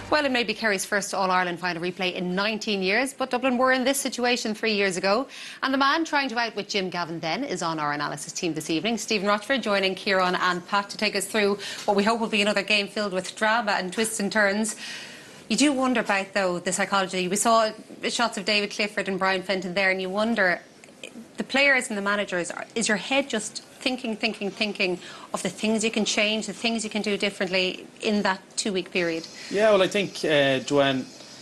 Well, it may be Kerry's first All-Ireland final replay in 19 years, but Dublin were in this situation 3 years ago. And the man trying to outwit Jim Gavin then is on our analysis team this evening. Stephen Rochford joining Kieran and Pat to take us through what we hope will be another game filled with drama and twists and turns. You do wonder about, though, the psychology. We saw shots of David Clifford and Brian Fenton there, and you wonder, the players and the managers, is your head just thinking of the things you can change, the things you can do differently in that 2-week period? Yeah, well, I think, Joanne,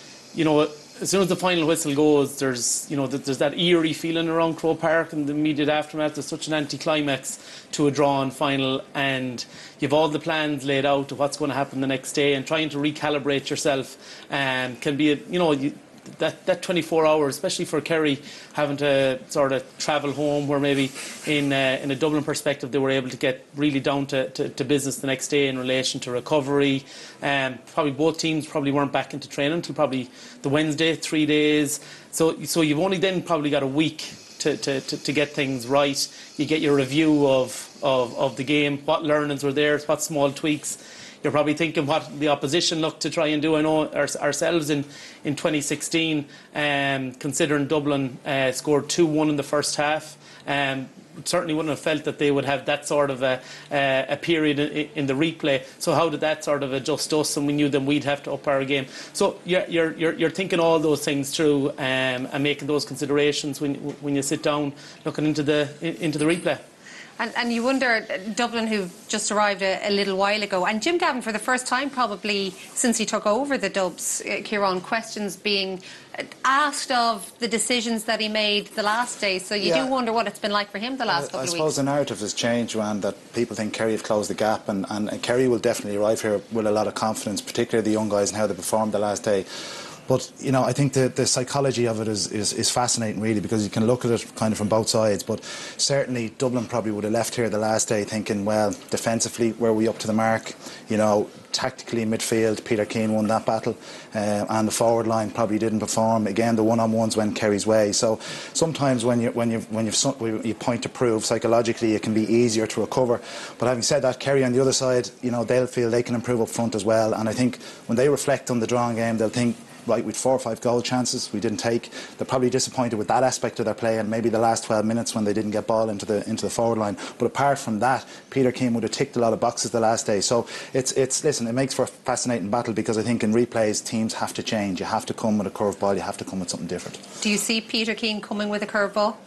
as soon as the final whistle goes, there's that eerie feeling around Croke Park and the immediate aftermath. There's such an anticlimax to a drawn final, and you've all the plans laid out of what's going to happen the next day, and trying to recalibrate yourself can be, that 24 hours, especially for Kerry, having to sort of travel home, where maybe in a Dublin perspective they were able to get really down to business the next day in relation to recovery. Probably both teams probably weren't back into training until probably the Wednesday, 3 days. So you've only then probably got a week to get things right. You get your review of the game, what learnings were there, what small tweaks. You're probably thinking what the opposition looked to try and do. I know ourselves in 2016, considering Dublin scored 2-1 in the first half, certainly wouldn't have felt that they would have that sort of a period in the replay. So how did that sort of adjust us? And we knew then we'd have to up our game. So you're thinking all those things through and making those considerations when you sit down looking into the replay. And you wonder, Dublin, who've just arrived a little while ago, and Jim Gavin for the first time probably since he took over the Dubs, Kieran, questions being asked of the decisions that he made the last day. So you do wonder what it's been like for him the last couple of weeks. I suppose the narrative has changed, Joanne, that people think Kerry have closed the gap, and Kerry will definitely arrive here with a lot of confidence, particularly the young guys and how they performed the last day. But, I think the psychology of it is fascinating, really, because you can look at it kind of from both sides. But certainly Dublin probably would have left here the last day thinking, well, defensively, were we up to the mark? Tactically in midfield, Peter Keane won that battle. And the forward line probably didn't perform. Again, the one-on-ones went Kerry's way. So sometimes when you point to prove, psychologically, it can be easier to recover. But having said that, Kerry on the other side, they'll feel they can improve up front as well. And I think when they reflect on the drawn game, they'll think, right, with 4 or 5 goal chances we didn't take. They're probably disappointed with that aspect of their play, and maybe the last 12 minutes when they didn't get ball into the forward line. But apart from that, Peter Keane would have ticked a lot of boxes the last day. So listen, it makes for a fascinating battle, because I think in replays teams have to change. You have to come with a curveball. You have to come with something different. Do you see Peter Keane coming with a curveball?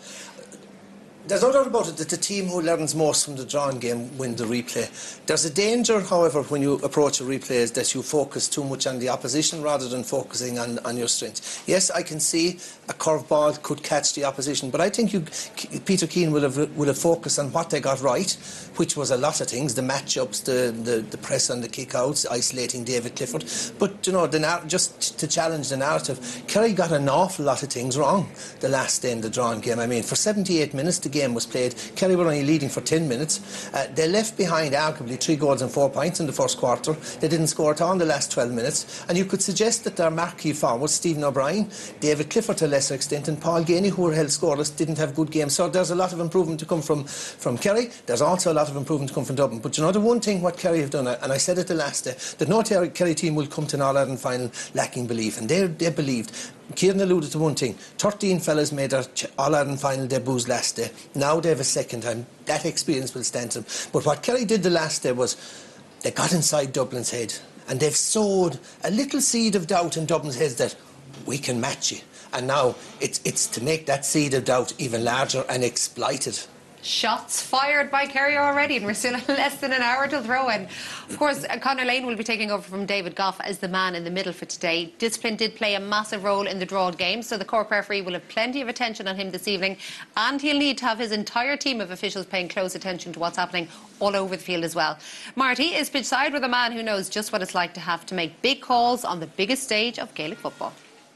There's no doubt about it that the team who learns most from the drawn game win the replay. There's a danger, however, when you approach a replay, is that you focus too much on the opposition rather than focusing on your strengths. Yes, I can see a curveball could catch the opposition, but I think Peter Keane will have focused on what they got right, which was a lot of things: the matchups, the press and the kick-outs, isolating David Clifford. But just to challenge the narrative, Kerry got an awful lot of things wrong the last day in the drawn game. I mean, for 78 minutes the game was played. Kerry were only leading for 10 minutes. They left behind arguably 3 goals and 4 points in the first quarter. They didn't score at all in the last 12 minutes. And you could suggest that their marquee forwards, Stephen O'Brien, David Clifford to a lesser extent, and Paul Geaney, who were held scoreless, didn't have good games. So there's a lot of improvement to come from Kerry. There's also a lot of improvement to come from Dublin. But the one thing what Kerry have done, and I said it the last day, that no Kerry team will come to an All-Ireland final lacking belief. And they believed. Kieran alluded to one thing: 13 fellas made their All-Ireland final debuts last day. Now they have a second time. That experience will stand to them. But what Kerry did the last day was they got inside Dublin's head, and they've sowed a little seed of doubt in Dublin's heads that we can match you. And now it's to make that seed of doubt even larger and exploit it. Shots fired by Kerry already, and we're still less than an hour till throw-in. Of course, Conor Lane will be taking over from David Goff as the man in the middle for today. Discipline did play a massive role in the drawed game, so the Cork referee will have plenty of attention on him this evening, and he'll need to have his entire team of officials paying close attention to what's happening all over the field as well. Marty is pitch side with a man who knows just what it's like to have to make big calls on the biggest stage of Gaelic football.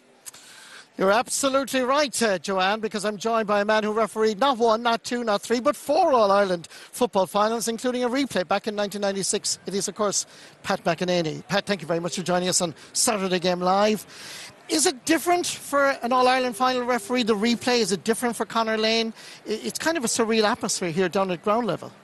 You're absolutely right, Joanne, because I'm joined by a man who refereed not 1, not 2, not 3, but 4 All-Ireland football finals, including a replay back in 1996. It is, of course, Pat McEnany. Pat, thank you very much for joining us on Saturday Game Live. Is it different for an All-Ireland final referee, the replay? Is it different for Conor Lane? It's kind of a surreal atmosphere here down at ground level.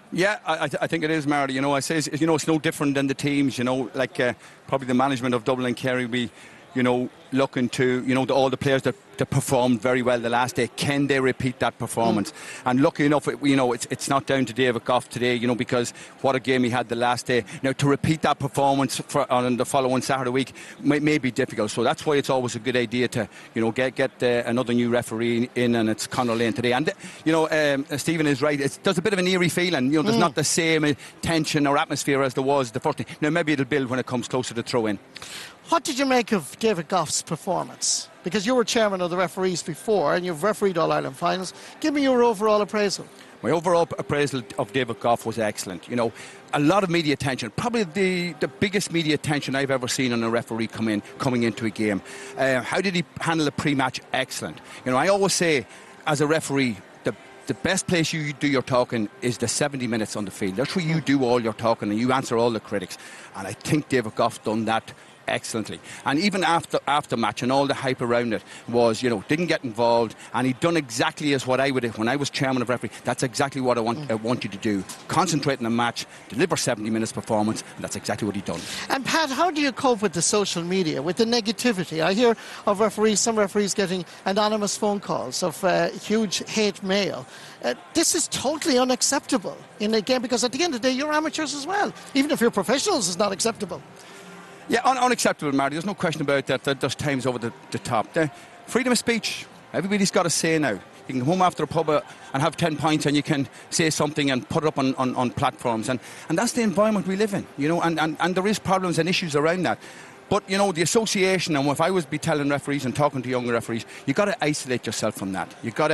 Yeah, I think it is, Marty. You know, I say, it's no different than the teams. You know, like probably the management of Dublin and Kerry be, looking to, all the players that performed very well the last day. Can they repeat that performance? And lucky enough, it's not down to David Goff today, because what a game he had the last day. Now, to repeat that performance on the following Saturday week may be difficult. So that's why it's always a good idea to, get another new referee in, and it's Conor Lane today. And, Stephen is right. There's a bit of an eerie feeling. There's not the same tension or atmosphere as there was the first day. Now, maybe it'll build when it comes closer to throw-in. What did you make of David Goff's performance? Because you were chairman of the referees before and you've refereed All-Ireland finals. Give me your overall appraisal. My overall appraisal of David Goff was excellent. A lot of media attention. Probably the biggest media attention I've ever seen on a referee coming into a game. How did he handle the pre-match? Excellent. I always say, as a referee, the best place you do your talking is the 70 minutes on the field. That's where you do all your talking and you answer all the critics. And I think David Goff done that excellently. And even after match and all the hype around it was, didn't get involved, and he'd done exactly as what I would have when I was chairman of referee. That's exactly what I want you to do. Concentrate on the match, deliver 70 minutes performance, and that's exactly what he done. And Pat, how do you cope with the social media, with the negativity? I hear of some referees getting anonymous phone calls of huge hate mail. This is totally unacceptable in a game, because at the end of the day, you're amateurs as well. Even if you're professionals, it's not acceptable. Yeah, unacceptable, Marty. There's no question about that. There's times over the top. The freedom of speech, everybody's got a say now. You can come home after a pub and have 10 pints and you can say something and put it up on platforms. And that's the environment we live in, and there is problems and issues around that. But, the association, and if I was be telling referees and talking to younger referees, you've got to isolate yourself from that. You've got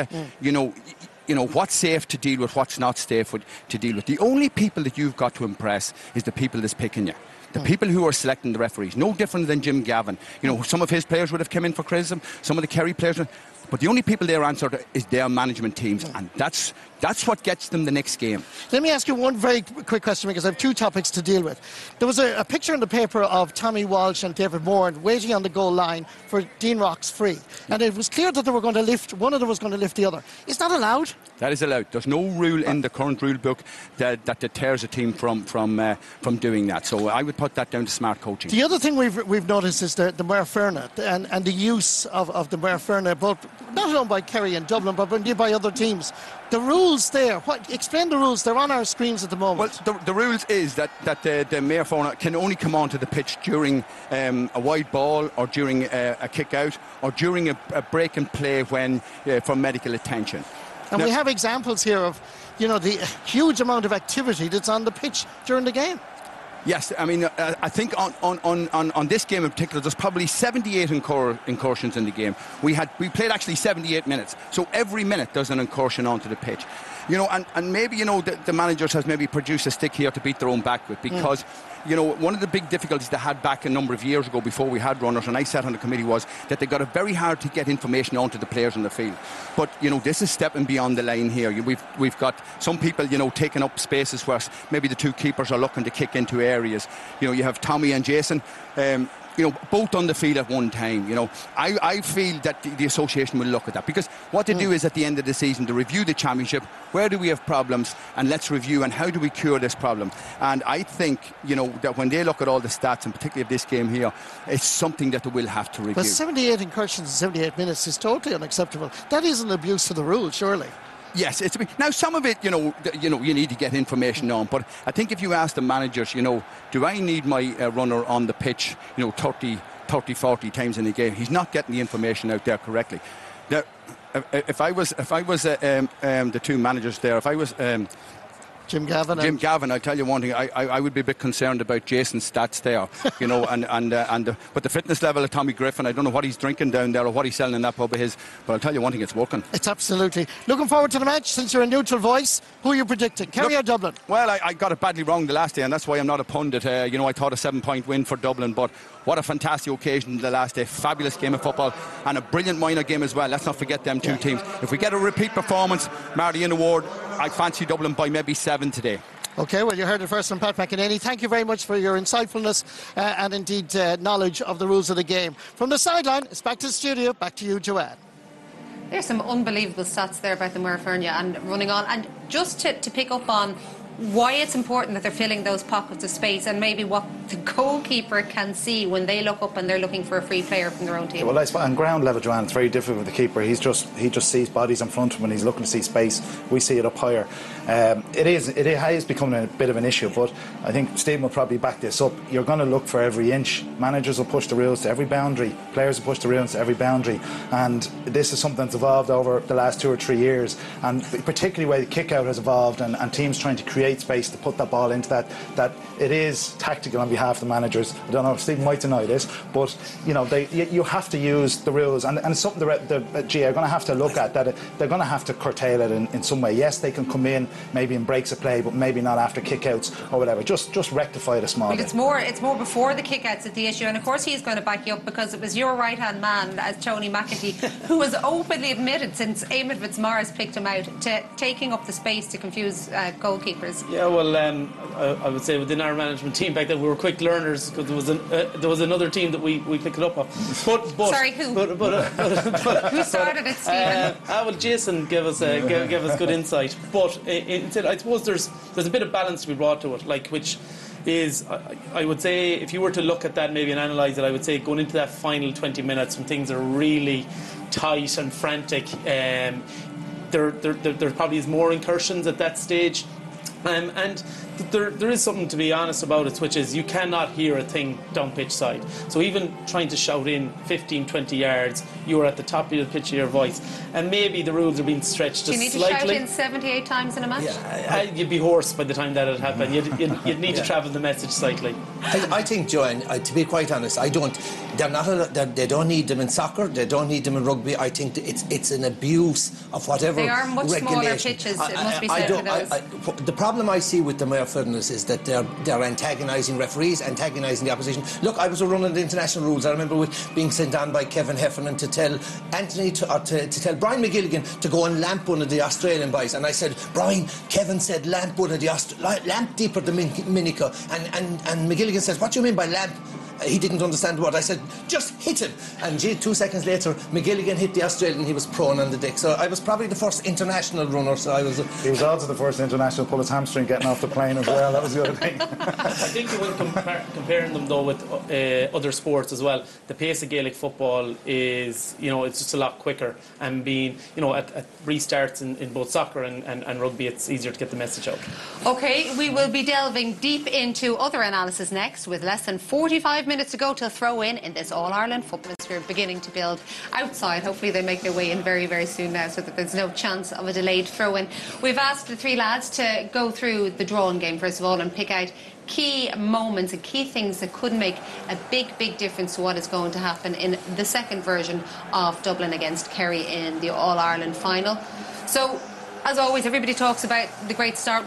to, what's safe to deal with, what's not safe to deal with. The only people that you've got to impress is the people that's picking you. The people who are selecting the referees, no different than Jim Gavin. Some of his players would have come in for criticism, some of the Kerry players, but the only people they're answered is their management teams, and that's what gets them the next game. Let me ask you one very quick question, because I have two topics to deal with. There was a picture in the paper of Tommy Walsh and David Moran waiting on the goal line for Dean Rock's free, and it was clear that they were going to lift, one of them was going to lift the other. Is that allowed? That is allowed. There's no rule in the current rule book that deters a team from doing that. So I would put that down to smart coaching. The other thing we've noticed is the Muir Ferna and the use of the Muir Ferna, both not only by Kerry and Dublin, but indeed by other teams. The rules there, explain the rules. They're on our screens at the moment. Well, the rules is that the Muir Ferna can only come onto the pitch during a wide ball, or during a kick out, or during a break and play when for medical attention. And we have examples here of, the huge amount of activity that's on the pitch during the game. Yes, I mean, I think on this game in particular, there's probably 78 incursions in the game. We played actually 78 minutes, so every minute there's an incursion onto the pitch. And maybe, the managers has maybe produced a stick here to beat their own back with, because, one of the big difficulties they had back a number of years ago before we had runners, and I sat on the committee, was that they got it very hard to get information onto the players on the field. But, this is stepping beyond the line here. We've got some people, taking up spaces where maybe the two keepers are looking to kick into areas. You have Tommy and Jason, both on the field at one time. I feel that the association will look at that, because what they do is at the end of the season to review the championship, where do we have problems, and let's review and how do we cure this problem. And I think that when they look at all the stats, and particularly of this game here, it's something that they will have to review. But 78 incursions in 78 minutes is totally unacceptable. That is an abuse to the rules, surely. Yes, now some of it, you need to get information on. But I think if you ask the managers, do I need my runner on the pitch, 30, 40 times in a game? He's not getting the information out there correctly. Now, if I was the two managers there, if I was Jim Gavin, I'll tell you one thing, I would be a bit concerned about Jason's stats there, but the fitness level of Tommy Griffin, I don't know what he's drinking down there or what he's selling in that pub of his, but I'll tell you one thing, it's working. It's absolutely. Looking forward to the match. Since you're a neutral voice, who are you predicting, Kerry or Dublin? Well, I got it badly wrong the last day, and that's why I'm not a pundit. I thought a 7-point win for Dublin, but what a fantastic occasion the last day. Fabulous game of football, and a brilliant minor game as well. Let's not forget them two teams. If we get a repeat performance, Marty in the Ward, I fancy Dublin by maybe 7 today. OK, well, you heard it first from Pat McEnany. Thank you very much for your insightfulness and indeed knowledge of the rules of the game. From the sideline, it's back to the studio. Back to you, Joanne. There's some unbelievable stats there about the Muir Ferna and running on. And just to pick up on why it's important that they're filling those pockets of space, and maybe what the goalkeeper can see when they look up and they're looking for a free player from their own team. Well, I suppose on ground level, Joanne, it's very difficult with the keeper. He just sees bodies in front of him and he's looking to see space. We see it up higher. It is becoming a bit of an issue, but I think Stephen will probably back this up. You're going to look for every inch. Managers will push the rules to every boundary. Players will push the rules to every boundary. And this is something that's evolved over the last 2 or 3 years. And particularly where the kick-out has evolved and teams trying to create space to put that ball into that it is tactical on behalf of the managers. I don't know if Stephen might deny this, but you have to use the rules, and it's something the GA are going to have to look at, that they're going to have to curtail it in some way. Yes, they can come in maybe in breaks of play, but maybe not after kick-outs or whatever. Just rectify it a small bit. It's more before the kick-outs at the issue, and of course he's going to back you up, because it was your right-hand man, as Tony McEntee, who has openly admitted since Eamon Fitzmaurice picked him out to taking up the space to confuse goalkeepers. Yeah, well, I would say within our management team back then we were quick learners, because there was another team that we picked it up on. But sorry, who? Who started it, Stephen? Well, Jason gave us good insight. But I suppose there's a bit of balance to be brought to it, which is, I would say, if you were to look at that maybe and analyse it, I would say going into that final 20 minutes when things are really tight and frantic, there probably is more incursions at that stage. And there is something to be honest about it, which is you cannot hear a thing down pitch side. So even trying to shout in 15, 20 yards, you're at the top of the pitch of your voice. And maybe the rules are being stretched just slightly. Do you need to shout in 78 times in a match? Yeah, you'd be hoarse by the time that had happened. You'd need to travel the message slightly. I think, Joanne, to be quite honest, they don't need them in soccer, they don't need them in rugby. I think it's an abuse of whatever regulation. They are much smaller pitches, it must be said for those. The problem I see with the Mayor Fitness is that they're antagonising referees, antagonising the opposition. Look, I was a runner of the international rules. I remember being sent on by Kevin Heffernan to tell Anthony to tell Brian McGilligan to go and lamp one of the Australian boys, and I said, Brian, Kevin said lamp one of the lamp deeper the Minica, and McGilligan says, what do you mean by lamp? He didn't understand the word. I said, just hit him. And 2 seconds later, McGilligan hit the Australian. He was prone on the deck. So I was probably the first international runner. So He was also the first international to pull his hamstring getting off the plane as well. That was the other thing. I think when comparing them though with other sports as well, the pace of Gaelic football is, it's just a lot quicker. And being, at restarts in both soccer and rugby, it's easier to get the message out. OK, we will be delving deep into other analysis next, with less than 45 minutes to go till throw-in this All-Ireland football. We're beginning to build outside. Hopefully they make their way in very, very soon now, so that there's no chance of a delayed throw-in. We've asked the three lads to go through the drawn game, first of all, and pick out key moments and key things that could make a big, big difference to what is going to happen in the second version of Dublin against Kerry in the All-Ireland final. So, as always, everybody talks about the great start.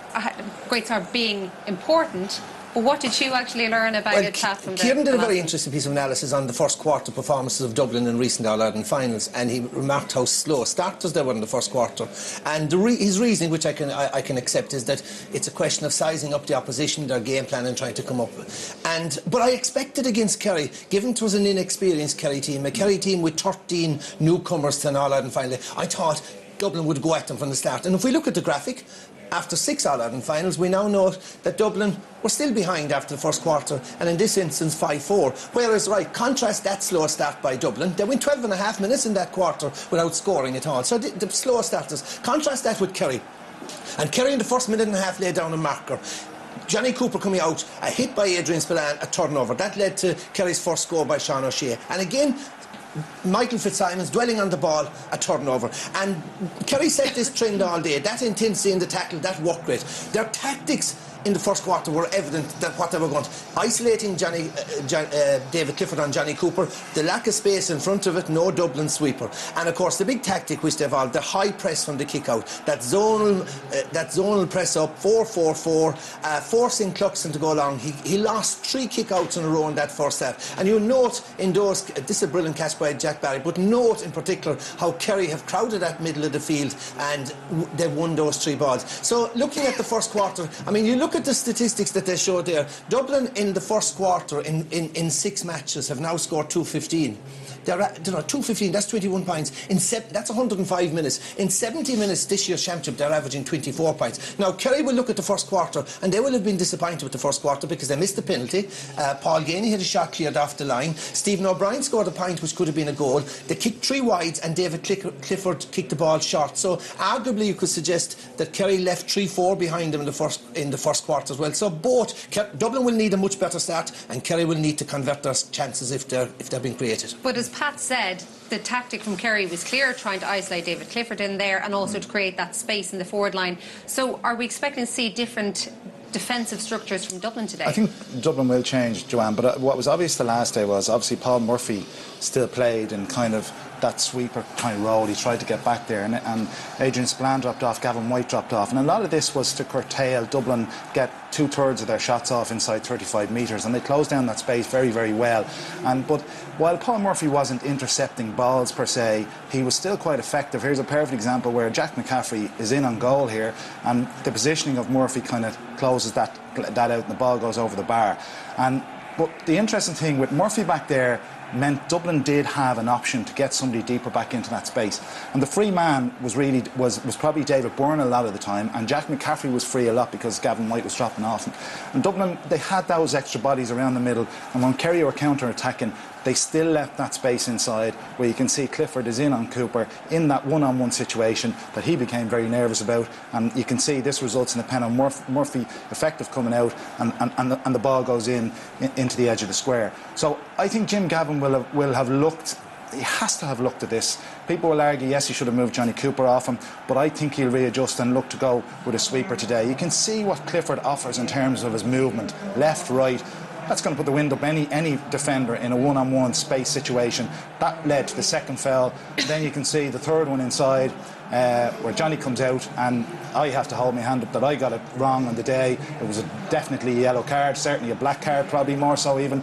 Great start being important. But what did you actually learn about it, Pat? Kieran did a very interesting piece of analysis on the first quarter performances of Dublin in recent All-Ireland finals, and he remarked how slow starters they were in the first quarter. And his reasoning, which I can accept, is that it's a question of sizing up the opposition, their game plan, and trying to come up. But I expected against Kerry, given it was an inexperienced Kerry team, a Kerry team with 13 newcomers to an All-Ireland final, I thought Dublin would go at them from the start. And if we look at the graphic, after 6 All-Ireland finals, we now know that Dublin were still behind after the first quarter, and in this instance 5-4. Whereas, contrast that slow start by Dublin. They went 12 and a half minutes in that quarter without scoring at all. So the slow starters. Contrast that with Kerry. And Kerry in the first minute and a half laid down a marker. Johnny Cooper coming out, a hit by Adrian Spillane, a turnover. That led to Kerry's first goal by Sean O'Shea. And again, Michael Fitzsimons dwelling on the ball, a turnover. And Kerry set this trend all day. That intensity in the tackle, that work rate. Their tactics in the first quarter were evident that what they were going to. Isolating David Clifford on Johnny Cooper, the lack of space in front of it, no Dublin sweeper. And of course the big tactic which they evolved, the high press from the kick out, that zonal press up, 4-4-4, forcing Cluxton to go along. He lost 3 kick outs in a row in that first half. And you note in those, this is a brilliant catch by Jack Barry, but note in particular how Kerry have crowded that middle of the field and they won those 3 balls. So looking at the first quarter, I mean, you look at the statistics that they show there. Dublin in the first quarter in 6 matches have now scored 215. They're at, 215, that's 21 points. That's 105 minutes. In 70 minutes this year's championship, they're averaging 24 points. Now, Kerry will look at the first quarter, and they will have been disappointed with the first quarter because they missed the penalty. Paul Ganey had a shot cleared off the line. Stephen O'Brien scored a point which could have been a goal. They kicked 3 wides, and David Clifford kicked the ball short. So, arguably, you could suggest that Kerry left 3-4 behind them in the first quarter as well. So, Dublin will need a much better start, and Kerry will need to convert their chances if they're being created. But as Pat said, the tactic from Kerry was clear, trying to isolate David Clifford in there and also to create that space in the forward line. So are we expecting to see different defensive structures from Dublin today? I think Dublin will change, Joanne, but what was obvious the last day was obviously Paul Murphy still played in kind of that sweeper kind of role. He tried to get back there, and Adrian Spillane dropped off, Gavin White dropped off, and a lot of this was to curtail Dublin, get 2/3 of their shots off inside 35 metres, and they closed down that space very, very well. But while Paul Murphy wasn't intercepting balls per se, he was still quite effective. Here's a perfect example where Jack McCaffrey is in on goal here, and the positioning of Murphy kind of closes that out, and the ball goes over the bar. But the interesting thing with Murphy back there meant Dublin did have an option to get somebody deeper back into that space, and the free man was probably David Byrne a lot of the time, and Jack McCaffrey was free a lot because Gavin White was dropping off, and Dublin, they had those extra bodies around the middle, and when Kerry were counter-attacking, they still left that space inside where you can see Clifford is in on Cooper in that one-on-one situation that he became very nervous about, and you can see this results in a pen on Murphy effective coming out, and the ball goes into the edge of the square. So I think Jim Gavin will have looked. He has to have looked at this. People will argue, yes, he should have moved Johnny Cooper off him, but I think he'll readjust and look to go with a sweeper today. You can see what Clifford offers in terms of his movement, left, right. That's going to put the wind up any defender in a one-on-one space situation. That led to the second foul. Then you can see the third one inside, where Johnny comes out, and I have to hold my hand up that I got it wrong on the day. It was definitely a yellow card, certainly a black card, probably more so even.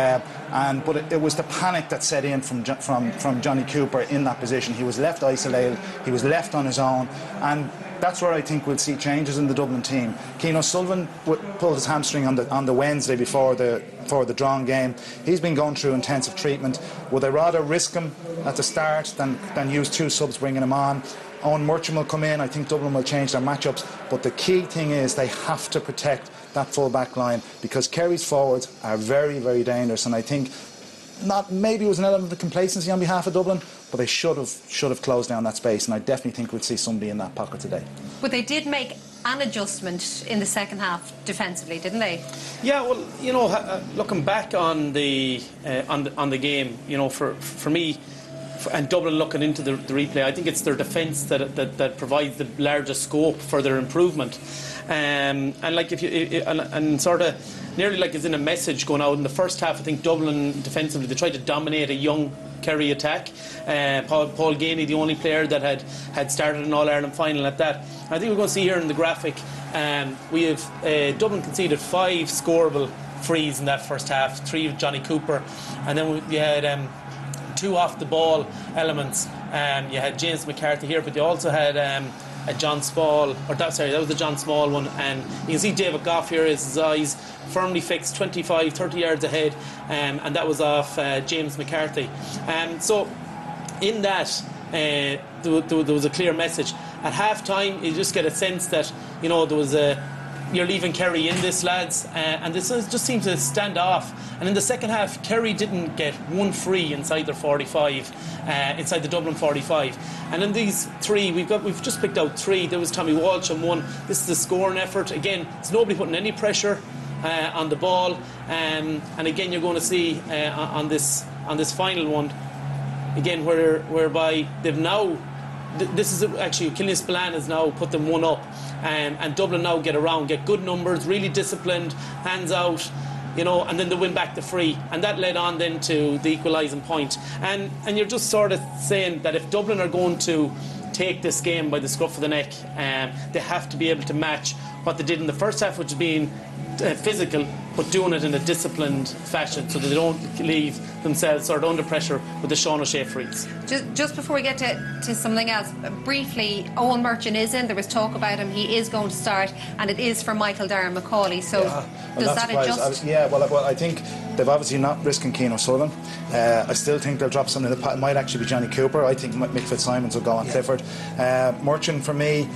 But it was the panic that set in from Johnny Cooper in that position. He was left isolated. He was left on his own, and that's where I think we'll see changes in the Dublin team. Cian O'Sullivan pulled his hamstring on the Wednesday before the drawn game. He's been going through intensive treatment. Would they rather risk him at the start than use 2 subs bringing him on? Owen Murcham will come in. I think Dublin will change their matchups, but the key thing is they have to protect that full back line, because Kerry's forwards are very, very dangerous, and I think maybe it was an element of complacency on behalf of Dublin, but they should have closed down that space, and I definitely think we'll see somebody in that pocket today. But they did make an adjustment in the second half defensively, didn't they? Yeah, well, looking back on the game, for me, and Dublin looking into the replay, I think it's their defence that provides the largest scope for their improvement. And like and sort of nearly like as in a message going out in the first half, I think Dublin defensively, they tried to dominate a young Kerry attack. Paul Ganey, the only player that had started an All-Ireland final at that. I think we're going to see here in the graphic, we have Dublin conceded 5 scoreable frees in that first half, 3 of Johnny Cooper, and then we had 2 off the ball elements. You had James McCarthy here, but they also had a John Small, that was the John Small one, and you can see David Goff here, his eyes firmly fixed 25-30 yards ahead, and that was off James McCarthy. So in that there was a clear message. At half time you just get a sense that there was you're leaving Kerry in this, lads, and this just seems to stand off. And in the second half, Kerry didn't get 1 free inside their 45, inside the Dublin 45. And in these 3, we've just picked out 3. There was Tommy Walsh on 1. This is a scoring effort. Again, it's nobody putting any pressure on the ball. And again, you're going to see on this final one, again, whereby they've now. This is actually Killian Spillane has now put them 1 up, and Dublin now get good numbers, really disciplined, hands out, and then they win back the free, and that led on then to the equalising point. And you're just sort of saying that if Dublin are going to take this game by the scruff of the neck, they have to be able to match what they did in the first half, which is being physical, but doing it in a disciplined fashion so that they don't leave themselves sort of under pressure with the Sean O'Shea freeze. Just before we get to something else, briefly, Owen Murchan is in. There was talk about him. He is going to start, and it is for Michael Darren McCauley. So does that adjust? Well, I think they've obviously not risking Keane O'Sullivan. I still think they'll drop something. It might actually be Johnny Cooper. I think Mick Fitzsimons will go on Clifford. Murchan, for me,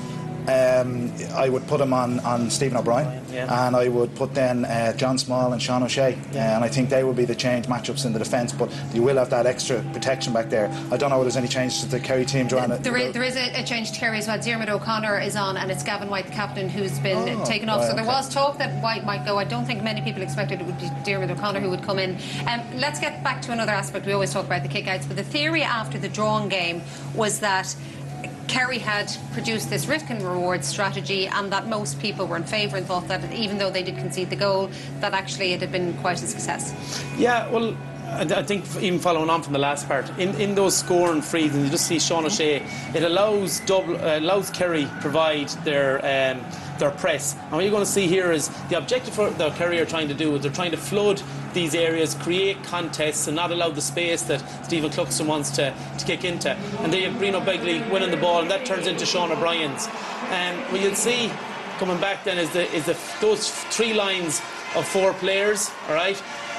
I would put him on Stephen O'Brien, and I would put then John Small and Sean O'Shea, and I think they will be the change matchups in the defence, but you will have that extra protection back there. I don't know if there's any changes to the Kerry team, Joanna. There is a change to Kerry as well. Dermot O'Connor is on, and it's Gavin White, the captain, who's been taken off. So there was talk that White might go. I don't think many people expected it would be Dermot O'Connor who would come in. Let's get back to another aspect. We always talk about the kickouts, but the theory after the drawn game was that Kerry had produced this risk and reward strategy, and that most people were in favour and thought that even though they did concede the goal, that actually it had been quite a success. Yeah, well, I think even following on from the last part, in those scoring frees, and you just see Sean O'Shea, it allows Kerry provide their press. And what you're going to see here is the objective for the Kerry are trying to do is they're trying to flood these areas, create contests, and not allow the space that Stephen Cluxton wants to kick into. And they have Brino Begley winning the ball, and that turns into Sean O'Brien's. What you'll see coming back then is those three lines of four players, all right?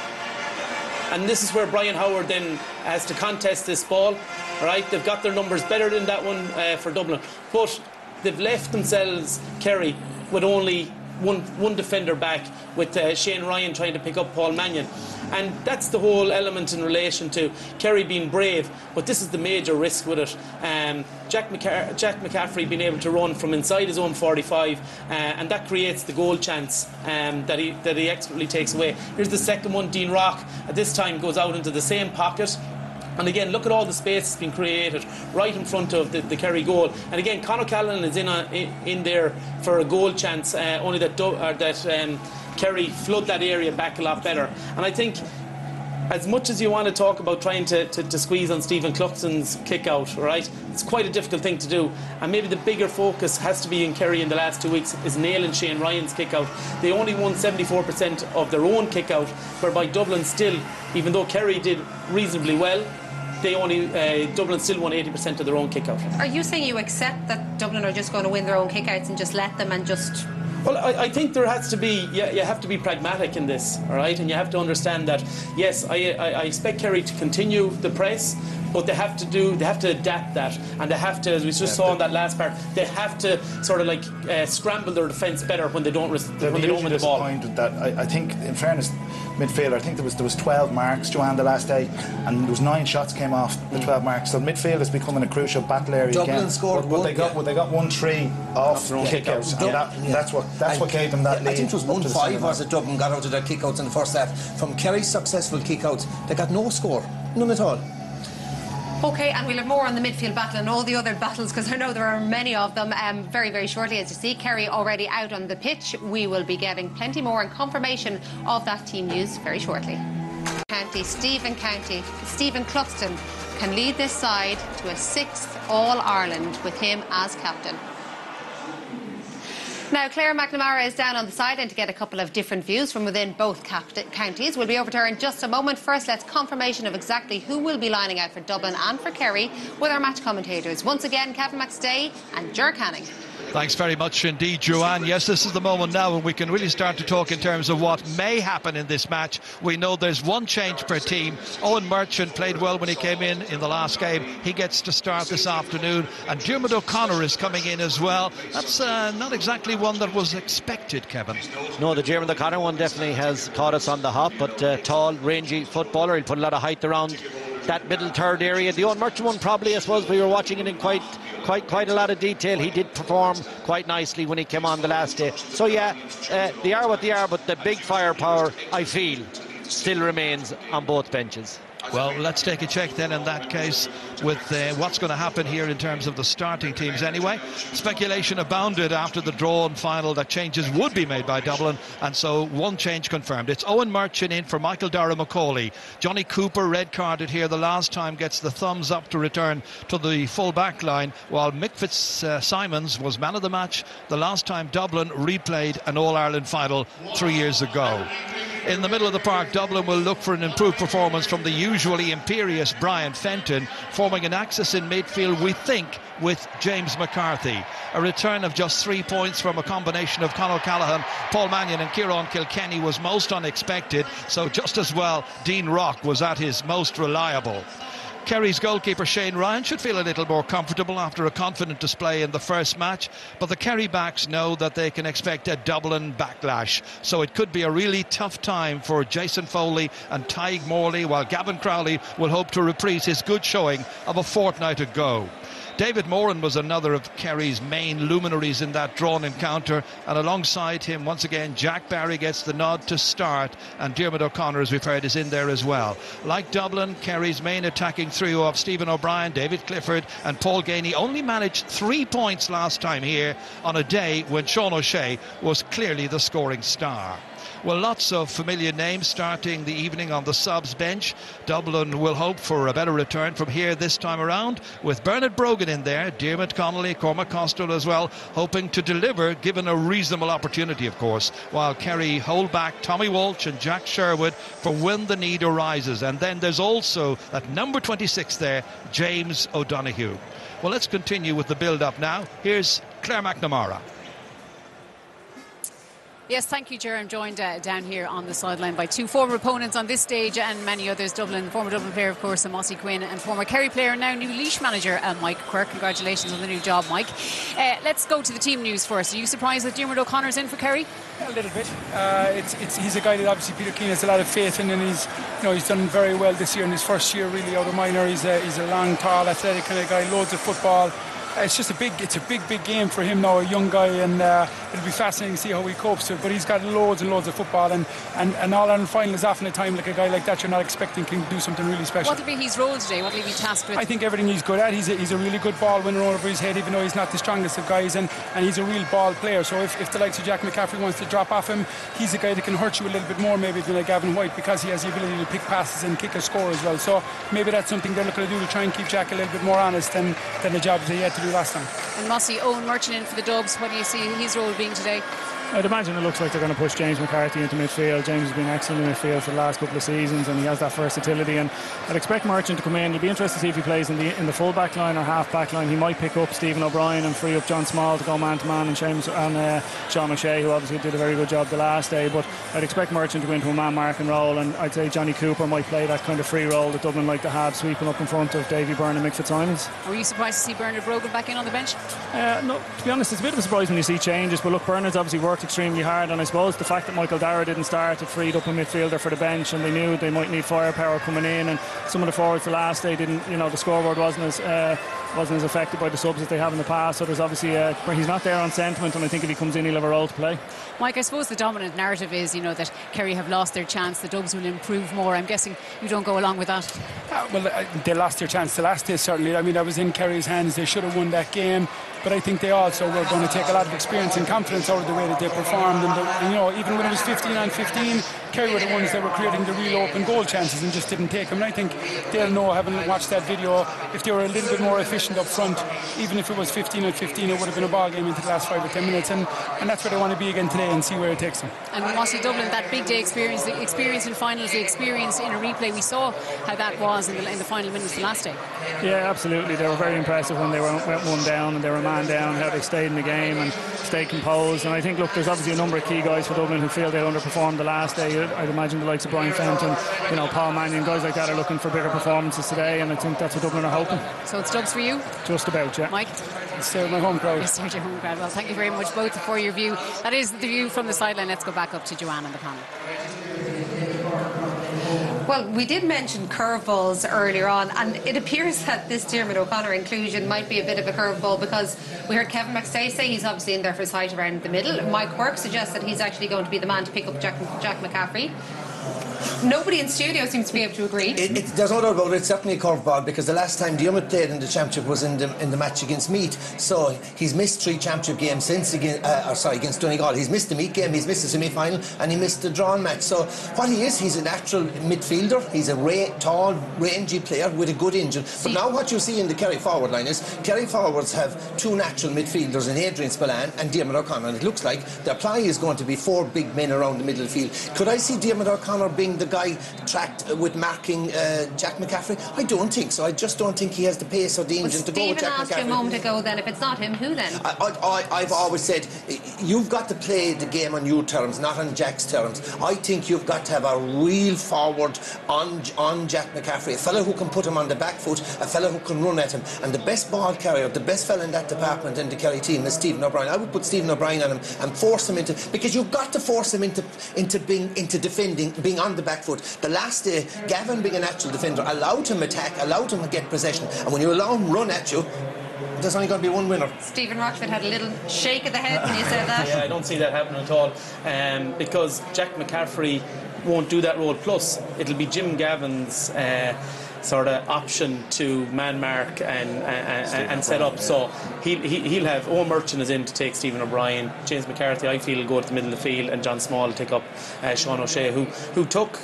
And this is where Brian Howard then has to contest this ball, all right? They've got their numbers better than that one for Dublin, but they've left themselves, Kerry, with only one defender back, with Shane Ryan trying to pick up Paul Mannion. And that's the whole element in relation to Kerry being brave, but this is the major risk with it. Jack McCaffrey being able to run from inside his own 45, and that creates the goal chance that he expertly takes away. Here's the second one. Dean Rock at this time goes out into the same pocket. And again, look at all the space that's been created right in front of the Kerry goal. And again, Conor Callan is in there for a goal chance, only that Kerry flood that area back a lot better. And I think, as much as you want to talk about trying to squeeze on Stephen Cluxton's kick out, right, it's quite a difficult thing to do. And maybe the bigger focus has to be in Kerry in the last 2 weeks is nailing Shane Ryan's kick out. They only won 74% of their own kick out, whereby Dublin still, even though Kerry did reasonably well, Dublin still won 80% of their own kick out. Are you saying you accept that Dublin are just going to win their own kickouts and just let them and just... Well, I think there has to be, you have to be pragmatic in this, all right? And you have to understand that, yes, I expect Kerry to continue the press, but they have to adapt that, and they have to, as we just saw in that last part, they have to sort of like scramble their defence better when they don't win the ball. That I think, in fairness, midfield, I think there was 12 marks, Joanne, the last day, and there was 9 shots came off the 12 marks. So midfield is becoming a crucial battle area. Dublin again. Scored but they got 1-3 off kick-outs, and that's what gave them that lead. I think it was 1-5 was it Dublin got out of their kick-outs in the first half. From Kerry's successful kick-outs, they got no score, none at all. OK, and we'll have more on the midfield battle and all the other battles, because I know there are many of them, very, very shortly. As you see, Kerry already out on the pitch. We will be getting plenty more and confirmation of that team news very shortly. Stephen Cluxton can lead this side to a 6th All-Ireland with him as captain. Now, Claire McNamara is down on the sideline to get a couple of different views from within both counties. We'll be over to her in just a moment. First, let's confirmation of exactly who will be lining out for Dublin and for Kerry with our match commentators. Once again, Kevin McStay and Ger Canning. Thanks very much indeed, Joanne. Yes, this is the moment now when we can really start to talk in terms of what may happen in this match. We know there's one change per team. Owen Murchan played well when he came in the last game. He gets to start this afternoon. And Dermot O'Connor is coming in as well. That's not exactly one that was expected, Kevin. No, the Dermot O'Connor one definitely has caught us on the hop, but tall, rangy footballer. He'll put a lot of height around that middle third area. The Owen Murchan one, probably, I suppose, we were watching it in quite a lot of detail. He did perform quite nicely when he came on the last day. So yeah, they are what they are, but the big firepower, I feel, still remains on both benches. Well, let's take a check then in that case with what's going to happen here in terms of the starting teams anyway. Speculation abounded after the drawn final that changes would be made by Dublin, and so one change confirmed. It's Owen Murchan in for Michael Dara-McCauley. Johnny Cooper, red carded here the last time, gets the thumbs up to return to the full back line, while Mick Fitzsimons was man of the match the last time Dublin replayed an All-Ireland final 3 years ago. In the middle of the park, Dublin will look for an improved performance from the usually imperious Brian Fenton, forming an axis in midfield, we think, with James McCarthy. A return of just 3 points from a combination of Conor Callaghan, Paul Mannion and Kieran Kilkenny was most unexpected, so just as well Dean Rock was at his most reliable. Kerry's goalkeeper Shane Ryan should feel a little more comfortable after a confident display in the first match, but the Kerry backs know that they can expect a Dublin backlash, so it could be a really tough time for Jason Foley and Tadhg Morley, while Gavin Crowley will hope to reprise his good showing of a fortnight ago. David Moran was another of Kerry's main luminaries in that drawn encounter, and alongside him once again Jack Barry gets the nod to start, and Diarmuid O'Connor, as we've heard, is in there as well. Like Dublin, Kerry's main attacking trio of Stephen O'Brien, David Clifford and Paul Ganey only managed 3 points last time here on a day when Sean O'Shea was clearly the scoring star. Well, lots of familiar names starting the evening on the subs bench. Dublin will hope for a better return from here this time around, with Bernard Brogan in there, Diarmuid Connolly, Cormac Costello as well, hoping to deliver given a reasonable opportunity, of course, while Kerry hold back Tommy Walsh and Jack Sherwood for when the need arises. And then there's also at number 26 there, James O'Donoghue. Well, let's continue with the build-up now. Here's Claire McNamara. Yes, thank you, Ger. I'm joined down here on the sideline by two former opponents on this stage and many others. Former Dublin player, of course, Mossy Quinn, and former Kerry player, now new Laois manager, Mike Quirke. Congratulations on the new job, Mike. Let's go to the team news first. Are you surprised that Diarmuid O'Connor's in for Kerry? A little bit. He's a guy that obviously Peter Keane has a lot of faith in, and he's done very well this year in his first year really out of minor. He's a long, tall, athletic kind of guy, loads of football. It's a big game for him now, a young guy, and it'll be fascinating to see how he copes to it. But he's got loads and loads of football, and All-Ireland final is often a time like a guy like that you're not expecting can do something really special. What will be his role today? What will he be tasked with? I think everything he's good at. He's a really good ball winner over his head, even though he's not the strongest of guys, and he's a real ball player. So if the likes of Jack McCaffrey wants to drop off him, he's a guy that can hurt you a little bit more maybe than like Gavin White, because he has the ability to pick passes and kick a score as well. So maybe that's something they're looking to do to try and keep Jack a little bit more honest than the job that he had to do last time. And Mossy, Owen Murchan in for the Dubs. What do you see his role being today? I'd imagine it looks like they're going to push James McCarthy into midfield. James has been excellent in midfield for the last couple of seasons, and he has that versatility, and I'd expect Murchan to come in. It'll be interesting to see if he plays in the full back line or half back line. He might pick up Stephen O'Brien and free up John Small to go man to man, and Sean O'Shea, who obviously did a very good job the last day. But I'd expect Murchan to go into a man marking role, and I'd say Johnny Cooper might play that kind of free role that Dublin like to have, sweeping up in front of Davy Byrne and Mick Fitzsimons. Were you surprised to see Bernard Brogan back in on the bench? No, to be honest, it's a bit of a surprise when you see changes, but look, Bernard's obviously worked extremely hard, and I suppose the fact that Michael Dara didn't start, it freed up a midfielder for the bench, and they knew they might need firepower coming in, and some of the forwards the last day didn't, the scoreboard wasn't as affected by the subs as they have in the past, so there's obviously he's not there on sentiment, and I think if he comes in he'll have a role to play. Mike, I suppose the dominant narrative is that Kerry have lost their chance, the Dubs will improve more. I'm guessing you don't go along with that. They lost their chance the last day, certainly. I mean, that was in Kerry's hands. They should have won that game, but I think they also were going to take a lot of experience and confidence out of the way that they performed, and even when it was 15-15, Kerry were the ones that were creating the real open goal chances and just didn't take them. And I think they'll know, having watched that video, if they were a little bit more efficient up front, even if it was 15-15, it would have been a ball game into the last 5 or 10 minutes, and that's where they want to be again today and see where it takes them. And Mossy, Dublin, that big day experience, the experience in finals, the experience in a replay, we saw how that was in the final minutes the last day. Yeah, absolutely. They were very impressive when they went one down and they were a man down, how they stayed in the game and stayed composed. And I think, look, there's obviously a number of key guys for Dublin who feel they underperformed the last day. I'd imagine the likes of Brian Fenton, Paul Mannion, guys like that are looking for bigger performances today, and I think that's what Dublin are hoping. So it's Dubs for you? Just about, yeah. Mike? It's my home crowd. Yes, your home crowd. Well, thank you very much both for your view. That is the view from the sideline. Let's go back up to Joanne and the panel. Well, we did mention curveballs earlier on, and it appears that this Diarmuid O'Connor inclusion might be a bit of a curveball, because we heard Kevin McStay say he's obviously in there for his height around the middle. Mike Quirke suggests that he's actually going to be the man to pick up Jack McCaffrey. Nobody in studio seems to be able to agree. There's no doubt about it. It's certainly a curveball, because the last time Diarmuid played in the championship was in the match against Meath. So he's missed 3 championship games since against Donegal. He's missed the Meath game, he's missed the semi-final, and he missed the drawn match. So what he is, he's a natural midfielder. He's a tall, rangy player with a good engine. But now what you see in the Kerry forward line is Kerry forwards have 2 natural midfielders in Adrian Spillane and Diarmuid O'Connor. And it looks like the apply is going to be 4 big men around the middle of the field. Could I see Diarmuid O'Connor being the guy tracked with marking Jack McCaffrey? I don't think so. I just don't think he has the pace or the engine to go with Jack McCaffrey. Stephen asked you a moment ago then, if it's not him, who then? I've always said you've got to play the game on your terms, not on Jack's terms. I think you've got to have a real forward on Jack McCaffrey, a fellow who can put him on the back foot, a fellow who can run at him. And the best ball carrier, the best fellow in that department in the Kerry team is Stephen O'Brien. I would put Stephen O'Brien on him and force him into, because you've got to force him into defending, being on the back foot. The last day, Gavin, being a natural defender, allowed him attack, allowed him to get possession. And when you allow him run at you, there's only going to be one winner. Stephen Rochford had a little shake of the head when you said that. Yeah, I don't see that happening at all, because Jack McCaffrey won't do that role. Plus, it'll be Jim Gavin's sort of option to man mark and set up. So he'll have Owen Murchan is in to take Stephen O'Brien. James McCarthy, I feel, will go to the middle of the field, and John Small will take up Sean O'Shea, who took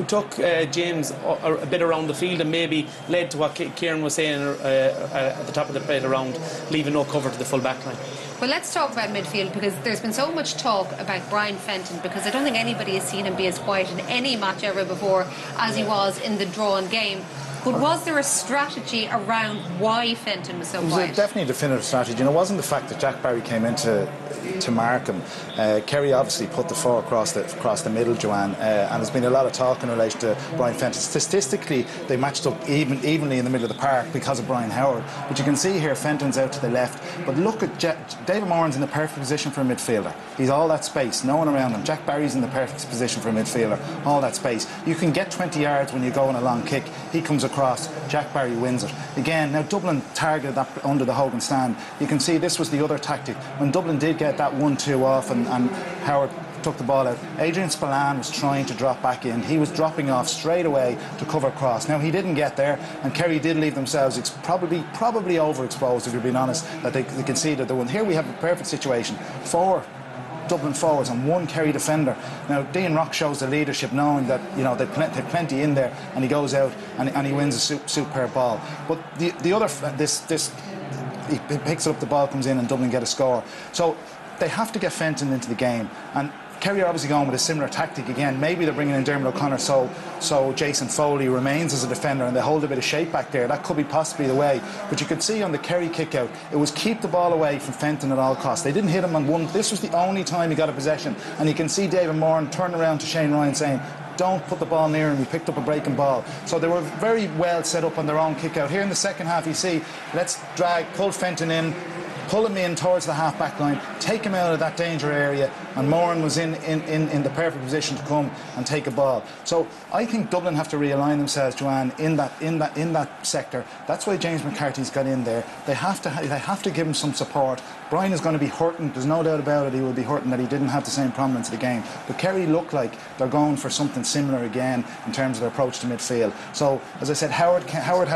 James a bit around the field and maybe led to what Kieran was saying at the top of the plate around leaving no cover to the full back line. Well, let's talk about midfield, because there's been so much talk about Brian Fenton, because I don't think anybody has seen him be as quiet in any match ever before as he was in the drawn game. But was there a strategy around why Fenton was so quiet? It was definitely a definitive strategy, and it wasn't the fact that Jack Barry came into mark him. Kerry obviously put the 4 across the middle, Joanne, and there's been a lot of talk in relation to Brian Fenton. Statistically, they matched up evenly in the middle of the park because of Brian Howard. But you can see here Fenton's out to the left. But look at David Moran's in the perfect position for a midfielder. He's all that space, no one around him. Jack Barry's in the perfect position for a midfielder, all that space. You can get 20 yards when you go on a long kick. He comes across, Jack Barry wins it. Again, now Dublin targeted that under the Hogan stand. You can see this was the other tactic. When Dublin did get that 1-2 off and Howard took the ball out, Adrian Spillane was trying to drop back in. He was dropping off straight away to cover cross. Now he didn't get there, and Kerry did leave themselves probably overexposed, if you're being honest, that they conceded the one. Here we have a perfect situation. 4 Dublin forwards and 1 Kerry defender. Now Dean Rock shows the leadership, knowing that they've plenty in there, and he goes out and he wins a superb ball. But the other he picks up the ball, comes in, and Dublin get a score. So they have to get Fenton into the game, and Kerry are obviously going with a similar tactic again. Maybe they're bringing in Diarmuid O'Connor so Jason Foley remains as a defender and they hold a bit of shape back there. That could be possibly the way. But you could see on the Kerry kick out, it was keep the ball away from Fenton at all costs. They didn't hit him on one. This was the only time he got a possession, and you can see David Moran turn around to Shane Ryan saying, don't put the ball near him. We picked up a breaking ball. So they were very well set up on their own kick out. Here in the second half, you see, let's pull Fenton in, pull him in towards the half-back line, take him out of that danger area, and Moran was in the perfect position to come and take a ball. So I think Dublin have to realign themselves, Joanne, in that sector. That's why James McCarthy's got in there. They have to give him some support. Brian is going to be hurting. There's no doubt about it. He will be hurting that he didn't have the same prominence of the game. But Kerry look like they're going for something similar again in terms of their approach to midfield. So as I said, Howard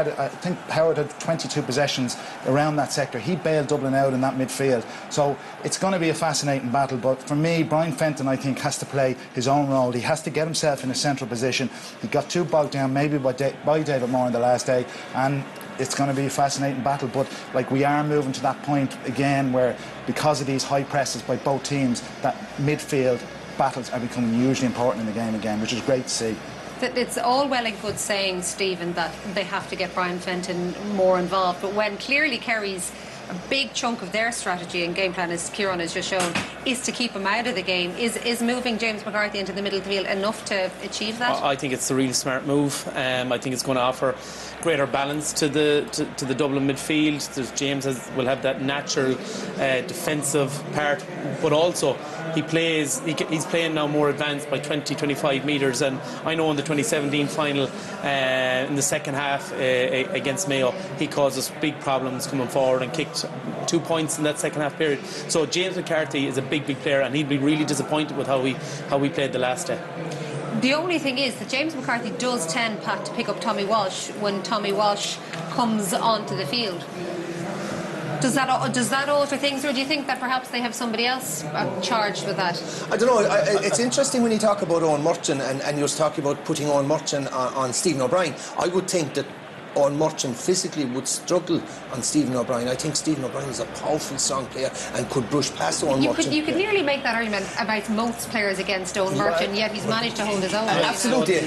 had 22 possessions around that sector. He bailed Dublin out in that midfield. So it's going to be a fascinating battle. But for me, Brian Fenton, I think, has to play his own role. He has to get himself in a central position. He got too bogged down maybe by David Moran the last day, and it's going to be a fascinating battle. But we are moving to that point again where, because of these high presses by both teams, that midfield battles are becoming hugely important in the game again, which is great to see. It's all well and good saying, Stephen, that they have to get Brian Fenton more involved, but when clearly Kerry's a big chunk of their strategy and game plan, as Kieran has just shown, is to keep him out of the game. Is moving James McCarthy into the middle of the field enough to achieve that? I think it's a really smart move. I think it's going to offer greater balance to the Dublin midfield. James will have that natural defensive part, but also he's playing now more advanced by 20-25 metres, and I know in the 2017 final in the second half against Mayo, he caused us big problems coming forward and kicked 2 points in that second half period. So James McCarthy is a big player, and he'd be really disappointed with how we played the last day. The only thing is that James McCarthy does tend, Pat, to pick up Tommy Walsh when Tommy Walsh comes onto the field. Does that alter things, or do you think that perhaps they have somebody else charged with that? I don't know. It's interesting when you talk about Owen Murchan and you're talking about putting Owen Murchan on Stephen O'Brien. I would think that Owen Murchan physically would struggle on Stephen O'Brien. I think Stephen O'Brien is a powerful, strong player and could brush past Owen Murchan. You could nearly make that argument about most players against Owen Murchan, yet he's managed to hold his own. Absolutely.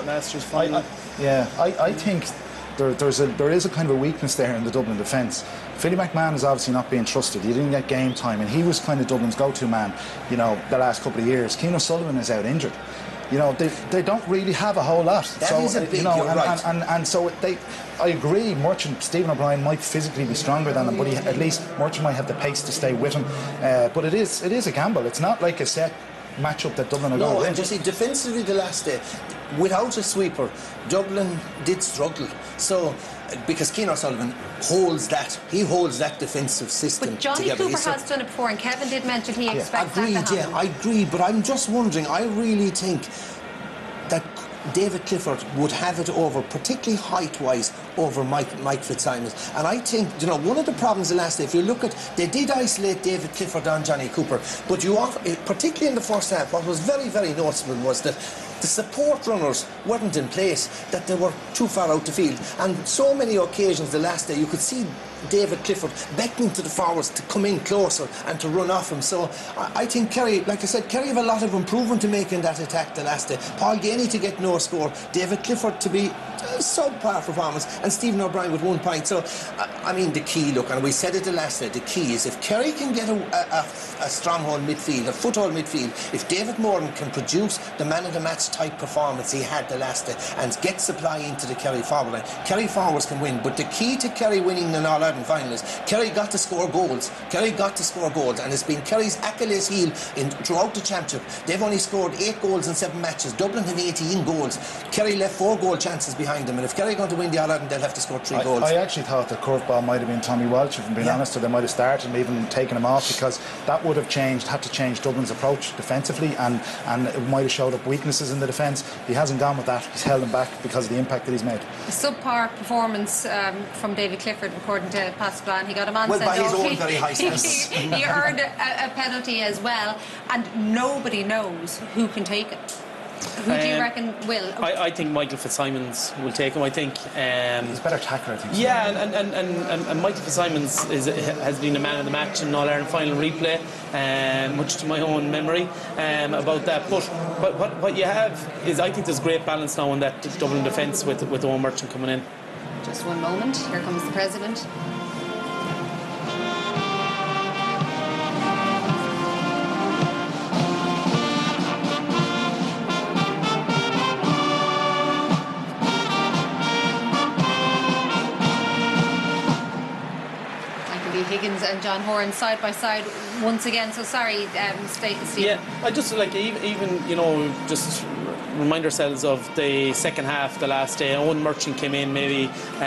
I think there is a kind of a weakness there in the Dublin defence. Philly McMahon is obviously not being trusted. He didn't get game time, and he was kind of Dublin's go-to man, you know, the last couple of years. Keane O'Sullivan is out injured. You know, they don't really have a whole lot. That is a big, you know, you're right. And so I agree, Murchan, Stephen O'Brien might physically be stronger than him, but at least Murchan might have the pace to stay with him. But it is a gamble. It's not like a set match-up that Dublin are going to win. No, and you see, defensively the last day, without a sweeper, Dublin did struggle. So, because Keane O'Sullivan holds that defensive system but Johnny together. Cooper has done it before, and Kevin did mention he expects agreed, that to happen. I agree, but I'm just wondering, I really think that David Clifford would have it over, particularly height-wise, over Mike Fitzsimons. And I think, you know, one of the problems the last day, if you look at, they did isolate David Clifford on Johnny Cooper, but particularly in the first half, what was very, very noticeable was that the support runners weren't in place, that they were too far out the field. And so many occasions the last day, you could see David Clifford beckoning to the forwards to come in closer and to run off him. So I think Kerry, like I said, Kerry have a lot of improvement to make in that attack the last day. Paul Ganey to get no score, David Clifford to be a subpar performance, and Stephen O'Brien with 1 point. So, I mean, the key, look, and we said it the last day, the key is if Kerry can get a stronghold midfield, a foothold midfield, if David Moran can produce the man-of-the-match type performance he had the last day and get supply into the Kerry forward line, Kerry forwards can win. But the key to Kerry winning an All-Ireland final is Kerry got to score goals. Kerry got to score goals, and it's been Kerry's Achilles heel throughout the championship. They've only scored 8 goals in 7 matches. Dublin have 18 goals. Kerry left 4 goal chances behind them, and if Kerry are going to win the All-Ireland, they'll have to score 3 goals. I actually thought the curveball might have been Tommy Walsh, if I'm being honest, or they might have started and even taken him off, because that would have had to change Dublin's approach defensively, and it might have showed up weaknesses in the defence. He hasn't gone with that. He's held him back because of the impact that he's made. A subpar performance from David Clifford, according to Pascal. He got a man sent by his off. own very high standards. He earned a penalty as well, and nobody knows who can take it. Who do you reckon will? I think Michael Fitzsimons will take him. I think he's a better attacker, I think. Yeah, and Michael Fitzsimons has been a man of the match in All-Ireland final replay, much to my own memory about that. But what you have is, I think there's great balance now in that Dublin defence with Owen Murchan coming in. Just one moment. Here comes the President. Higgins and John Horan side by side once again. So sorry, Stephen. Yeah, I just like even you know, just remind ourselves of the second half, the last day. Owen Murchan came in maybe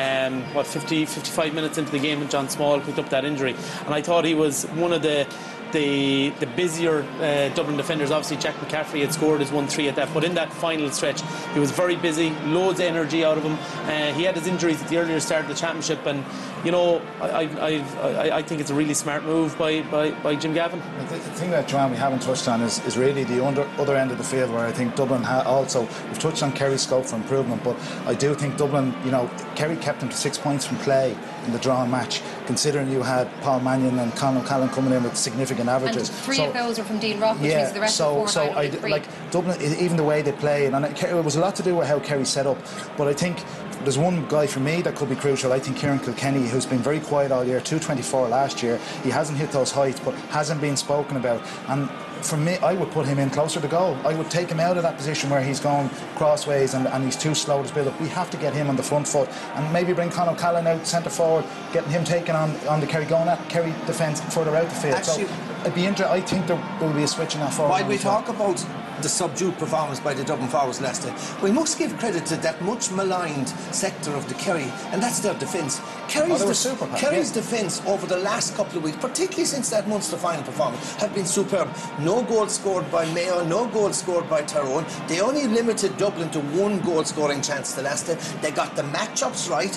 55 minutes into the game when John Small picked up that injury, and I thought he was one of the busier Dublin defenders. Obviously Jack McCaffrey had scored his 1-3 at that, but in that final stretch he was very busy, loads of energy out of him. He had his injuries at the earlier start of the championship, and you know, I think it's a really smart move by Jim Gavin. The thing that, Joanne, we haven't touched on is really the other end of the field, where I think Dublin also, we've touched on Kerry's scope for improvement, but I do think Dublin, you know, Kerry kept them to 6 points from play in the drawn match, considering you had Paul Mannion and Conor O'Callaghan coming in with significant averages. And 3 of those are from Dean Rock, which means the rest are 4 like Dublin, even the way they play, and it was a lot to do with how Kerry set up, but I think there's one guy for me that could be crucial. I think Kieran Kilkenny, who's been very quiet all year, 224 last year, he hasn't hit those heights but hasn't been spoken about, and for me, I would put him in closer to goal. I would take him out of that position where he's going crossways and he's too slow to build up. We have to get him on the front foot, and maybe bring Conor O'Callaghan out centre forward, getting him taken on the Kerry, going at Kerry defence further out the field. Actually, so it'd be interesting. I think there will be a switch in that forward. While we talk about the subdued performance by the Dublin forwards last day. We must give credit to that much maligned sector of the Kerry, and that's their defence. Kerry's defence over the last couple of weeks, particularly since that Munster final performance, have been superb. No goal scored by Mayo, no goal scored by Tyrone. They only limited Dublin to 1 goal scoring chance the last day. They got the matchups right.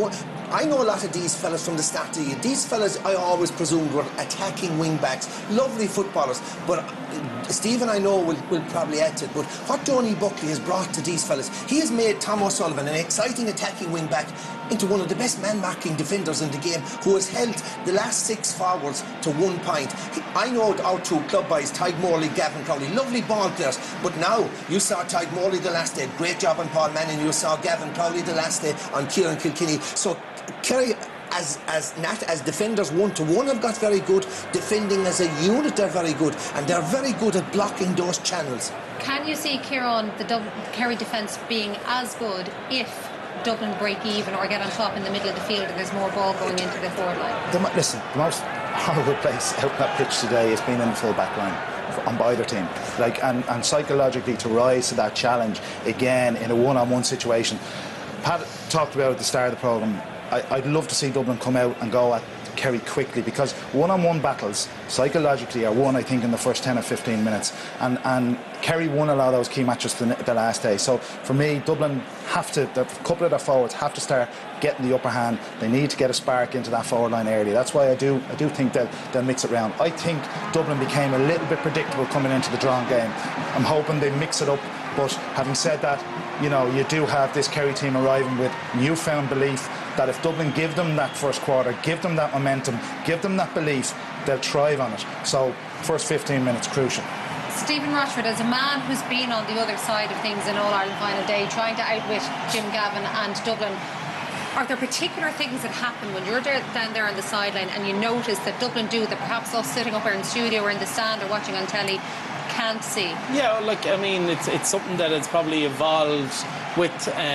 I know a lot of these fellas from the start of the year. These fellas I always presumed were attacking wing backs, lovely footballers, but Stephen I know will probably add to it, but what Donny Buckley has brought to these fellas, he has made Tom O'Sullivan, an exciting attacking wing back, into one of the best man-marking defenders in the game, who has held the last 6 forwards to 1 point. I know our 2 club boys, Tyg Morley, Gavin Crowley, lovely ball players, but now you saw Tyg Morley the last day, great job on Paul Manning, you saw Gavin Crowley the last day on Kieran Kilkenny. So Kerry, as defenders 1-to-1 have got very good, defending as a unit they're very good, and they're very good at blocking those channels. Can you see, Kieran, the Kerry defence being as good if Dublin break even or get on top in the middle of the field and there's more ball going into the forward line? The most horrible place out that pitch today has been in the full back line on either team, and psychologically to rise to that challenge again in a one-on-one situation. Pat talked about at the start of the programme, I'd love to see Dublin come out and go at Kerry quickly, because one-on-one battles psychologically are won, I think, in the first 10 or 15 minutes, and Kerry won a lot of those key matches the last day. So for me, Dublin have to, a couple of their forwards have to start getting the upper hand. They need to get a spark into that forward line early. That's why I do think they'll mix it round. I think Dublin became a little bit predictable coming into the drawn game. I'm hoping they mix it up, but having said that, you know, you do have this Kerry team arriving with newfound belief that if Dublin give them that first quarter, give them that momentum, give them that belief, they'll thrive on it. So first 15 minutes crucial. Stephen Rochford, as a man who's been on the other side of things in All-Ireland final day, trying to outwit Jim Gavin and Dublin, are there particular things that happen when you're down there on the sideline and you notice that Dublin do that perhaps us sitting up here in the studio or in the stand or watching on telly can't see? Yeah, it's something that has probably evolved with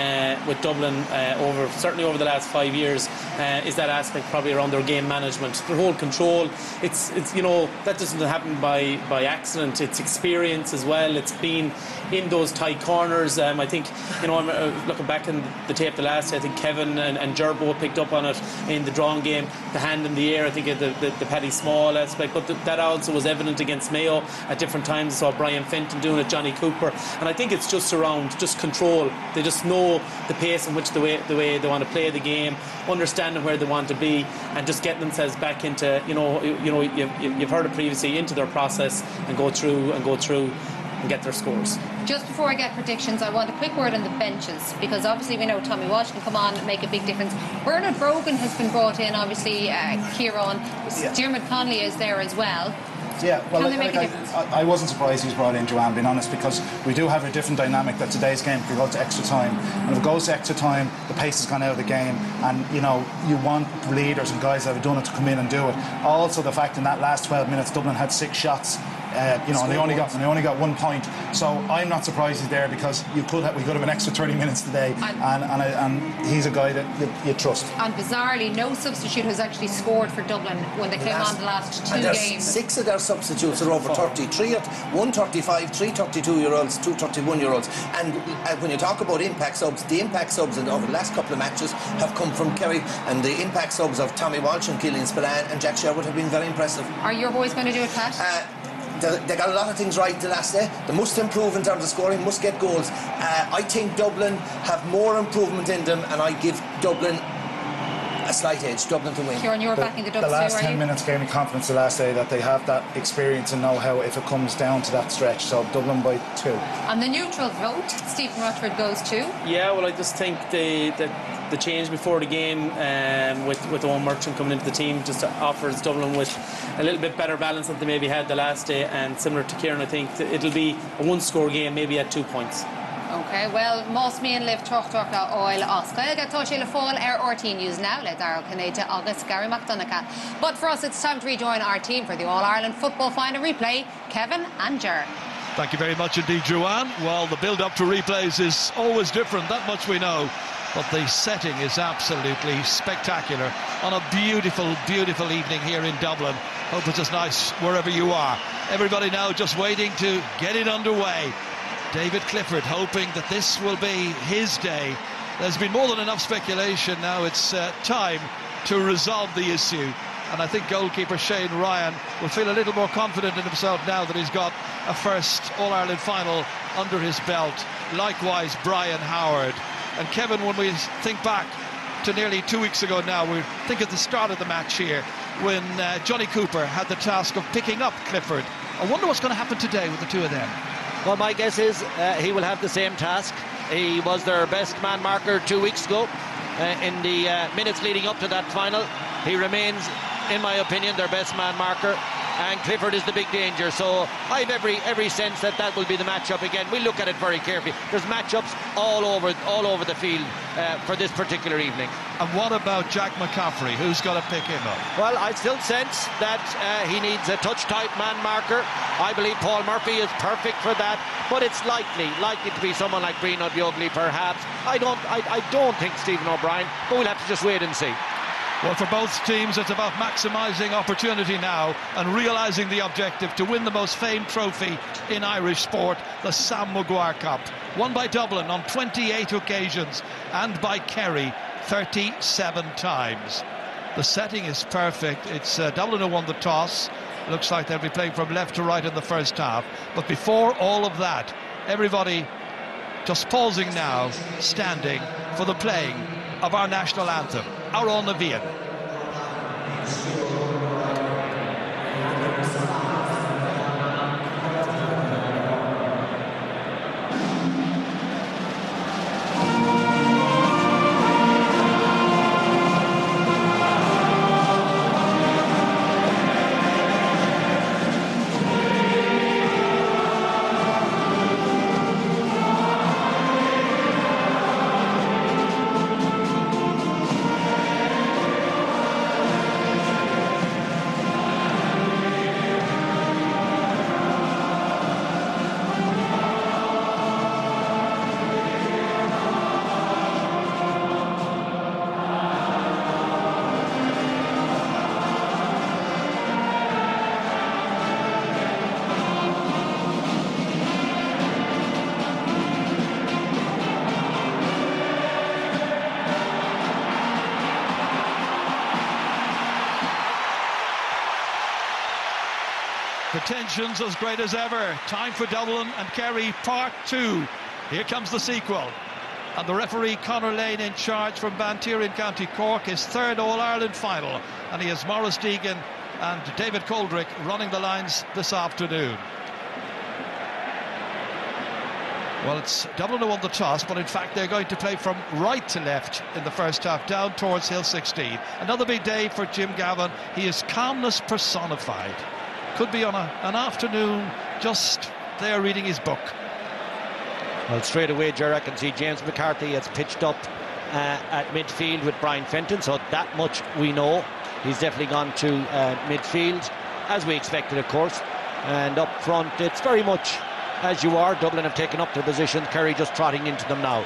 Dublin certainly over the last 5 years, is that aspect probably around their game management, their whole control. It's that doesn't happen by accident. It's experience as well. It's been in those tight corners. I think, I'm looking back in the tape the last day, I think Kevin and Ger both picked up on it in the drawn game, the hand in the air, I think the Paddy Small aspect, but that also was evident against Mayo at different times. I saw Brian Fenton doing it, Johnny Cooper, and I think it's just around control. They just know the pace in which the way they want to play the game, understanding where they want to be, and just getting themselves back into you've heard it previously, into their process and go through and get their scores. Just before I get predictions, I want a quick word on the benches, because obviously we know Tommy Walsh can come on and make a big difference. Bernard Brogan has been brought in, obviously, Kieran. Yeah. Dermot Connolly is there as well. Yeah, well, I wasn't surprised he was brought in, Joanne, being honest, because we do have a different dynamic that today's game could go to extra time. And if it goes to extra time, the pace has gone out of the game, and you want leaders and guys that have done it to come in and do it. Also, the fact in that last 12 minutes, Dublin had 6 shots. And they only got 1 point. So I'm not surprised he's there, because we could have an extra 30 minutes today, and he's a guy that you trust. And bizarrely, no substitute has actually scored for Dublin when they came on the last 2 games. 6 of their substitutes are over 30. 1 35, 3 32-year-olds, 2 31-year-olds. And when you talk about impact subs, the impact subs over the last couple of matches have come from Kerry, and the impact subs of Tommy Walsh and Killian Spillane and Jack Sherwood have been very impressive. Are your boys going to do it, Pat? They got a lot of things right the last day. They must improve in terms of scoring, must get goals. I think Dublin have more improvement in them, and I give Dublin a slight edge. Dublin to win. Kieran, you're backing the Dubs. The last 10 minutes gave me confidence the last day that they have that experience and know-how if it comes down to that stretch. So Dublin by 2. On the neutral vote, Stephen Rochford goes to. Yeah, well, I just think the change before the game with Owen Murchan coming into the team just offers Dublin with a little bit better balance than they maybe had the last day, and similar to Kieran, I think it'll be a 1-score game, maybe at 2 points. Okay, well, Moss me and live Tucht oil Oscar. Get touch the fall RT News now. Let Daryl Canada August Gary McDonough. But for us, it's time to rejoin our team for the All Ireland Football Final replay. Kevin and Ger. Thank you very much indeed, Joanne. Well, the build-up to replays is always different, that much we know. but the setting is absolutely spectacular on a beautiful, beautiful evening here in Dublin. Hope it's as nice wherever you are. Everybody now just waiting to get it underway. David Clifford hoping that this will be his day. There's been more than enough speculation. Now it's time to resolve the issue. And I think goalkeeper Shane Ryan will feel a little more confident in himself now that he's got a first All-Ireland final under his belt. Likewise, Brian Howard. And Kevin, when we think back to nearly 2 weeks ago now, we think at the start of the match here, when Johnny Cooper had the task of picking up Clifford. I wonder what's going to happen today with the two of them. Well, my guess is he will have the same task. He was their best man marker 2 weeks ago in the minutes leading up to that final. He remains, in my opinion, their best man marker, and Clifford is the big danger. So I have every sense that that will be the matchup again. We look at it very carefully. There's matchups all over the field for this particular evening. And what about Jack McCaffrey? Who's got to pick him up? Well, I still sense that he needs a touch-tight man marker. I believe Paul Murphy is perfect for that, but it's likely to be someone like Breen O'Biogley, perhaps. I don't think Stephen O'Brien, but we'll have to just wait and see. Well, for both teams, it's about maximising opportunity now and realising the objective to win the most famed trophy in Irish sport, the Sam Maguire Cup. Won by Dublin on 28 occasions and by Kerry 37 times. The setting is perfect. It's Dublin who won the toss. Looks like they'll be playing from left to right in the first half. But before all of that, everybody just pausing now, standing for the playing of our national anthem, Our Own Navian. The tension's as great as ever. Time for Dublin and Kerry Part 2. Here comes the sequel. And the referee Conor Lane in charge from Banteer in County Cork, his third All-Ireland final. And he has Maurice Deegan and David Coldrick running the lines this afternoon. Well, it's Dublin who won the toss, but in fact they're going to play from right to left in the first half, down towards Hill 16. Another big day for Jim Gavin. He is calmness personified. Could be on an afternoon just there reading his book. Well, straight away, Ger, I can see James McCarthy has pitched up at midfield with Brian Fenton, so that much we know. He's definitely gone to midfield, as we expected, of course. And up front, it's very much as you are. Dublin have taken up their positions, Kerry just trotting into them now.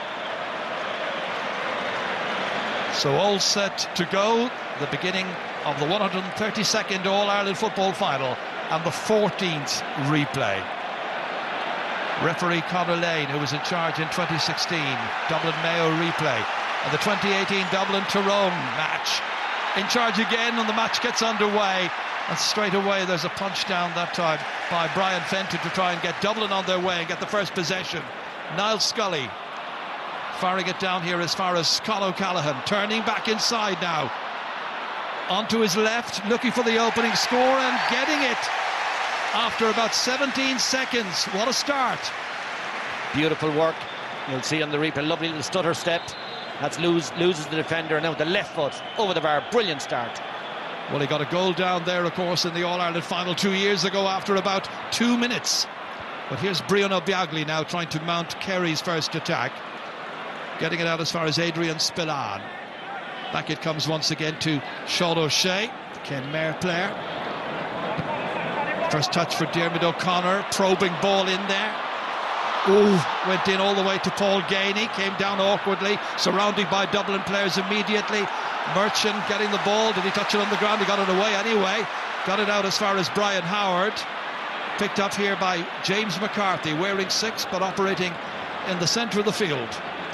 So all set to go, the beginning of the 132nd All-Ireland football final and the 14th replay. Referee Conor Lane, who was in charge in 2016, Dublin Mayo replay, and the 2018 Dublin Tyrone match. In charge again, and the match gets underway, and straight away there's a punch down that time by Brian Fenton to try and get Dublin on their way and get the first possession. Niall Scully firing it down here as far as Conor O'Callaghan, turning back inside now. Onto his left, looking for the opening score and getting it after about 17 seconds. What a start. Beautiful work. You'll see on the replay, lovely little stutter step. That's loses the defender, and now with the left foot over the bar. Brilliant start. Well, he got a goal down there, of course, in the All-Ireland final 2 years ago after about 2 minutes. But here's Brian O'Biogley now trying to mount Kerry's first attack. Getting it out as far as Adrian Spillane. Back it comes once again to Sean O'Shea, the Kenmare player. First touch for Diarmuid O'Connor, probing ball in there. Went in all the way to Paul Gainey, came down awkwardly, surrounded by Dublin players immediately. Merchant getting the ball. Did he touch it on the ground? He got it away anyway. Got it out as far as Brian Howard. Picked up here by James McCarthy, wearing 6 but operating in the centre of the field.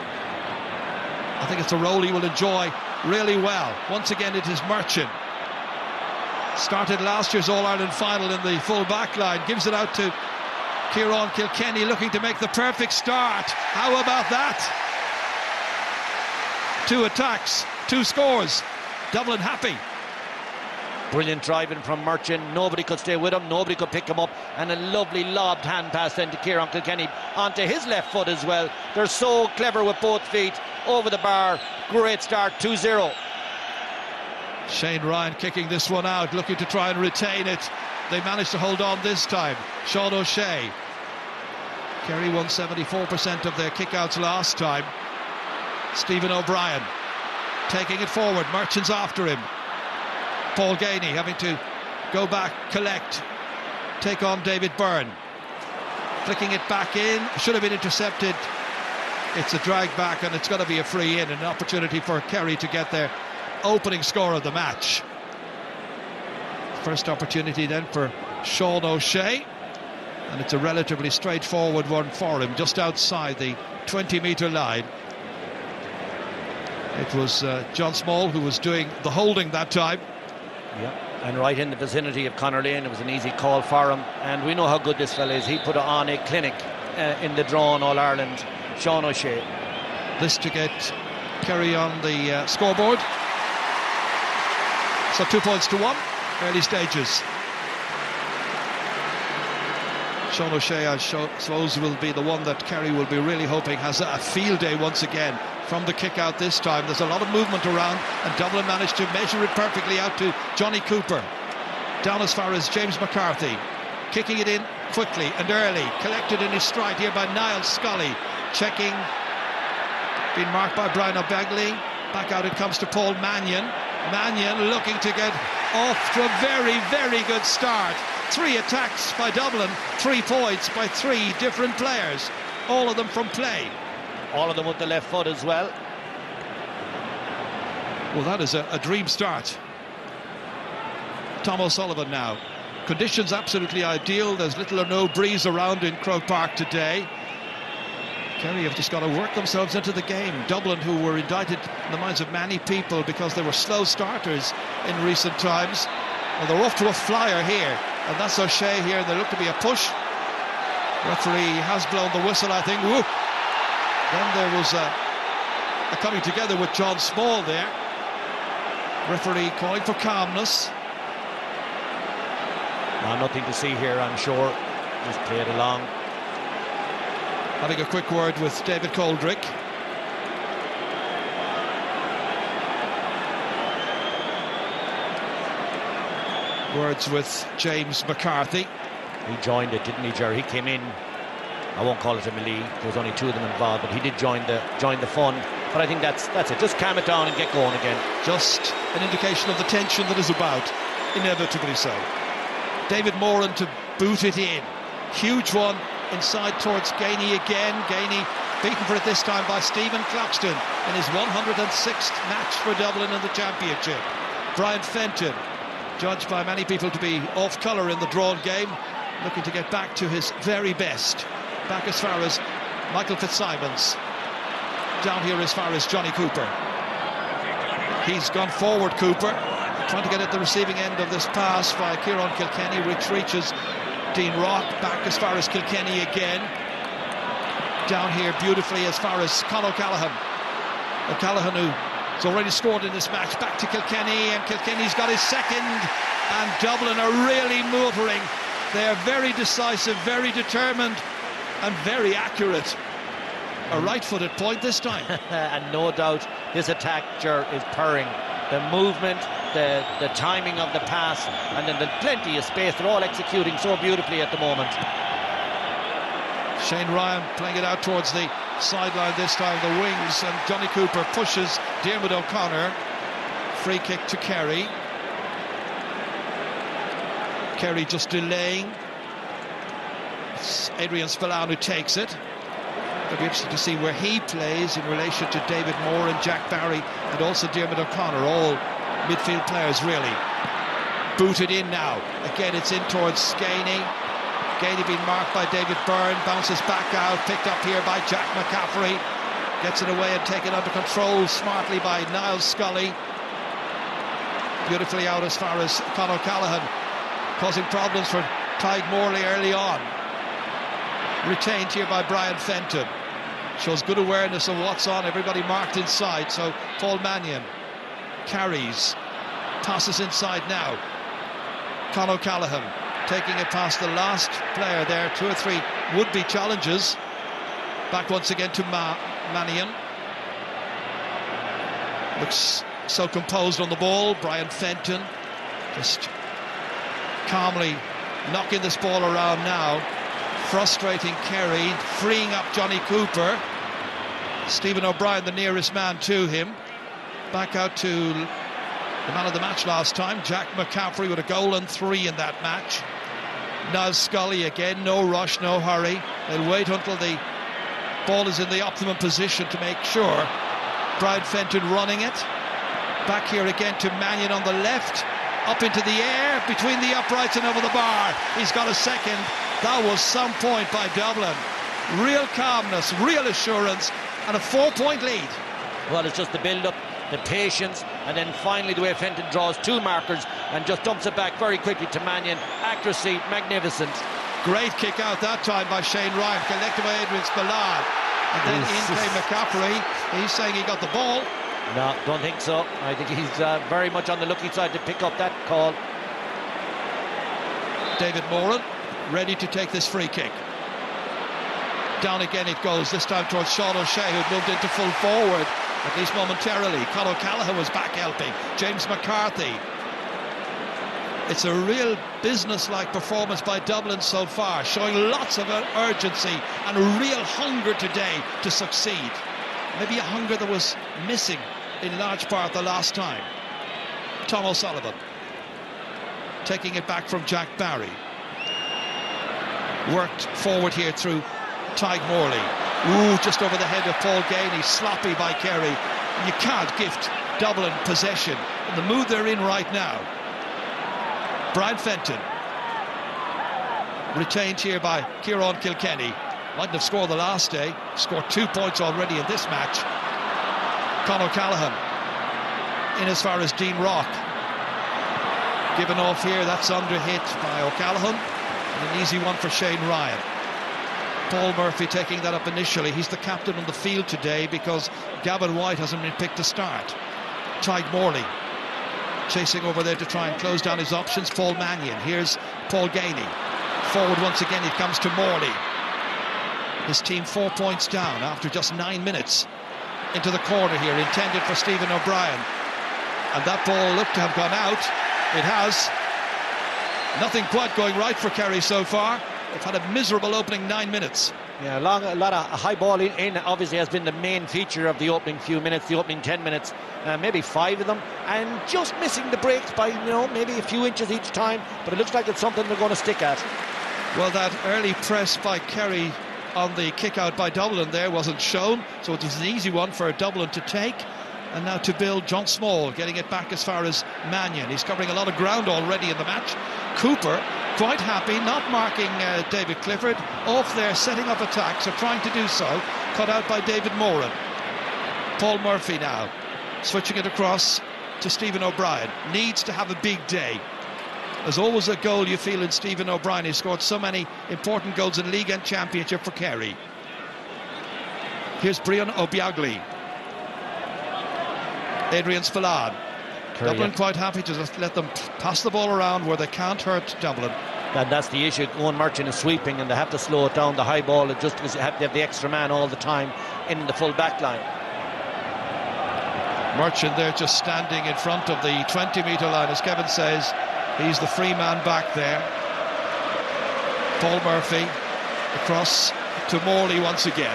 I think it's a role he will enjoy really well. Once again, it is Merchant. Started last year's All-Ireland final in the full back line. Gives it out to Kieran Kilkenny, looking to make the perfect start. How about that? 2 attacks, 2 scores. Dublin happy. Brilliant driving from Merchant. Nobody could stay with him, nobody could pick him up, and a lovely lobbed hand pass then to Kieran Kilkenny onto his left foot as well. They're so clever with both feet over the bar. Great start, 2-0. Shane Ryan kicking this one out, looking to try and retain it. They managed to hold on this time. Sean O'Shea. Kerry won 74% of their kickouts last time. Stephen O'Brien taking it forward. Merchant's after him. Paul Gainey having to go back, collect, take on David Byrne. Flicking it back in. Should have been intercepted. It's a drag back, and it's going to be a free in, an opportunity for Kerry to get their opening score of the match. First opportunity then for Sean O'Shea, and it's a relatively straightforward one for him, just outside the 20-metre line. It was John Small who was doing the holding that time. Yeah, and right in the vicinity of Conor Lane. It was an easy call for him, and we know how good this fella is. He put on a clinic in the drawn All-Ireland. Sean O'Shea. This to get Kerry on the scoreboard. So 2 points to 1, early stages. Sean O'Shea, I suppose, will be the one that Kerry will be really hoping has a field day once again from the kick out this time. There's a lot of movement around, and Dublin managed to measure it perfectly out to Johnny Cooper. Down as far as James McCarthy. Kicking it in quickly and early. Collected in his stride here by Niall Scully. Checking. Being marked by Brian O'Begley. Back out it comes to Paul Mannion. Mannion looking to get off to a very, very good start. 3 attacks by Dublin, 3 points by 3 different players, all of them from play. All of them with the left foot as well. Well, that is a dream start. Tom O'Sullivan now. Conditions absolutely ideal. There's little or no breeze around in Croke Park today. Kerry have just got to work themselves into the game. Dublin, who were indicted in the minds of many people because they were slow starters in recent times. Well, they're off to a flyer here, and that's O'Shea here. They look to be a push. Referee has blown the whistle, I think. Woo. Then there was a coming together with John Small there. Referee calling for calmness. Nothing to see here, I'm sure. Just play it along. Having a quick word with David Coldrick. Words with James McCarthy. He joined it, didn't he, Jerry? He came in. I won't call it a melee. There was only 2 of them involved, but he did join the fun. But I think that's it. Just calm it down and get going again. Just an indication of the tension that is about. Inevitably so. David Moran to boot it in. Huge one inside towards Gainey again. Gainey beaten for it this time by Stephen Cloxton in his 106th match for Dublin in the championship. Brian Fenton, judged by many people to be off colour in the drawn game, looking to get back to his very best. Back as far as Michael Fitzsimons. Down here as far as Johnny Cooper. He's gone forward, Cooper, trying to get at the receiving end of this pass by Kieran Kilkenny, which reaches Dean Rock. Back as far as Kilkenny again. Down here beautifully as far as Con O'Callaghan. O'Callaghan, who has already scored in this match. Back to Kilkenny, and Kilkenny's got his second, and Dublin are really motoring. They are very decisive, very determined, and very accurate. A right-footed point this time. And no doubt this attack is purring. The movement, the timing of the pass, and then the plenty of space. They're all executing so beautifully at the moment. Shane Ryan playing it out towards the sideline this time, the wings, and Johnny Cooper pushes Diarmuid O'Connor. Free kick to Kerry. Kerry just delaying. It's Adrian Spillane who takes it. It'll be interesting to see where he plays in relation to David Moore and Jack Barry and also Diarmuid O'Connor, all midfield players really. Booted in now. Again, it's in towards Skaney. Skaney being marked by David Byrne, bounces back out, picked up here by Jack McCaffrey. Gets it away and taken under control smartly by Niall Scully. Beautifully out as far as Conor Callaghan, causing problems for Tadhg Morley early on. Retained here by Brian Fenton. Shows good awareness of what's on. Everybody marked inside. So Paul Mannion carries, passes inside now. Conor Callaghan taking it past the last player there. 2 or 3 would-be challenges. Back once again to Mannion. Looks so composed on the ball. Brian Fenton just calmly knocking this ball around now. Frustrating Kerry, freeing up Johnny Cooper. Stephen O'Brien, the nearest man to him. Back out to the man of the match last time, Jack McCaffrey, with a goal and 3 in that match. Niall Scully again, no rush, no hurry. They'll wait until the ball is in the optimum position to make sure. Brian Fenton running it. Back here again to Mannion on the left. Up into the air, between the uprights and over the bar. He's got a second. That was some point by Dublin. Real calmness, real assurance, and a 4-point lead. Well, it's just the build-up, the patience, and then finally the way Fenton draws 2 markers and just dumps it back very quickly to Mannion. Accuracy, magnificent. Great kick out that time by Shane Ryan, collected by Adrian Spillane. And then in came McCaffrey. He's saying he got the ball. No, don't think so. I think he's very much on the lucky side to pick up that call. David Moran ready to take this free kick. Down again it goes, this time towards Sean O'Shea, who'd moved into full forward, at least momentarily. Conor Callaghan was back helping. James McCarthy. It's a real business-like performance by Dublin so far, showing lots of urgency and a real hunger today to succeed. Maybe a hunger that was missing in large part the last time. Tom O'Sullivan taking it back from Jack Barry. Worked forward here through Tadhg Morley. Ooh, just over the head of Paul Gainey. Sloppy by Kerry. You can't gift Dublin possession in the mood they're in right now. Brian Fenton. Retained here by Kieran Kilkenny. Mightn't have scored the last day. Scored 2 points already in this match. Conor Callaghan in as far as Dean Rock. Given off here, that's under hit by O'Callaghan. And an easy one for Shane Ryan. Paul Murphy taking that up initially. He's the captain on the field today because Gavin White hasn't been picked to start. Tadhg Morley chasing over there to try and close down his options. Paul Mannion. Here's Paul Gainey. Forward once again it comes to Morley. His team 4 points down after just 9 minutes. Into the corner here, intended for Stephen O'Brien. And that ball looked to have gone out. It has. Nothing quite going right for Kerry so far. They've had a miserable opening 9 minutes. Yeah, a lot of high ball in obviously has been the main feature of the opening few minutes, the opening 10 minutes, maybe 5 of them, and just missing the breaks by, maybe a few inches each time, but it looks like it's something they're going to stick at. Well, that early press by Kerry on the kick out by Dublin there wasn't shown, so it was an easy one for Dublin to take. And now to build, John Small getting it back as far as Mannion. He's covering a lot of ground already in the match. Cooper quite happy, not marking David Clifford. Off there, setting up attacks, or trying to do so. Cut out by David Moran. Paul Murphy now switching it across to Stephen O'Brien. Needs to have a big day. There's always a goal you feel in Stephen O'Brien. He scored so many important goals in League and Championship for Kerry. Here's Brian Obiagli. Adrian Spillane. Dublin quite happy to just let them pass the ball around where they can't hurt Dublin. And that's the issue. Owen Murchan is sweeping and they have to slow it down. The high ball, it just because you have to have the extra man all the time in the full back line. Murchan there just standing in front of the 20-metre line, as Kevin says. He's the free man back there. Paul Murphy across to Morley once again.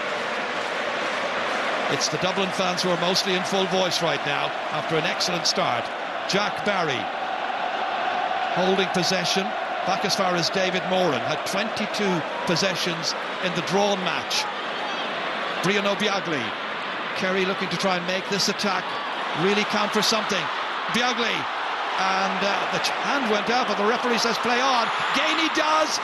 It's the Dublin fans who are mostly in full voice right now after an excellent start. Jack Barry holding possession back as far as David Moran. Had 22 possessions in the drawn match. Brian O'Biagli. Kerry looking to try and make this attack really count for something. Biagli, and the hand went out, but the referee says play on. Gainey does.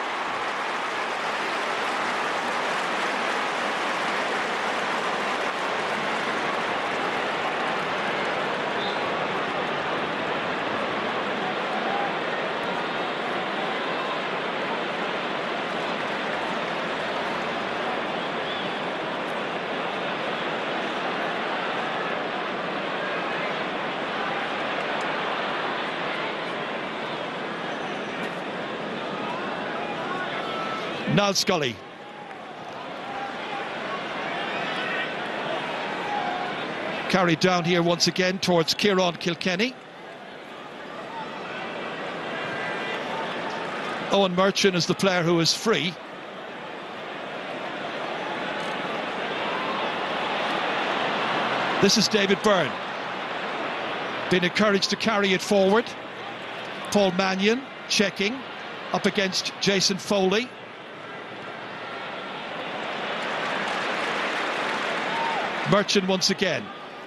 Niall Scully. Carried down here once again towards Kieran Kilkenny. Owen Murchan is the player who is free. This is David Byrne. Been encouraged to carry it forward. Paul Mannion checking up against Jason Foley. Murchan once again.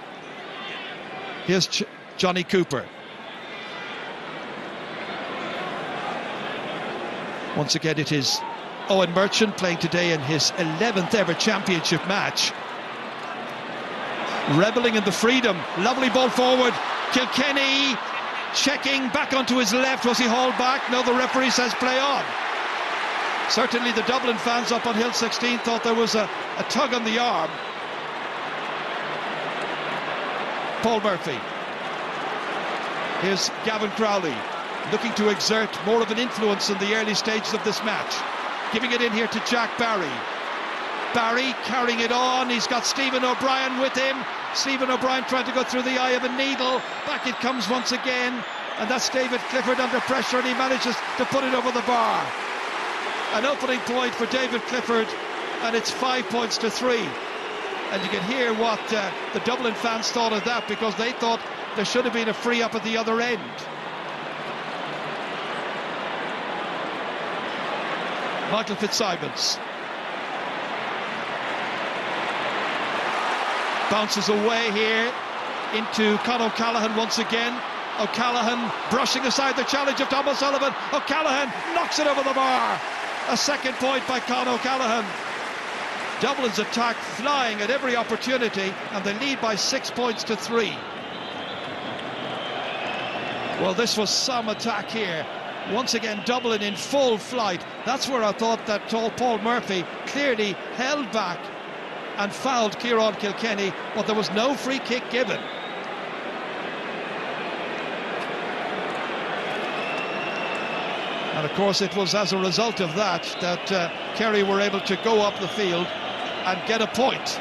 Here's Johnny Cooper. Once again it is Owen Murchan playing today in his 11th ever championship match. Reveling in the freedom. Lovely ball forward. Kilkenny checking back onto his left. Was he hauled back? No, the referee says play on. Certainly the Dublin fans up on Hill 16 thought there was a tug on the arm. Paul Murphy. Here's Gavin Crowley looking to exert more of an influence in the early stages of this match. Giving it in here to Jack Barry. Barry carrying it on. He's got Stephen O'Brien with him. Stephen O'Brien trying to go through the eye of a needle. Back it comes once again. And that's David Clifford under pressure, and he manages to put it over the bar. An opening point for David Clifford, and it's 5 points to 3. And you can hear what the Dublin fans thought of that, because they thought there should have been a free up at the other end. Michael Fitzsimons bounces away here into Con O'Callaghan once again. O'Callaghan brushing aside the challenge of Tom O'Sullivan. O'Callaghan knocks it over the bar. A second point by Con O'Callaghan. Dublin's attack flying at every opportunity, and they lead by 6 points to 3. Well, this was some attack here. Once again, Dublin in full flight. That's where I thought that tall Paul Murphy clearly held back and fouled Kieran Kilkenny, but there was no free kick given. And of course it was as a result of that Kerry were able to go up the field and get a point.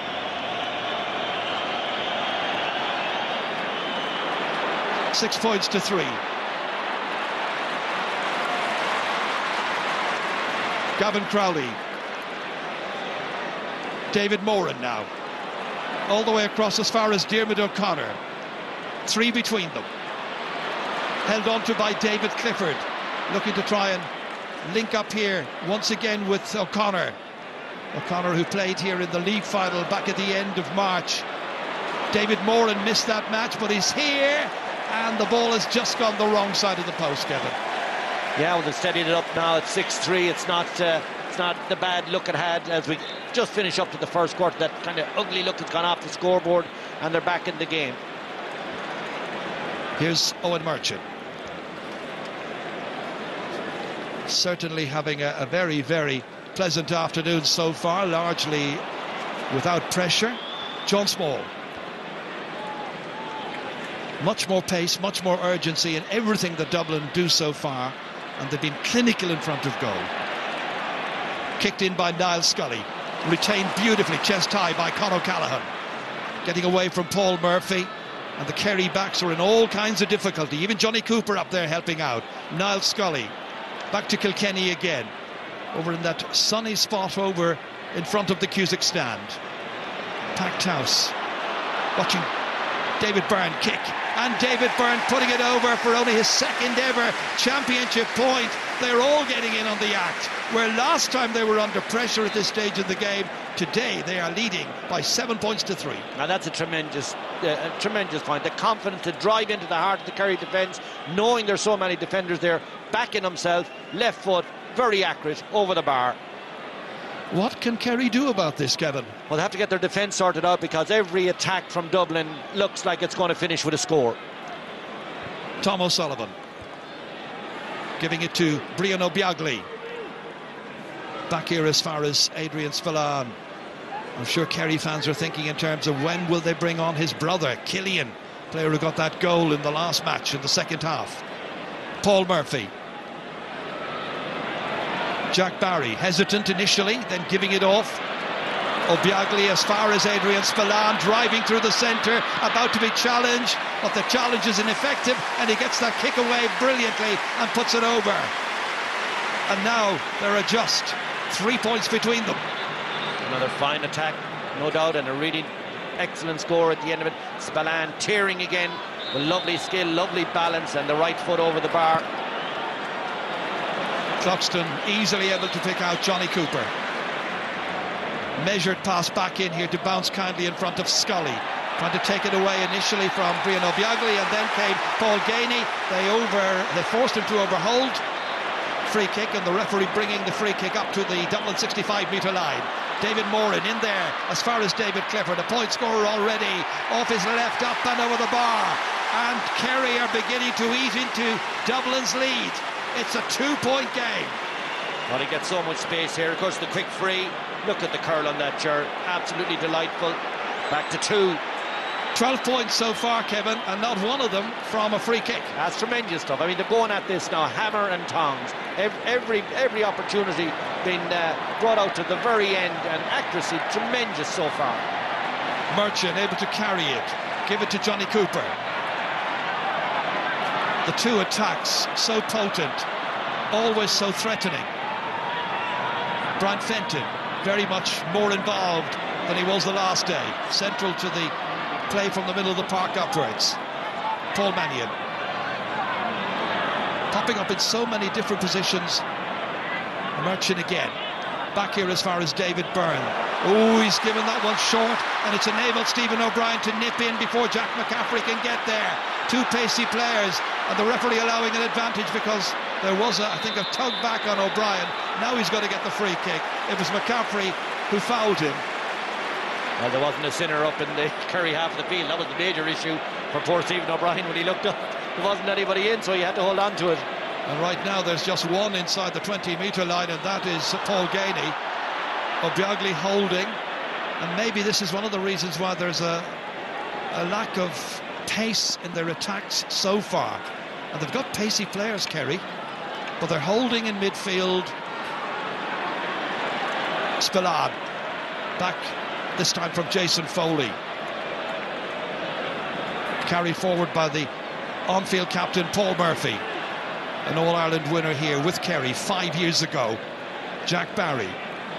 Six points to 3. Gavin Crowley. David Moran now. All the way across as far as Diarmuid O'Connor. 3 between them. Held on to by David Clifford. Looking to try and link up here once again with O'Connor. O'Connor, who played here in the league final back at the end of March. David Moran missed that match, but he's here, and the ball has just gone the wrong side of the post, Kevin. Yeah, well, they've steadied it up now at 6-3. It's not the bad look it had as we just finish up to the first quarter. That kind of ugly look has gone off the scoreboard, and they're back in the game. Here's Owen Murchan. Certainly having a very, very pleasant afternoon so far, largely without pressure. John Small. Much more pace, much more urgency in everything that Dublin do so far, and they've been clinical in front of goal. Kicked in by Niall Scully. Retained beautifully, chest high by Con O'Callaghan. Getting away from Paul Murphy, and the Kerry backs are in all kinds of difficulty. Even Johnny Cooper up there helping out. Niall Scully. Back to Kilkenny again, over in that sunny spot over in front of the Cusack stand. Packed house. Watching David Byrne kick, and David Byrne putting it over for only his second ever championship point. They're all getting in on the act, where last time they were under pressure at this stage of the game, Today they are leading by 7 points to 3. Now that's a tremendous point. The confidence to drive into the heart of the Kerry defence, knowing there's so many defenders there, backing himself, left foot, very accurate, over the bar. What can Kerry do about this, Kevin? Well, they have to get their defence sorted out, because every attack from Dublin looks like it's going to finish with a score. Tom O'Sullivan giving it to Brian O'Biagli. Back here as far as Adrian Spillane. I'm sure Kerry fans are thinking in terms of when will they bring on his brother, Killian, player who got that goal in the last match in the second half. Paul Murphy. Jack Barry, hesitant initially, then giving it off. O'Biagli as far as Adrian Spillane, driving through the centre, about to be challenged, but the challenge is ineffective, and he gets that kick away brilliantly and puts it over. And now there are just 3 points between them. Another fine attack, no doubt, and a really excellent score at the end of it. Spillane tearing again with lovely skill, lovely balance, and the right foot over the bar. Cluxton easily able to pick out Johnny Cooper. Measured pass back in here to bounce kindly in front of Scully. Trying to take it away initially from Brian O'Biagli, and then came Paul Gainey. They forced him to overhold. Free kick, and the referee bringing the free kick up to the Dublin 65-metre line. David Moran in there as far as David Clifford, a point scorer already, off his left, up and over the bar, and Kerry are beginning to eat into Dublin's lead. It's a 2-point game. Well, he gets so much space here. Of course, the quick free. Look at the curl on that shirt, absolutely delightful. Back to 2. 12 points so far, Kevin, and not one of them from a free kick. That's tremendous stuff. I mean, they're going at this now, hammer and tongs. Every opportunity been brought out to the very end, and accuracy tremendous so far. Merchant able to carry it, give it to Johnny Cooper. The two attacks so potent, always so threatening. Brian Fenton very much more involved than he was the last day, central to the play from the middle of the park upwards. Paul Mannion popping up in so many different positions. Merchant again, back here as far as David Byrne. Oh, he's given that one short, and it's enabled Stephen O'Brien to nip in before Jack McCaffrey can get there. Two pacey players, and the referee allowing an advantage because there was, I think, a tug back on O'Brien. Now he's going to get the free kick. It was McCaffrey who fouled him. Well, there wasn't a sinner up in the Kerry half of the field. That was the major issue for poor Stephen O'Brien when he looked up. There wasn't anybody in, so he had to hold on to it. And right now there's just one inside the 20-metre line, and that is Paul Gainey. O'Biagli holding, and maybe this is one of the reasons why there's a lack of pace in their attacks so far. And they've got pacey players, Kerry, but they're holding in midfield. Spillane back this time from Jason Foley, carried forward by the on-field captain Paul Murphy, an All-Ireland winner here with Kerry 5 years ago. Jack Barry.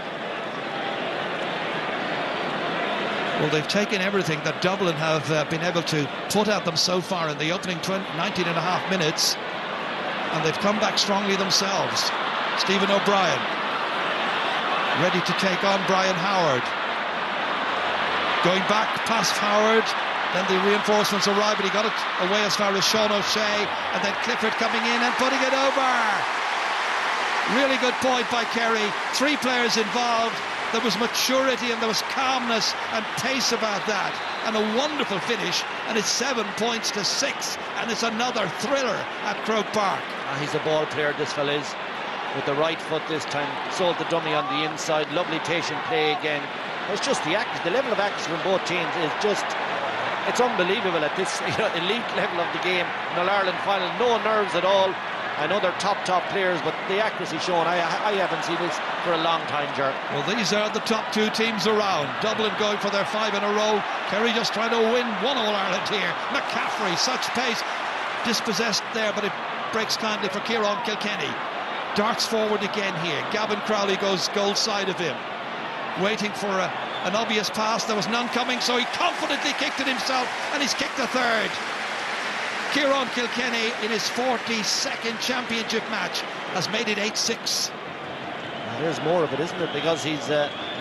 Well, they've taken everything that Dublin have been able to put at them so far in the opening 19 and a half minutes, and they've come back strongly themselves. Stephen O'Brien ready to take on Brian Howard. Going back past Howard, then the reinforcements arrive, but he got it away as far as Sean O'Shea, and then Clifford coming in and putting it over. Really good point by Kerry. 3 players involved. There was maturity and there was calmness and pace about that, and a wonderful finish, and it's 7 points to 6, and it's another thriller at Croke Park. He's a ball player, this fella is, with the right foot this time. Sold the dummy on the inside. Lovely patient play again. It's just the level of accuracy from both teams is just, it's unbelievable at this elite level of the game. In an Ireland final, no nerves at all. I know they're top players, but the accuracy shown, I haven't seen this for a long time, Ger. Well, these are the top 2 teams around. Dublin going for their 5 in a row. Kerry just trying to win one All-Ireland here. McCaffrey, such pace. Dispossessed there, but it breaks kindly for Kieran Kilkenny. Darts forward again here. Gavin Crowley goes goal side of him, waiting for an obvious pass. There was none coming, so he confidently kicked it himself, and he's kicked the third. Kieran Kilkenny, in his 42nd championship match, has made it 8-6. There's more of it, isn't it? Because he's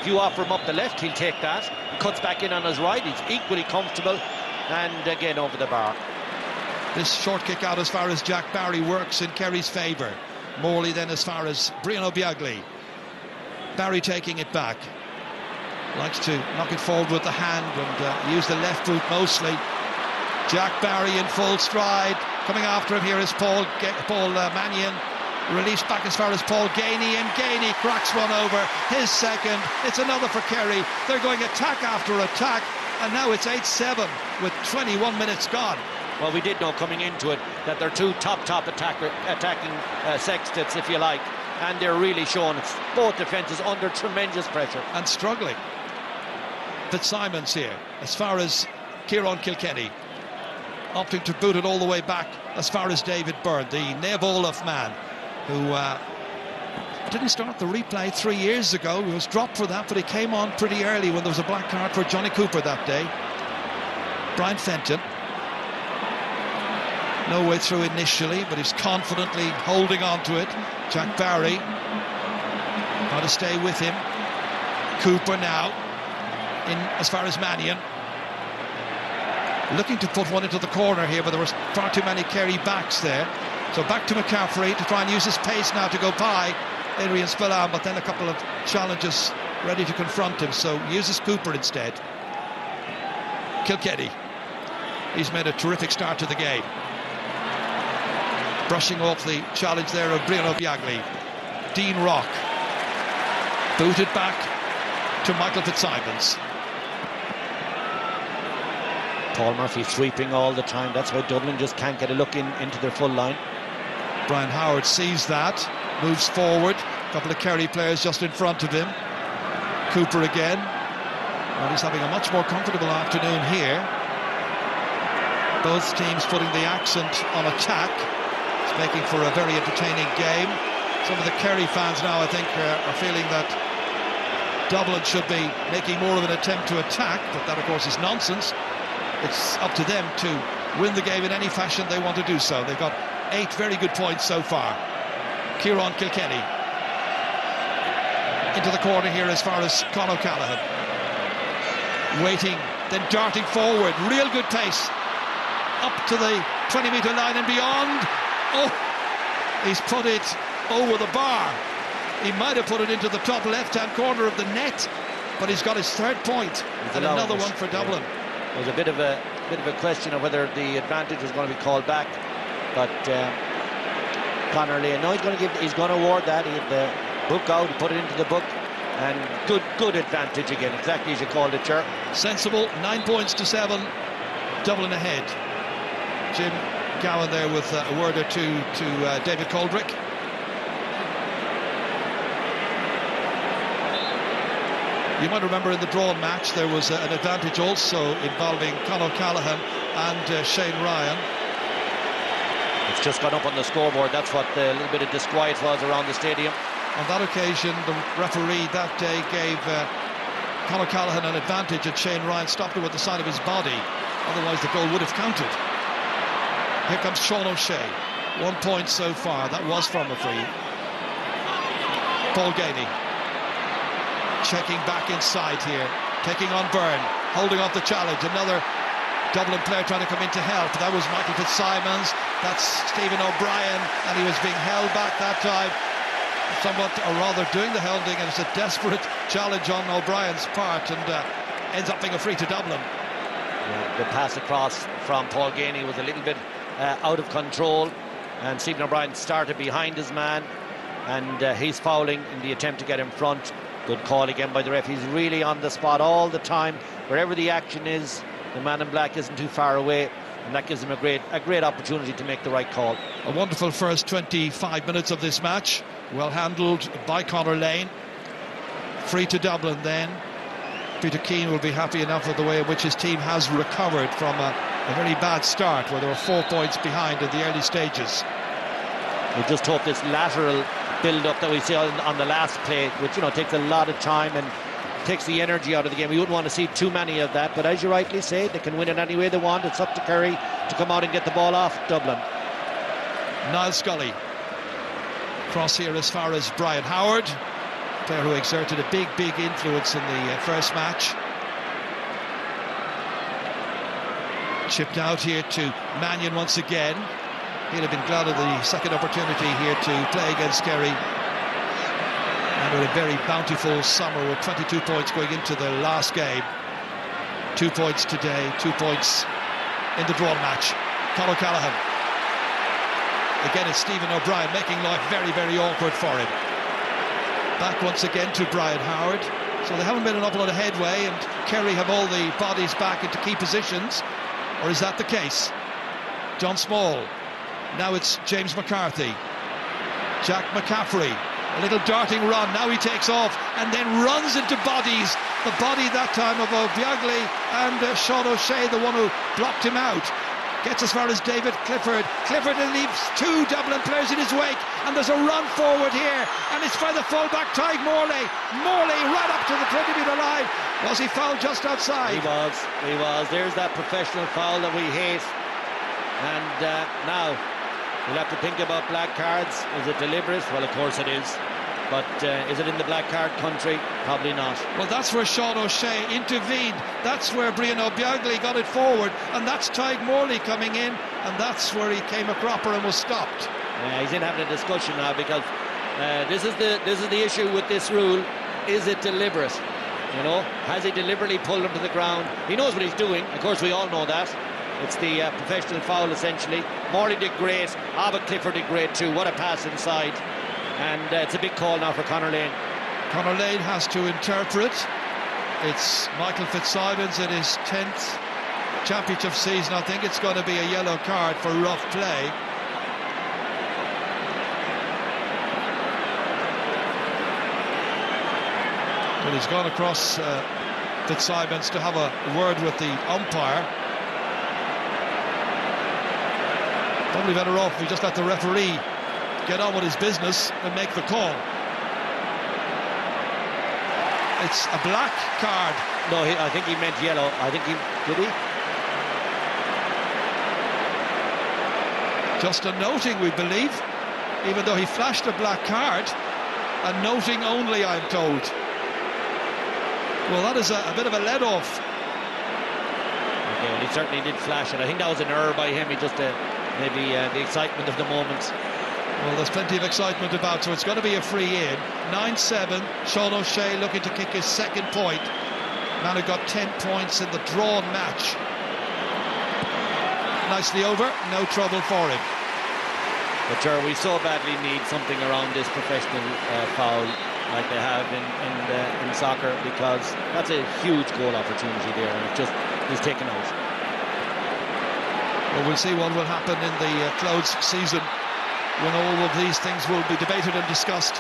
If you offer him up the left, he'll take that. He cuts back in on his right. He's equally comfortable. And again over the bar. This short kick out as far as Jack Barry works in Kerry's favour. Morley then as far as Brian Obiagli. Barry taking it back. Likes to knock it forward with the hand and use the left boot mostly. Jack Barry in full stride. Coming after him here is Paul Mannion. Released back as far as Paul Gainey, and Gainey cracks one over. His second. It's another for Kerry. They're going attack after attack, and now it's 8-7 with 21 minutes gone. Well, we did know coming into it that they're two top attacking sextets, if you like, and they're really showing it's both defences under tremendous pressure. And struggling. Fitzsimons here, as far as Kieran Kilkenny, opting to boot it all the way back as far as David Byrne, the Neb Olaf man, who didn't start the replay 3 years ago. He was dropped for that, but he came on pretty early when there was a black card for Johnny Cooper that day. Brian Fenton, no way through initially, but he's confidently holding on to it. Jack Barry got to stay with him. Cooper now in as far as Mannion, looking to put one into the corner here, but there was far too many Kerry backs there. So back to McCaffrey to try and use his pace now to go by Adrian Spillane, but then a couple of challenges ready to confront him, so uses Cooper instead. Kilkenny, he's made a terrific start to the game, brushing off the challenge there of Brian Obiagli. Dean Rock booted back to Michael Fitzsimons. Paul Murphy sweeping all the time. That's why Dublin just can't get a look into their full line. Brian Howard sees that, moves forward. A couple of Kerry players just in front of him. Cooper again. Well, he's having a much more comfortable afternoon here. Both teams putting the accent on attack. It's making for a very entertaining game. Some of the Kerry fans now, I think, are feeling that Dublin should be making more of an attempt to attack, but that, of course, is nonsense. It's up to them to win the game in any fashion they want to do so. They've got 8 very good points so far. Kieran Kilkenny into the corner here as far as Con O'Callaghan. Waiting, then darting forward. Real good pace. Up to the 20-metre line and beyond. Oh, he's put it over the bar. He might have put it into the top left-hand corner of the net, but he's got his 3rd point and another one for Dublin. Yeah. There was a bit of a question of whether the advantage was going to be called back, but Conor Lane, no, he's going to award that. He had the book out, put it into the book, and good advantage again, exactly as you called it, Chair. Sensible, 9 points to 7, Dublin ahead. Jim Gowan there with a word or two to David Coldrick. You might remember in the drawn match there was an advantage also involving Con O'Callaghan and Shane Ryan. It's just gone up on the scoreboard. That's what the little bit of disquiet was around the stadium. On that occasion, the referee that day gave Con O'Callaghan an advantage, and Shane Ryan stopped it with the side of his body. Otherwise, the goal would have counted. Here comes Sean O'Shea. 1 point so far. That was from a free. Paul Gainey checking back inside here, taking on Byrne, holding off the challenge. Another Dublin player trying to come in to help. That was Michael Fitzsimons. That's Stephen O'Brien, and he was being held back that time. Somewhat, or rather doing the holding, and it's a desperate challenge on O'Brien's part, and ends up being a free to Dublin. Yeah, the pass across from Paul Gainey was a little bit out of control, and Stephen O'Brien started behind his man, and he's fouling in the attempt to get in front. Good call again by the ref. He's really on the spot all the time. Wherever the action is, the man in black isn't too far away, and that gives him a great opportunity to make the right call. A wonderful first 25 minutes of this match, well handled by Conor Lane. Free to Dublin then. Peter Keane will be happy enough with the way in which his team has recovered from a very bad start where they were 4 points behind in the early stages. We just hope this lateral build-up that we see on the last play, which takes a lot of time and takes the energy out of the game. We wouldn't want to see too many of that, but as you rightly say, they can win it any way they want. It's up to Kerry to come out and get the ball off Dublin. Niall Scully. Cross here as far as Brian Howard. player who exerted a big influence in the first match. Chipped out here to Mannion once again. He'll have been glad of the second opportunity here to play against Kerry. And with a very bountiful summer with 22 points going into the last game. 2 points today, 2 points in the drawn match. Conor Callaghan. Again, it's Stephen O'Brien making life very awkward for him. Back once again to Brian Howard. So they haven't made an awful lot of headway, and Kerry have all the bodies back into key positions. Or is that the case? John Small. Now it's James McCarthy. Jack McCaffrey. A little darting run. Now he takes off and then runs into bodies. The body that time of O'Biagli and Sean O'Shea, the one who blocked him out. Gets as far as David Clifford. Clifford leaves 2 Dublin players in his wake, and there's a run forward here, and it's by the fullback Tadhg Morley. Morley right up to the 20-metre line. Was he fouled just outside? He was. There's that professional foul that we hate. And now we'll have to think about black cards. Is it deliberate? Well, of course it is. But is it in the black card country? Probably not. Well, that's where Sean O'Shea intervened. That's where Brian O'Biagli got it forward, and that's Tadhg Morley coming in, and that's where he came a cropper and was stopped. Yeah, he's in having a discussion now, because this is the issue with this rule. Is it deliberate? You know, has he deliberately pulled him to the ground? He knows what he's doing. Of course, we all know that. It's the professional foul, essentially. Morley did great. Albert Clifford did great too. What a pass inside. And it's a big call now for Conor Lane. Conor Lane has to interpret. It's Michael Fitzsimons in his 10th championship season. I think it's going to be a yellow card for rough play. But he's gone across Fitzsimons to have a word with the umpire. Probably better off if we just let the referee get on with his business and make the call. It's a black card. No, I think he meant yellow. I think did he? Just a noting, we believe, even though he flashed a black card. A noting only, I'm told. Well, that is a bit of a let-off. Okay, well, he certainly did flash it. I think that was an error by him. He just maybe the excitement of the moment. Well, there's plenty of excitement about, so it's going to be a free in. 9-7, Sean O'Shea looking to kick his second point. Man who got 10 points in the drawn match. Nicely over, no trouble for him. But sure, we so badly need something around this professional foul like they have in soccer, because that's a huge goal opportunity there, and it just is taken out. Well, we'll see what will happen in the closed season, when all of these things will be debated and discussed.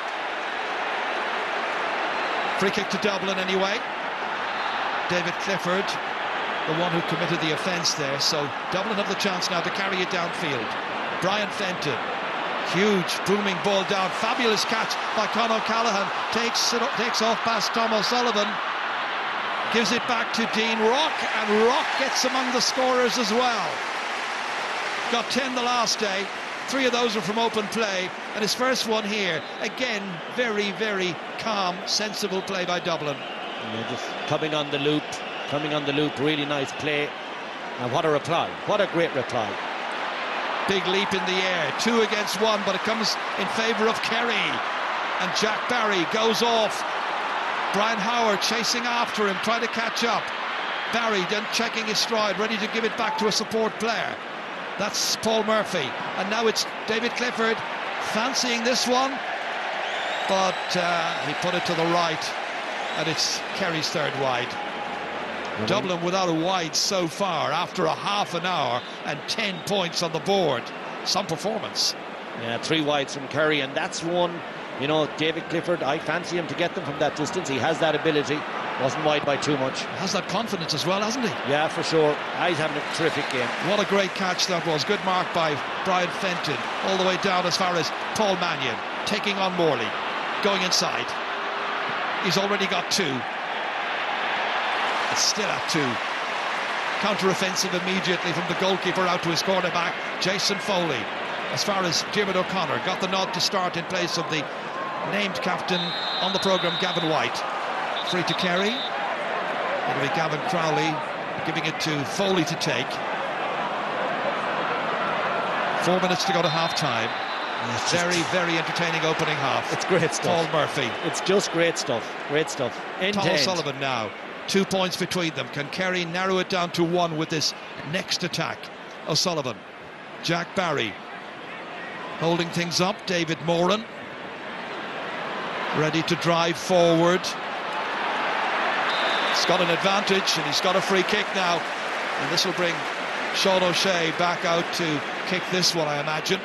Free kick to Dublin anyway. David Clifford, the one who committed the offence there. So Dublin have the chance now to carry it downfield. Brian Fenton, huge booming ball down. Fabulous catch by Conor Callaghan. Takes off past Tom O'Sullivan. Gives it back to Dean Rock, and Rock gets among the scorers as well. Got 10 the last day. 3 of those are from open play, and his first one here. Again, very calm, sensible play by Dublin. Yeah, just coming on the loop, really nice play. And what a reply, what a great reply. Big leap in the air, 2 against 1, but it comes in favour of Kerry. And Jack Barry goes off. Brian Howard chasing after him, trying to catch up. Barry then checking his stride, ready to give it back to a support player. That's Paul Murphy, and now it's David Clifford fancying this one, but he put it to the right, and it's Kerry's third wide. Dublin without a wide so far after a half an hour and 10 points on the board. Some performance. Yeah, 3 wides from Kerry, and that's one, you know, David Clifford, I fancy him to get them from that distance. He has that ability. Wasn't wide by too much. Has that confidence as well, hasn't he? Yeah, for sure. He's having a terrific game. What a great catch that was. Good mark by Brian Fenton. All the way down as far as Paul Mannion. Taking on Morley. Going inside. He's already got 2. It's still at 2. Counter-offensive immediately from the goalkeeper out to his cornerback, Jason Foley. As far as Diarmuid O'Connor got the nod to start in place of the named captain on the programme, Gavin White. Free to Kerry. It'll be Gavin Crowley giving it to Foley to take. 4 minutes to go to half-time. Very, very entertaining opening half. It's great stuff. Paul Murphy. It's just great stuff. Great stuff. Tom O'Sullivan now. 2 points between them. Can Kerry narrow it down to 1 with this next attack? O'Sullivan. Jack Barry. Holding things up. David Moran. Ready to drive forward. He's got an advantage and he's got a free kick now. And this will bring Sean O'Shea back out to kick this one, I imagine.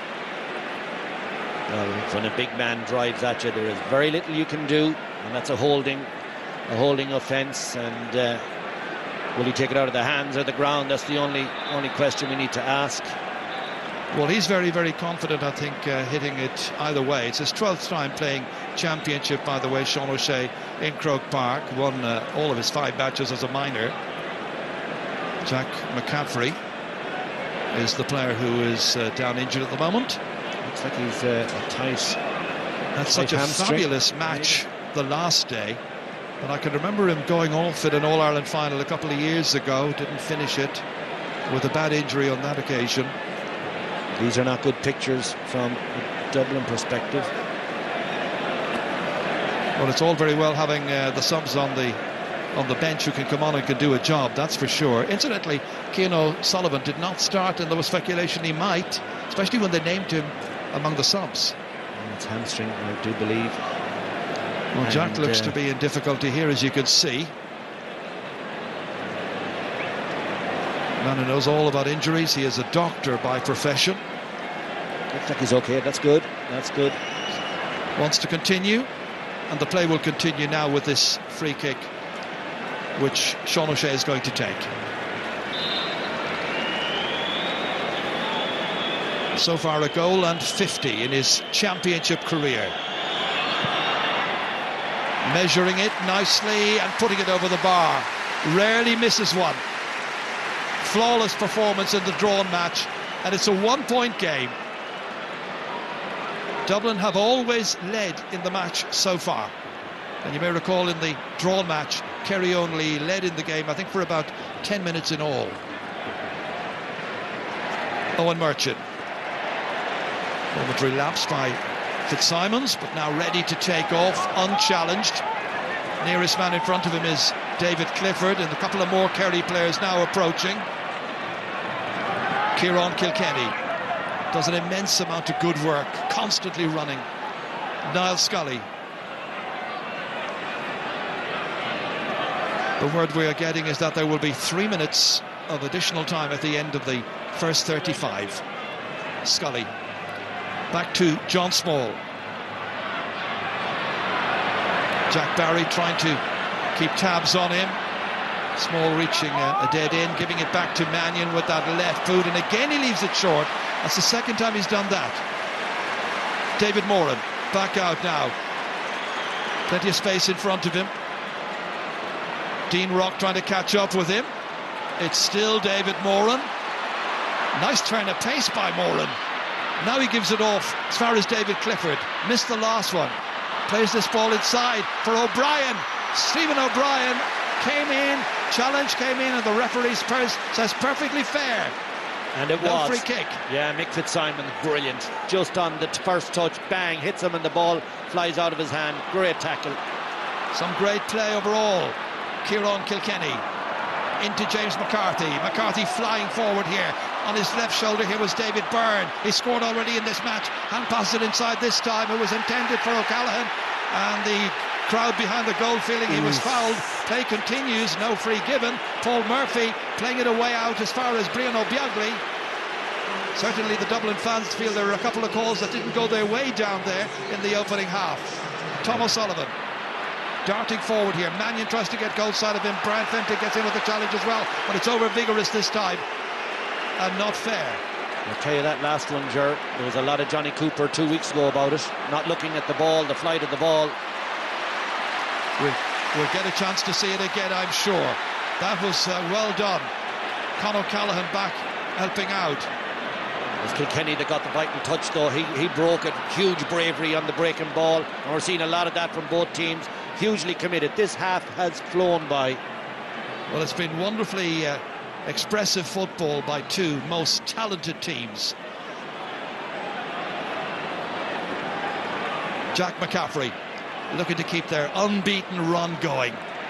Well, when a big man drives at you, there is very little you can do, and that's a holding offence. And will he take it out of the hands or the ground? That's the only question we need to ask. Well, he's very, very confident, I think, hitting it either way. It's his 12th time playing championship, by the way, Sean O'Shea in Croke Park. Won all of his 5 matches as a minor. Jack McCaffrey is the player who is down injured at the moment. Looks like he's a tight. That's such a fabulous match the last day. But I can remember him going off at an All-Ireland final a couple of years ago. Didn't finish it with a bad injury on that occasion. These are not good pictures from a Dublin perspective. Well, it's all very well having the subs on the bench who can come on and can do a job, that's for sure. Incidentally, Cian O'Sullivan did not start, and there was speculation he might, especially when they named him among the subs. It's hamstring, I do believe. Well, Jack looks to be in difficulty here, as you can see. Man who knows all about injuries. He is a doctor by profession. Looks like he's okay. That's good. That's good. Wants to continue, and the play will continue now with this free kick, which Sean O'Shea is going to take. So far a goal and 50 in his championship career. Measuring it nicely and putting it over the bar. Rarely misses one. Flawless performance in the drawn match, and it's a 1-point game. Dublin have always led in the match so far. And you may recall in the drawn match, Kerry only led in the game, I think, for about 10 minutes in all. Owen Murchan. Momentary lapse by Fitzsimons, but now ready to take off, unchallenged. Nearest man in front of him is David Clifford, and a couple of more Kerry players now approaching. Kieran Kilkenny does an immense amount of good work, constantly running. Niall Scully. The word we are getting is that there will be 3 minutes of additional time at the end of the first 35. Scully. Back to John Small. Jack Barry trying to keep tabs on him. Small reaching a dead end, giving it back to Mannion with that left foot, and again he leaves it short. That's the second time he's done that. David Moran back out now. Plenty of space in front of him. Dean Rock trying to catch up with him. It's still David Moran. Nice turn of pace by Moran. Now he gives it off as far as David Clifford. Missed the last one. Plays this ball inside for O'Brien. Stephen O'Brien came in, challenge came in, and the referee says perfectly fair. And it no was. free kick. Yeah, Mick Fitzsimons, brilliant. Just on the first touch, bang, hits him and the ball flies out of his hand. Great tackle. Some great play overall. Kieran Kilkenny into James McCarthy. McCarthy flying forward here. On his left shoulder here was David Byrne. He scored already in this match. Hand passed it inside this time. It was intended for O'Callaghan, and the crowd behind the goal feeling he was fouled. Play continues, no free given. Paul Murphy playing it away out as far as Brian O'Biagli. Certainly the Dublin fans feel there were a couple of calls that didn't go their way down there in the opening half. Tom O'Sullivan darting forward here. Mannion tries to get goal side of him. Brian Fenton gets in with the challenge as well, but it's over vigorous this time and not fair. I'll tell you that last one, Ger, there was a lot of Johnny Cooper 2 weeks ago about it, not looking at the ball, the flight of the ball. We'll get a chance to see it again, I'm sure. That was well done. Conor Callaghan back helping out. was Kilkenny that got the vital touch, though. He broke it. Huge bravery on the breaking ball. And we're seeing a lot of that from both teams. Hugely committed. This half has flown by. Well, it's been wonderfully expressive football by two most talented teams. Jack McCaffrey looking to keep their unbeaten run going.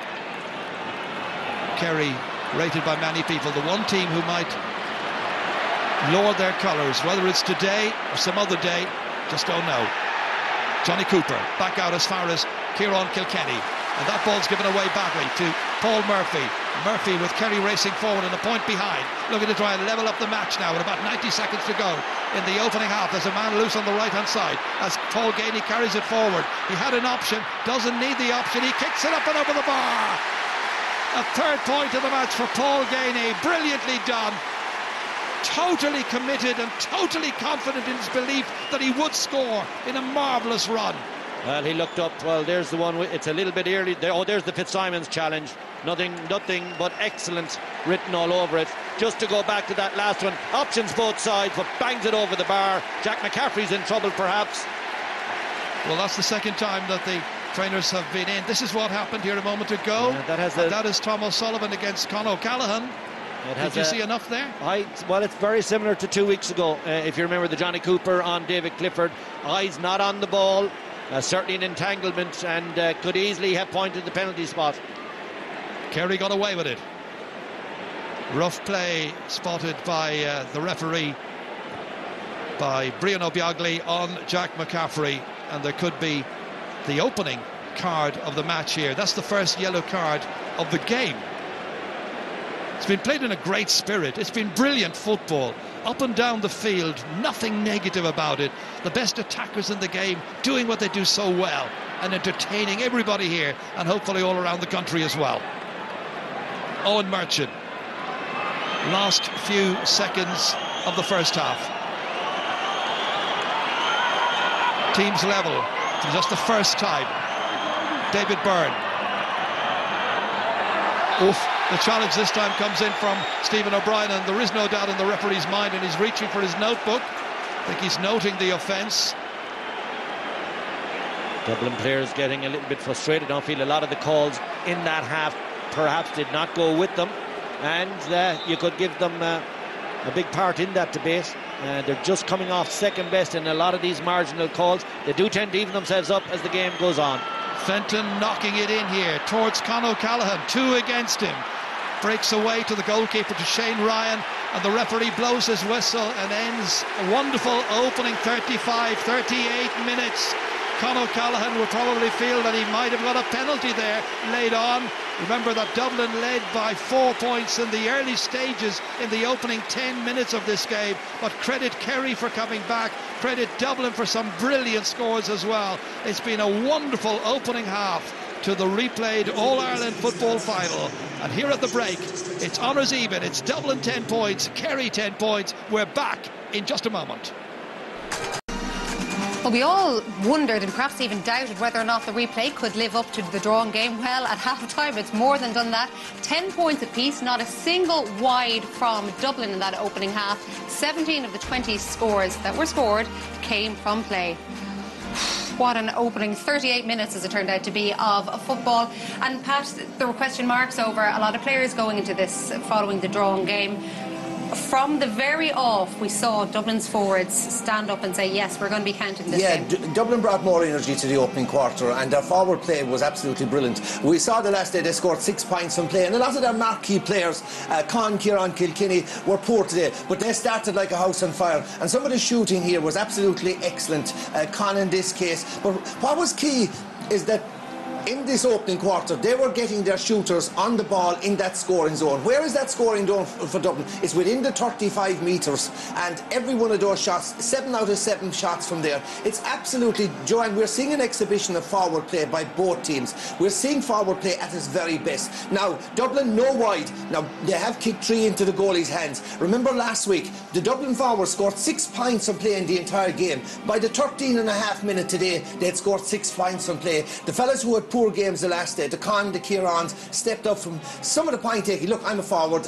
Kerry rated by many people the one team who might lower their colours, whether it's today or some other day, just don't know. Johnny Cooper back out as far as Kieran Kilkenny, and that ball's given away badly to Paul Murphy. Murphy with Kerry racing forward and a point behind, looking to try and level up the match now with about 90 seconds to go in the opening half. There's a man loose on the right hand side as Paul Gainey carries it forward. He had an option, doesn't need the option, he kicks it up and over the bar. A third point of the match for Paul Gainey, brilliantly done. Totally committed and totally confident in his belief that he would score in a marvellous run. Well, he looked up. Well, there's the one. It's a little bit early. There's the Fitzsimons challenge. Nothing but excellence written all over it. Just to go back to that last one. Options both sides, but bangs it over the bar. Jack McCaffrey's in trouble, perhaps. Well, that's the second time that the trainers have been in. This is what happened here a moment ago. That is Tom O'Sullivan against Con O'Callaghan. Did you see enough there? Well, it's very similar to 2 weeks ago. If you remember the Johnny Cooper on David Clifford. Eyes not on the ball. Certainly an entanglement, and could easily have pointed the penalty spot. Kerry got away with it. Rough play spotted by the referee, by Brian Obiagli on Jack McCaffrey, and there could be the opening card of the match here. That's the first yellow card of the game. It's been played in a great spirit. It's been brilliant football. Up and down the field, nothing negative about it. The best attackers in the game doing what they do so well and entertaining everybody here and hopefully all around the country as well. Owen Merchant. Last few seconds of the first half. Teams level for just the first time. David Byrne. Oof. The challenge this time comes in from Stephen O'Brien, and there is no doubt in the referee's mind, and he's reaching for his notebook. I think he's noting the offence. Dublin players getting a little bit frustrated. I feel a lot of the calls in that half perhaps did not go with them, and you could give them a big part in that debate. They're just coming off second best in a lot of these marginal calls. They do tend to even themselves up as the game goes on. Fenton knocking it in here towards Con O'Callaghan, 2 against him. Breaks away to the goalkeeper, to Shane Ryan, and the referee blows his whistle and ends a wonderful opening 38 minutes. Con O'Callaghan will probably feel that he might have got a penalty there laid on. Remember that Dublin led by 4 points in the early stages in the opening 10 minutes of this game, but credit Kerry for coming back, credit Dublin for some brilliant scores as well. It's been a wonderful opening half to the replayed All-Ireland football final, and here at the break it's honours even. It's Dublin 10 points, Kerry 10 points. We're back in just a moment. Well, we all wondered and perhaps even doubted whether or not the replay could live up to the drawn game. Well, at half-time, it's more than done that. 10 points apiece, not a single wide from Dublin in that opening half. 17 of the 20 scores that were scored came from play. What an opening 38 minutes, as it turned out to be, of football. And Pat, there were question marks over a lot of players going into this following the drawn game. From the very off, we saw Dublin's forwards stand up and say, yes, we're going to be counting this game. Dublin brought more energy to the opening quarter, and their forward play was absolutely brilliant. We saw the last day they scored 6 points from play, and a lot of their marquee players, Kieran Kilkenny, were poor today, but they started like a house on fire. And some of the shooting here was absolutely excellent, Con in this case. But what was key is that in this opening quarter, they were getting their shooters on the ball in that scoring zone. Where is that scoring zone for Dublin? It's within the 35 metres, and every one of those shots, 7 out of 7 shots from there. It's absolutely, Joanne, we're seeing an exhibition of forward play by both teams. We're seeing forward play at its very best. Now, Dublin no wide. Now, they have kicked 3 into the goalie's hands. Remember last week, the Dublin forwards scored 6 points from play in the entire game. By the 13.5 minute today, they had scored 6 points from play. The fellas who had poor games the last day. The Con, the Kierans stepped up from some of the point taking. Look, I'm a forward,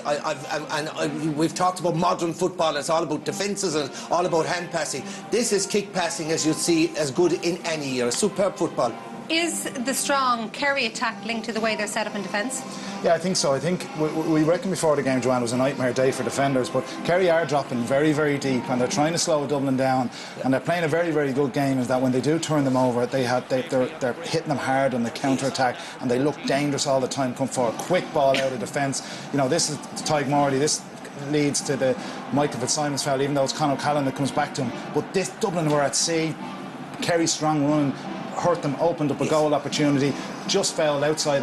we've talked about modern football. It's all about defences and all about hand passing. This is kick passing, as you'd see, as good in any year. Superb football. Is the strong Kerry attack linked to the way they're set up in defence? Yeah, I think so. I think we reckoned before the game, Joanne, was a nightmare day for defenders, but Kerry are dropping very, very deep, and they're trying to slow Dublin down, and they're playing a very, very good game. Is that when they do turn them over, they're hitting them hard on the counter-attack, and they look dangerous all the time, come for a quick ball out of defence. You know, this is Tadhg Morley, this leads to the Michael Fitzsimon's foul, even though it's Conor Callan that comes back to him. But this Dublin were at sea, Kerry's strong run hurt them, opened up a goal opportunity, just failed outside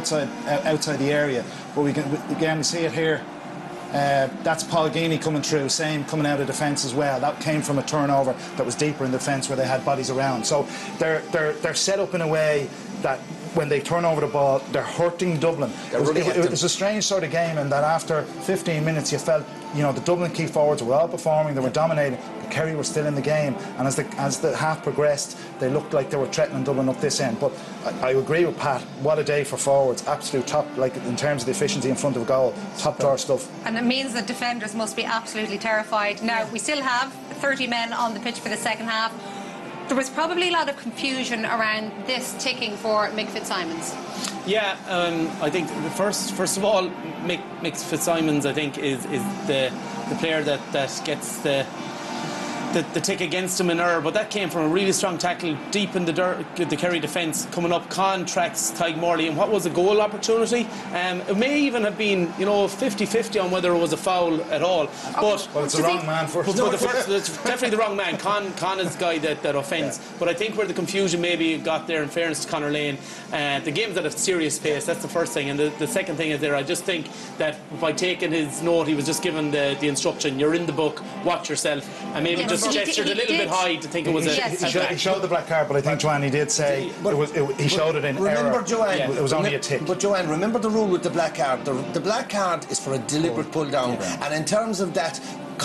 the area. But we see it here. That's Paul Geaney coming through, same coming out of defence as well. That came from a turnover that was deeper in defence where they had bodies around. So they're set up in a way that when they turn over the ball, they're hurting Dublin. It was a strange sort of game in that after 15 minutes you felt, you know, the Dublin key forwards were outperforming, they were dominating, but Kerry were still in the game, and as the half progressed, they looked like they were threatening Dublin up this end. But I agree with Pat, what a day for forwards, absolute top, like in terms of the efficiency in front of goal, top drawer stuff. And it means that defenders must be absolutely terrified. Now, we still have 30 men on the pitch for the second half. There was probably a lot of confusion around this ticking for Mick Fitzsimons. Yeah, I think first of all, Mick Fitzsimons, I think, is the player that gets the tick against him in error, but that came from a really strong tackle deep in the Kerry defence. Coming up, Con tracks Tadhg Morley, and what was a goal opportunity? It may even have been, 50-50 on whether it was a foul at all. But well, it's the wrong man first. It's definitely the wrong man. Con is the guy that offends. Yeah. But I think where the confusion maybe got there, in fairness to Conor Lane, the game's at a serious pace. That's the first thing, and the second thing is there. I just think that by taking his note, he was just given the instruction: you're in the book, watch yourself, and maybe just gestured a little bit high to think it was he showed the black card, but I think, Joanne, he did say he showed it in error. Joanne, it was only a tick. But Joanne, remember the rule with the black card. The black card is for a deliberate pull down, and in terms of that,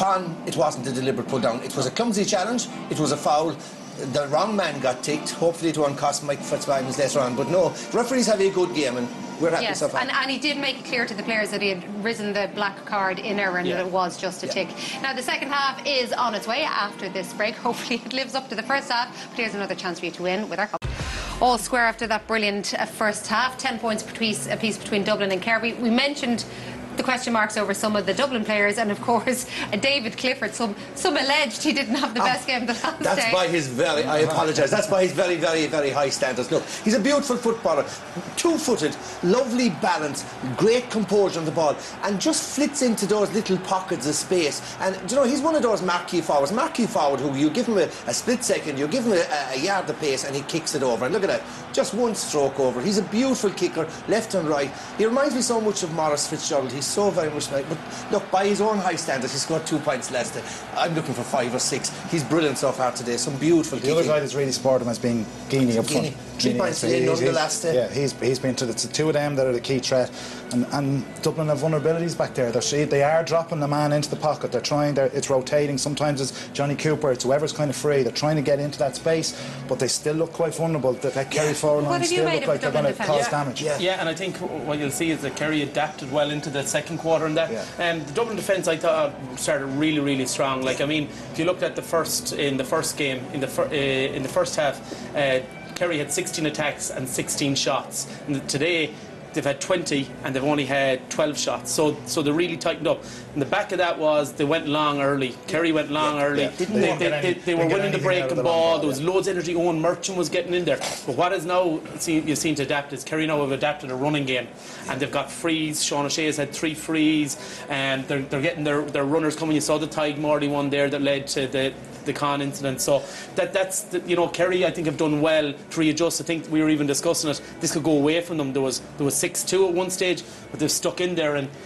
it wasn't a deliberate pull down. It was a clumsy challenge. It was a foul. The wrong man got ticked. Hopefully it won't cost Mike Fitzsimons later on. But no, referees have a good game, and we're happy so far. And he did make it clear to the players that he had risen the black card in error and that it was just a tick. Now, the second half is on its way after this break. Hopefully it lives up to the first half. But here's another chance for you to win with our cup. All square after that brilliant first half. 10 points apiece between Dublin and Kerry. We mentioned the question marks over some of the Dublin players, and of course David Clifford, some alleged he didn't have the best game the last that's day. By his very, I apologise, that's by his very, very, very high standards. Look, he's a beautiful footballer, two-footed, lovely balance, great composure on the ball, and just flits into those little pockets of space. And he's one of those marquee forward who you give him a split second, you give him a yard of pace, and he kicks it over. And look at that, just one stroke over. He's a beautiful kicker, left and right. He reminds me so much of Maurice Fitzgerald. He's so very much like, but look, by his own high standards, he scored 2 points less. I'm looking for 5 or 6. He's brilliant so far today. Some beautiful kicking. The other guy that's really supported him has been Geaney up front. 3 points today, none the last day. Yeah, he's been to the two of them that are the key threat. And Dublin have vulnerabilities back there. They are dropping the man into the pocket. They're trying. It's rotating. Sometimes it's Johnny Cooper. It's whoever's kind of free. They're trying to get into that space, but they still look quite vulnerable. That Kerry forward line still look like they're going to cause damage. Yeah, and I think what you'll see is that Kerry adapted well into the second quarter, and that the Dublin defence, I thought, started really, really strong. Like, I mean, if you looked at the first game in the first half, Kerry had 16 attacks and 16 shots. And today they've had 20 and they've only had 12 shots. So they really tightened up. And the back of that was they went long early. Kerry went long early. They were winning the breaking ball. There was loads of energy. Owen Merchant was getting in there. But what is now you've seen to adapt is Kerry now have adapted a running game, and they've got frees. Sean O'Shea has had 3 frees, and they're getting their runners coming. You saw the Tadhg Morley one there that led to the Con incident. So that's Kerry, I think, have done well to readjust. I think we were even discussing it. This could go away from them. There was 6-2 at one stage, but they've stuck in there and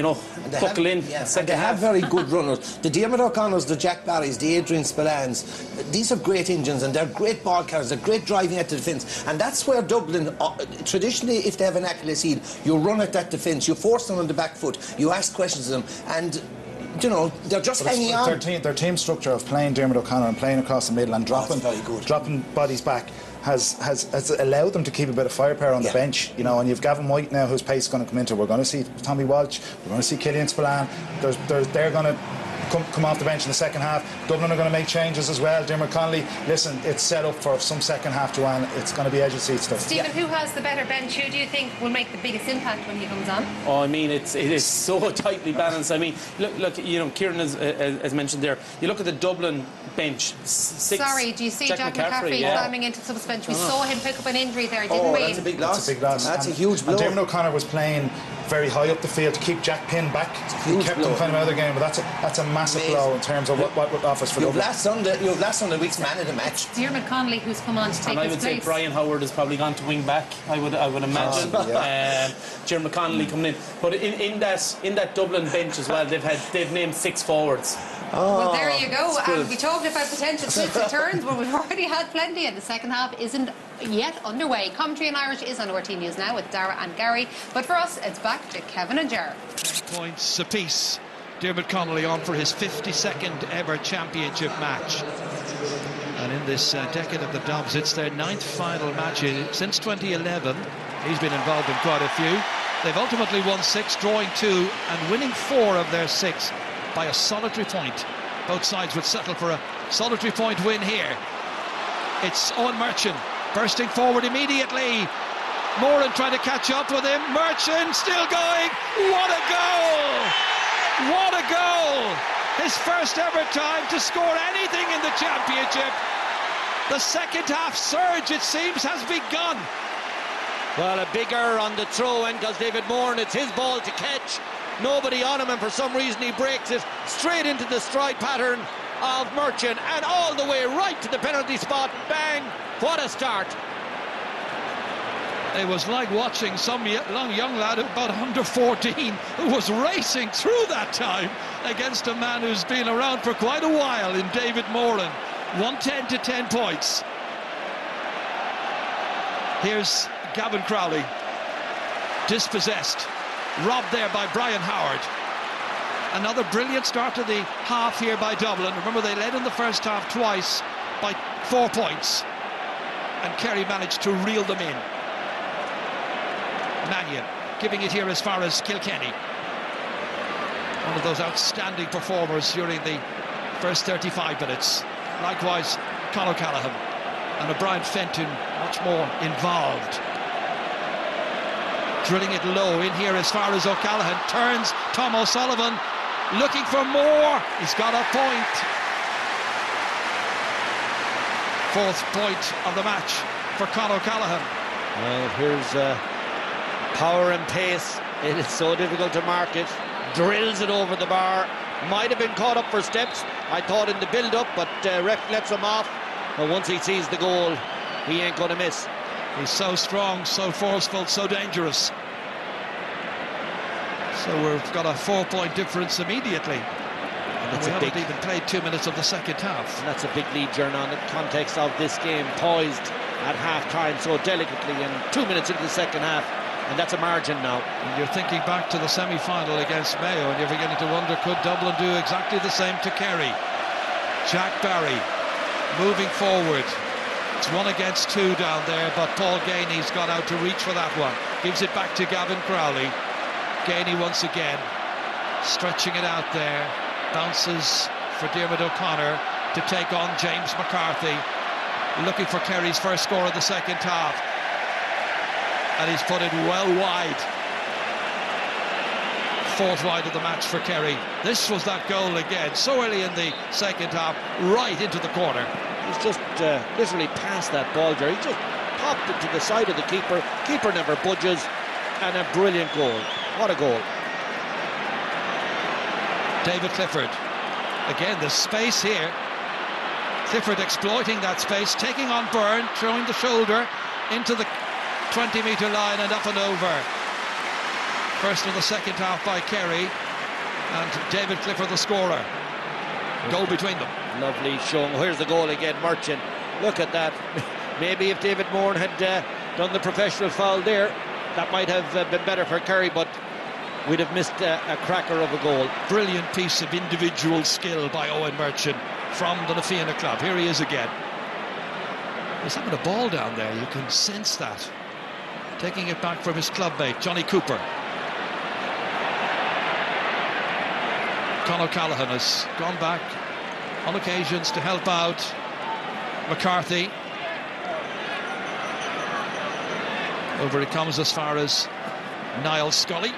buckle in. And they have very good runners. The Diarmuid O'Connors, the Jack Barrys, the Adrian Spillans, these are great engines, and they're great ball carriers, they're great driving at the defence. And that's where Dublin, traditionally, if they have an Achilles heel, you run at that defence, you force them on the back foot, you ask questions of them, and they're just hanging on. Their team structure of playing Diarmuid O'Connor and playing across the middle and dropping bodies back has allowed them to keep a bit of firepower on the bench, you know, and you've Gavin White now whose pace is going to come into. We're going to see Tommy Walsh, we're going to see Killian Spillane. They're going to come off the bench in the second half. Dublin are going to make changes as well. Dermot Connolly, listen, it's set up for some second half, Joanne. It's going to be edge of seat stuff. Stephen, who has the better bench? Who do you think will make the biggest impact when he comes on? Oh, I mean, it is so tightly balanced. I mean, look, you know, Kieran has mentioned there. You look at the Dublin bench. Sorry, do you see Jack McCaffrey climbing into the suspension? We saw him pick up an injury there, didn't we? That's a big loss. That's a big loss. That's a huge blow. And Dermot O'Connor was playing very high up the field to keep Jack Pinn back. He kept him kind of out of the game, but that's a massive blow in terms of what offers for Dublin. You have last Sunday week's man of the match. Dermot Connolly, who's come on to take his place. And I would say Brian Howard has probably gone to wing back. I would imagine. Dermot Connolly coming in, but in that Dublin bench as well, they've named 6 forwards. Well, there you go. And we talked about potential twists and turns, but we've already had plenty, and the second half isn't yet underway. Commentary in Irish is on RT News now with Dara and Gary, but for us, it's back to Kevin and Ger. 10 points apiece. Dermot Connolly on for his 52nd ever championship match. And in this decade of the Dubs, it's their 9th final match since 2011. He's been involved in quite a few. They've ultimately won 6, drawing 2, and winning 4 of their 6 by a solitary point. Both sides would settle for a solitary point win here. It's Owen Merchant bursting forward immediately. Moran trying to catch up with him. Merchant still going. What a goal! What a goal! His first ever time to score anything in the championship. The second half surge, it seems, has begun. Well, a big error on the throw-in because David Moran, it's his ball to catch. Nobody on him, and for some reason he breaks it straight into the stride pattern of Merchant and all the way right to the penalty spot. Bang! What a start. It was like watching some young lad about under 14 who was racing through that time against a man who's been around for quite a while in David Moran. 110 to 10 points. Here's Gavin Crowley, dispossessed, robbed there by Brian Howard. Another brilliant start to the half here by Dublin. Remember, they led in the first half twice by 4 points, and Kerry managed to reel them in. Mannion giving it here as far as Kilkenny. One of those outstanding performers during the first 35 minutes. Likewise, Conor Callaghan and O'Brien Fenton much more involved. Drilling it low in here as far as O'Callaghan. Turns Tom O'Sullivan looking for more. He's got a point. 4th point of the match for Conor Callaghan. Well, here's power and pace. It is so difficult to mark it. Drills it over the bar. Might have been caught up for steps, I thought, in the build-up, but ref lets him off. But once he sees the goal, he ain't going to miss. He's so strong, so forceful, so dangerous. So we've got a 4-point difference immediately. And we haven't even played 2 minutes of the second half. And that's a big lead, Gernon, in the context of this game, poised at half-time so delicately, and 2 minutes into the second half. And that's a margin now. And you're thinking back to the semi-final against Mayo, and you're beginning to wonder, could Dublin do exactly the same to Kerry? Jack Barry moving forward. It's 1 against 2 down there, but Paul Gainey's got out to reach for that one. Gives it back to Gavin Crowley. Gainey once again stretching it out there. Bounces for Dermot O'Connor to take on James McCarthy. Looking for Kerry's first score of the second half. And he's put it well wide. 4th wide of the match for Kerry. This was that goal again, so early in the second half, right into the corner. He's just literally passed that ball there. He just popped it to the side of the keeper. Keeper never budges, and a brilliant goal. What a goal. David Clifford. Again, there's space here. Clifford exploiting that space, taking on Byrne, throwing the shoulder into the 20-metre line and up and over. First of the second half by Kerry, and David Clifford the scorer. Goal between them. Lovely showing. Here's the goal again, Merchant. Look at that. Maybe if David Moran had done the professional foul there, that might have been better for Kerry, but we'd have missed a cracker of a goal. Brilliant piece of individual skill by Owen Merchant from the Na Fianna club. Here he is again. He's having a ball down there. You can sense that. Taking it back from his clubmate, Johnny Cooper. Con O'Callaghan has gone back on occasions to help out McCarthy. Over it comes as far as Niall Scully.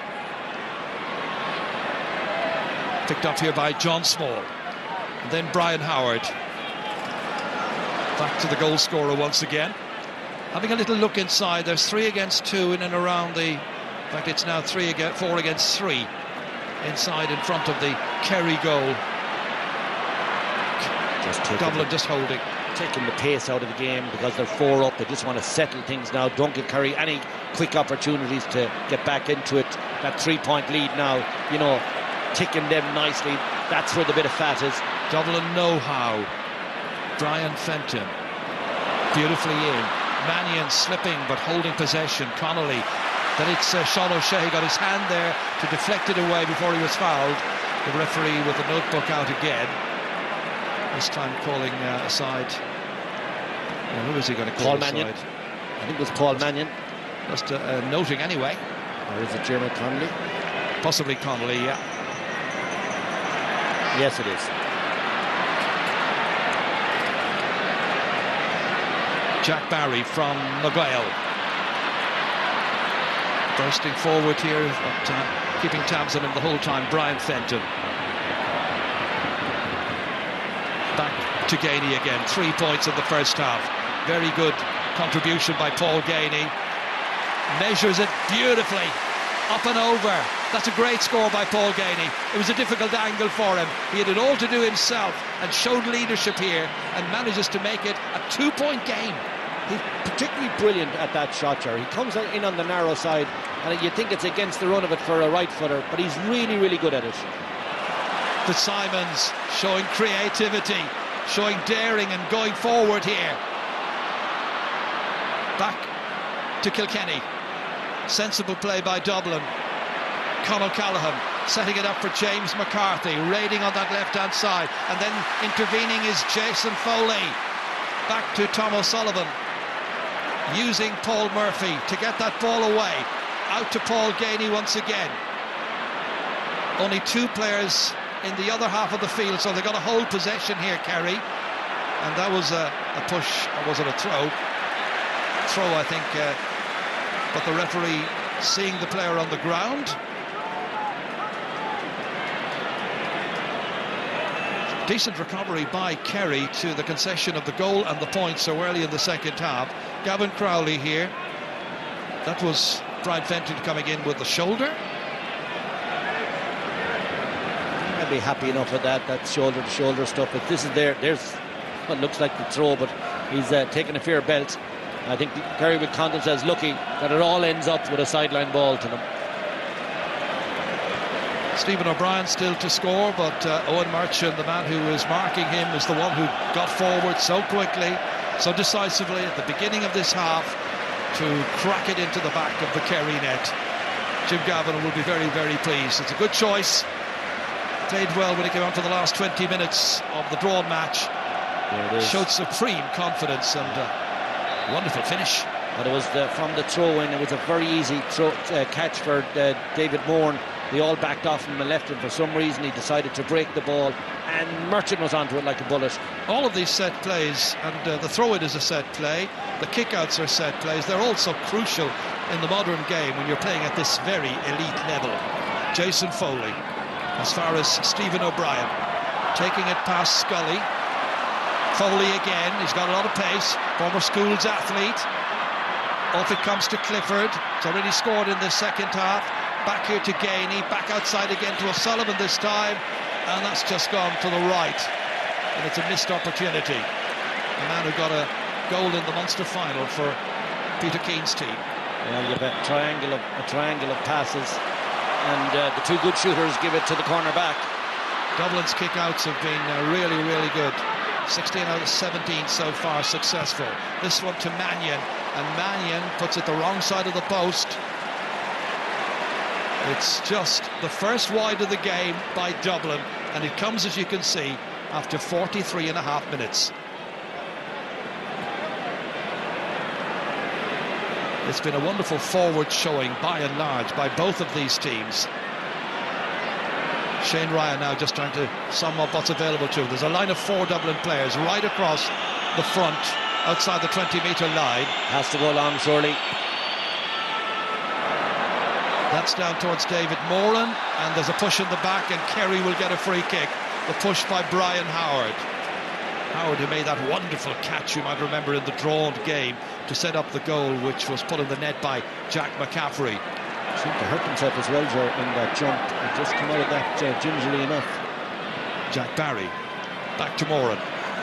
Picked up here by John Small. And then Brian Howard. Back to the goal scorer once again. Having a little look inside, there's 3 against 2 in and around the... In fact, it's now 4 against 3 inside in front of the Kerry goal. Dublin just holding. Taking the pace out of the game because they're 4 up. They just want to settle things now. Don't give Kerry any quick opportunities to get back into it. That 3-point lead now, you know, ticking them nicely. That's where the bit of fat is. Dublin know how. Brian Fenton beautifully in. Mannion slipping but holding possession. Connolly. Then it's Sean O'Shea got his hand there to deflect it away before he was fouled. The referee with the notebook out again. This time calling aside. Who is he going to call Paul aside? Mannion. I think it was Paul Mannion. Just noting anyway. Or is it Jeremy Connolly? Possibly Connolly, yeah. Yes, it is. Jack Barry from McGuile. Bursting forward here, but keeping tabs on him the whole time, Brian Fenton. Back to Gainey again, 3 points in the first half. Very good contribution by Paul Gainey. Measures it beautifully, up and over. That's a great score by Paul Gainey. It was a difficult angle for him. He had it all to do himself and showed leadership here and manages to make it a 2-point game. He's particularly brilliant at that shot, Jerry. He comes in on the narrow side, and you think it's against the run of it for a right footer, but he's really, really good at it. Fitzsimons showing creativity, showing daring and going forward here. Back to Kilkenny. Sensible play by Dublin. Con O'Callaghan setting it up for James McCarthy, raiding on that left-hand side, and then intervening is Jason Foley. Back to Tom O'Sullivan, using Paul Murphy to get that ball away. Out to Paul Gainey once again. Only 2 players in the other half of the field, so they're going to hold possession here, Kerry. And that was a push, or was it a throw? Throw, I think, but the referee seeing the player on the ground. Decent recovery by Kerry to the concession of the goal and the points so early in the second half. Gavin Crowley here. That was Brian Fenton coming in with the shoulder. I'd be happy enough with that shoulder-to-shoulder stuff. If this is there's what looks like the throw, but he's taking a fair belt. I think Kerry with Condon says lucky that it all ends up with a sideline ball to them. Stephen O'Brien still to score, but Owen Murchan, the man who was marking him, is the one who got forward so quickly, so decisively at the beginning of this half to crack it into the back of the Kerry net. Jim Gavin will be very, very pleased. It's a good choice. Played well when he came on for the last 20 minutes of the drawn match. Showed supreme confidence and wonderful finish. But it was from the throw-in, it was a very easy catch for David Moore. They all backed off from the left, and for some reason he decided to break the ball, and Murchan was onto it like a bullet. All of these set plays, and the throw-in is a set play, the kick-outs are set plays, they're all so crucial in the modern game when you're playing at this very elite level. Jason Foley, as far as Stephen O'Brien, taking it past Scully. Foley again, he's got a lot of pace, former schools athlete. Off it comes to Clifford, it's already scored in the second half. Back here to Gainey, back outside again to O'Sullivan this time, and that's just gone to the right, and it's a missed opportunity. The man who got a goal in the Munster final for Peter Keane's team. Well, you have a triangle of passes, and the 2 good shooters give it to the corner back. Dublin's kick-outs have been really, really good. 16 out of 17 so far successful. This one to Mannion, and Mannion puts it the wrong side of the post. It's just the first wide of the game by Dublin, and it comes, as you can see, after 43.5 minutes. It's been a wonderful forward showing by and large by both of these teams. Shane Ryan now just trying to sum up what's available to him. There's a line of 4 Dublin players right across the front outside the 20-metre line. Has to go long, surely. That's down towards David Moran, and there's a push in the back, and Kerry will get a free kick. The push by Brian Howard. Howard, who made that wonderful catch, you might remember, in the drawn game to set up the goal, which was put in the net by Jack McCaffrey. Seemed to hurt himself as well, Joe, in that jump. He just come out of that gingerly enough. Jack Barry, back to Moran.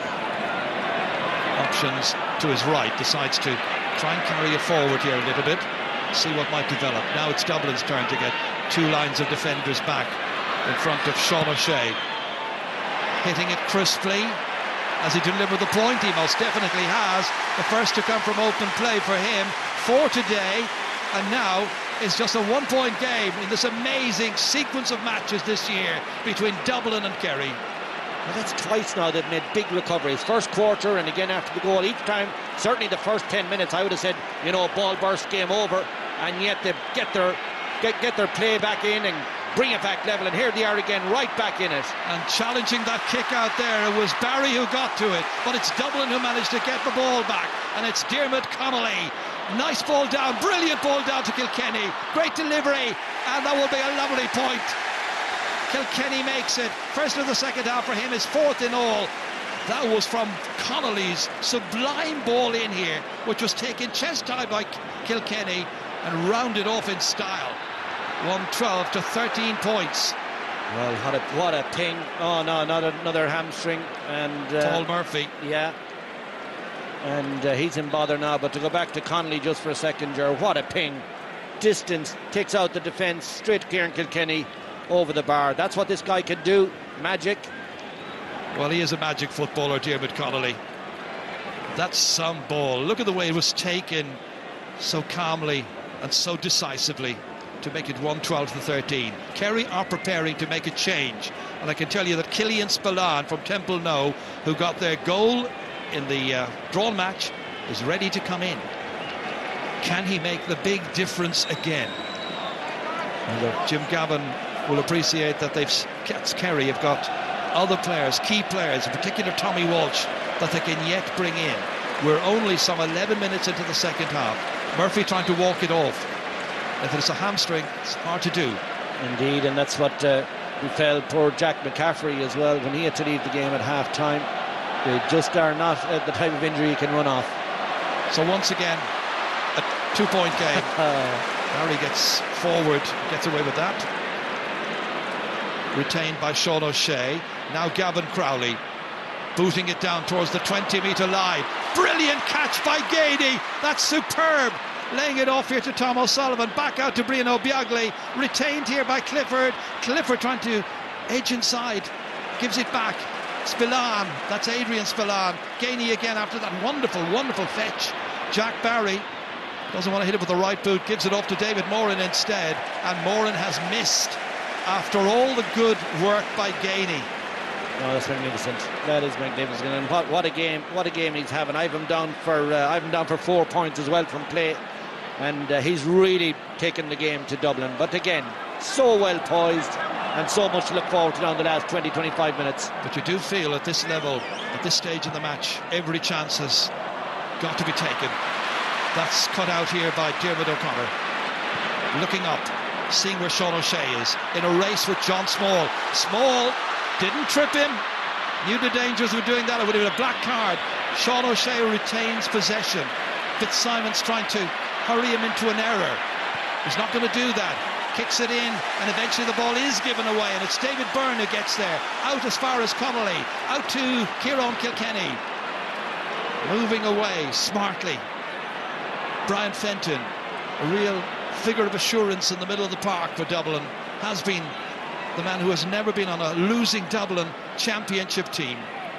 Options to his right, decides to try and carry it forward here a little bit, see what might develop. Now it's Dublin's turn to get 2 lines of defenders back in front of Sean O'Shea. Hitting it crisply. Has he delivered the point? He most definitely has. The first to come from open play for him. 4 today, and now it's just a 1-point game in this amazing sequence of matches this year between Dublin and Kerry. Well, that's twice now they've made big recoveries. First quarter and again after the goal. Each time, certainly the first 10 minutes, I would have said, you know, ball burst, game over. And yet they get their play back in and bring it back level, and here they are again, right back in it. And challenging that kick out there, it was Barry who got to it, but it's Dublin who managed to get the ball back, and it's Diarmuid Connolly. Nice ball down, brilliant ball down to Kilkenny, great delivery, and that will be a lovely point. Kilkenny makes it. First of the second half for him is 4th in all. That was from Connolly's sublime ball in here, which was taken chest high by Kilkenny and rounded off in style. 1-12 to 13 points. Well, what a ping. Oh no, not another hamstring. And Paul Murphy. Yeah. And he's in bother now, but to go back to Connolly just for a second, Ger, what a ping. Distance, takes out the defence, straight to Kieran Kilkenny, over the bar. That's what this guy can do. Magic. Well, he is a magic footballer, Diarmuid Connolly. That's some ball. Look at the way it was taken so calmly and so decisively to make it 1-12 to 13. Kerry are preparing to make a change, and I can tell you that Killian Spillane from Temple Now, who got their goal in the drawn match, is ready to come in. Can he make the big difference again? Jim Gavin will appreciate that Kerry have got other players, key players, in particular Tommy Walsh, that they can yet bring in. We're only some 11 minutes into the second half. Murphy trying to walk it off. If it's a hamstring, it's hard to do. Indeed, and that's what befell poor Jack McCaffrey as well when he had to leave the game at half-time. They just are not the type of injury you can run off. So once again, a 2-point game. Barry gets forward, gets away with that. Retained by Sean O'Shea. Now Gavin Crowley booting it down towards the 20-metre line. Brilliant catch by Gady. That's superb. Laying it off here to Tom O'Sullivan. Back out to Brian O'Biagli. Retained here by Clifford. Clifford trying to edge inside. Gives it back. Spillane. That's Adrian Spillane. Gainey again after that wonderful, wonderful fetch. Jack Barry doesn't want to hit it with the right boot. Gives it off to David Moran instead. And Moran has missed after all the good work by Gainey. Oh, that's magnificent. That is magnificent. And what a game! What a game he's having. I've him down for 4 points as well from play, and he's really taken the game to Dublin. But again, so well poised, and so much to look forward to down the last 20-25 minutes. But you do feel at this level, at this stage in the match, every chance has got to be taken. That's cut out here by Diarmuid O'Connor. Looking up, seeing where Sean O'Shea is in a race with John Small. Small didn't trip him, knew the dangers of doing that. It would have been a black card. Sean O'Shea retains possession. Fitzsimon's trying to hurry him into an error. He's not going to do that. Kicks it in, and eventually the ball is given away, and it's David Byrne who gets there. Out as far as Connolly, out to Kieran Kilkenny. Moving away smartly. Brian Fenton, a real figure of assurance in the middle of the park for Dublin, has been the man who has never been on a losing Dublin championship team.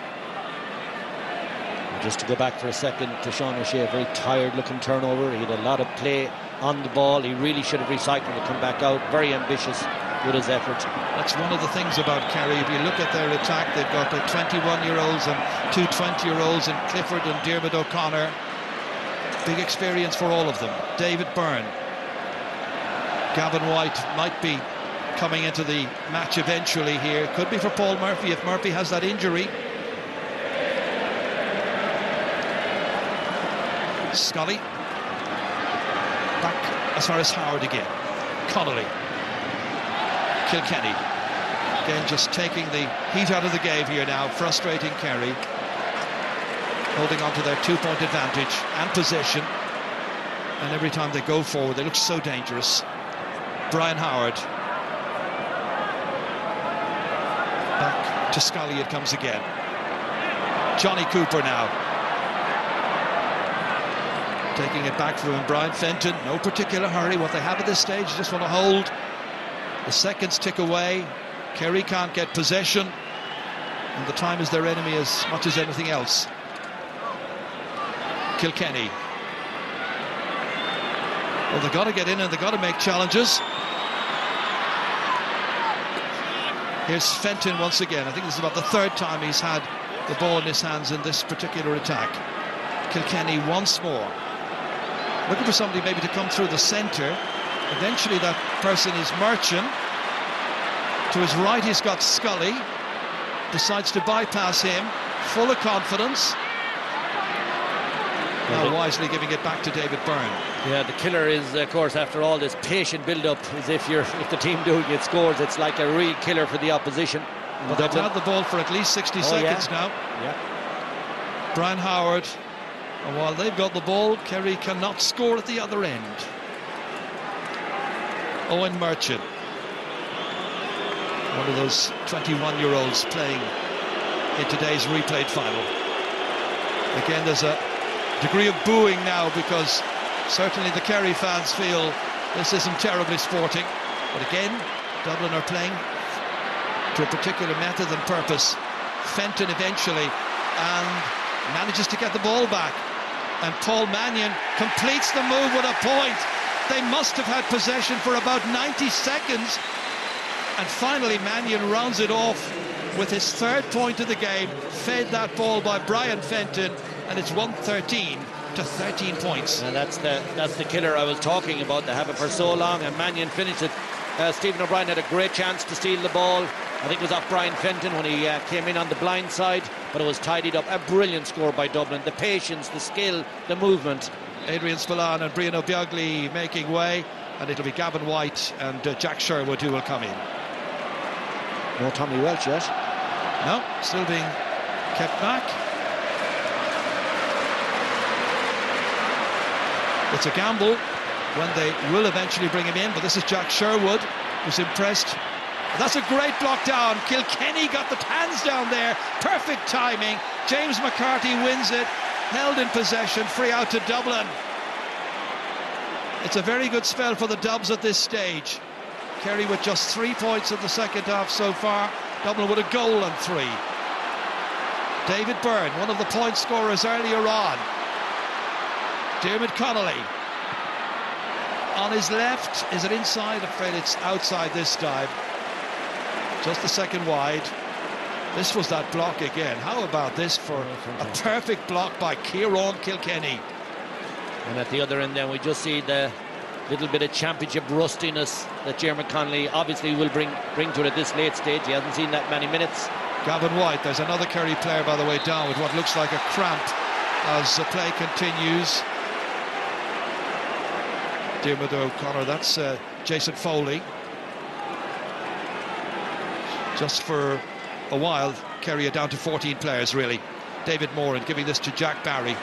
Just to go back for a second to Sean O'Shea, a very tired looking turnover. He had a lot of play on the ball. He really should have recycled to come back out. Very ambitious with his effort. That's one of the things about Kerry. If you look at their attack, they've got 21-year-olds and two 20-year-olds in Clifford and Diarmuid O'Connor. Big experience for all of them. David Byrne. Gavin White might be coming into the match eventually here. Could be for Paul Murphy if Murphy has that injury. Scully. Back as far as Howard again. Connolly. Kilkenny. Again, just taking the heat out of the game here now, frustrating Kerry. Holding on to their 2-point advantage and possession. And every time they go forward, they look so dangerous. Brian Howard. Back to Scully it comes again. Johnny Cooper now. Taking it back from him, Brian Fenton. No particular hurry. What they have at this stage, just want to hold. The seconds tick away. Kerry can't get possession. And the time is their enemy as much as anything else. Kilkenny. Well, they've got to get in and they've got to make challenges. Here's Fenton once again. I think this is about the third time he's had the ball in his hands in this particular attack. Kilkenny once more. Looking for somebody maybe to come through the centre. Eventually that person is Merchant. To his right he's got Scully. Decides to bypass him. Full of confidence. Now wisely giving it back to David Byrne. Yeah, the killer is, of course, after all this patient build-up, as if the team doing it scores, it's like a real killer for the opposition. But they've had the ball for at least 60 seconds now. Yeah. Brian Howard. And while they've got the ball, Kerry cannot score at the other end. Owen Merchant. One of those 21-year-olds playing in today's replayed final. Again, there's a degree of booing now because certainly the Kerry fans feel this isn't terribly sporting. But again, Dublin are playing to a particular method and purpose. Fenton eventually and manages to get the ball back. And Paul Mannion completes the move with a point. They must have had possession for about 90 seconds. And finally Mannion rounds it off with his third point of the game. Fed that ball by Brian Fenton. And it's 113 to 13 points. And that's the killer I was talking about. They have it for so long, and Mannion finished it. Stephen O'Brien had a great chance to steal the ball. I think it was off Brian Fenton when he came in on the blind side, but it was tidied up. A brilliant score by Dublin. The patience, the skill, the movement. Adrian Spillane and Brian O'Biogli making way, and it'll be Gavin White and Jack Sherwood who will come in. No Tommy Welch yet. No, still being kept back. It's a gamble when they will eventually bring him in, but this is Jack Sherwood who's impressed. That's a great block down. Kilkenny got the hands down there. Perfect timing. James McCarthy wins it. Held in possession. Free out to Dublin. It's a very good spell for the Dubs at this stage. Kerry with just 3 points in the second half so far. Dublin with a goal and 3. David Byrne, one of the point scorers earlier on. Dermot Connolly. On his left, is it inside? I'm afraid it's outside this time. Just a second wide. This was that block again. How about this for a perfect block by Kieran Kilkenny? And at the other end then we just see the little bit of championship rustiness that Dermot Connolly obviously will bring to it at this late stage. He hasn't seen that many minutes. Gavin White, there's another Kerry player by the way down with what looks like a cramp as the play continues. Dermot O'Connor, that's Jason Foley. Just for a while, Kerry are down to 14 players, really. David Moran giving this to Jack Barry.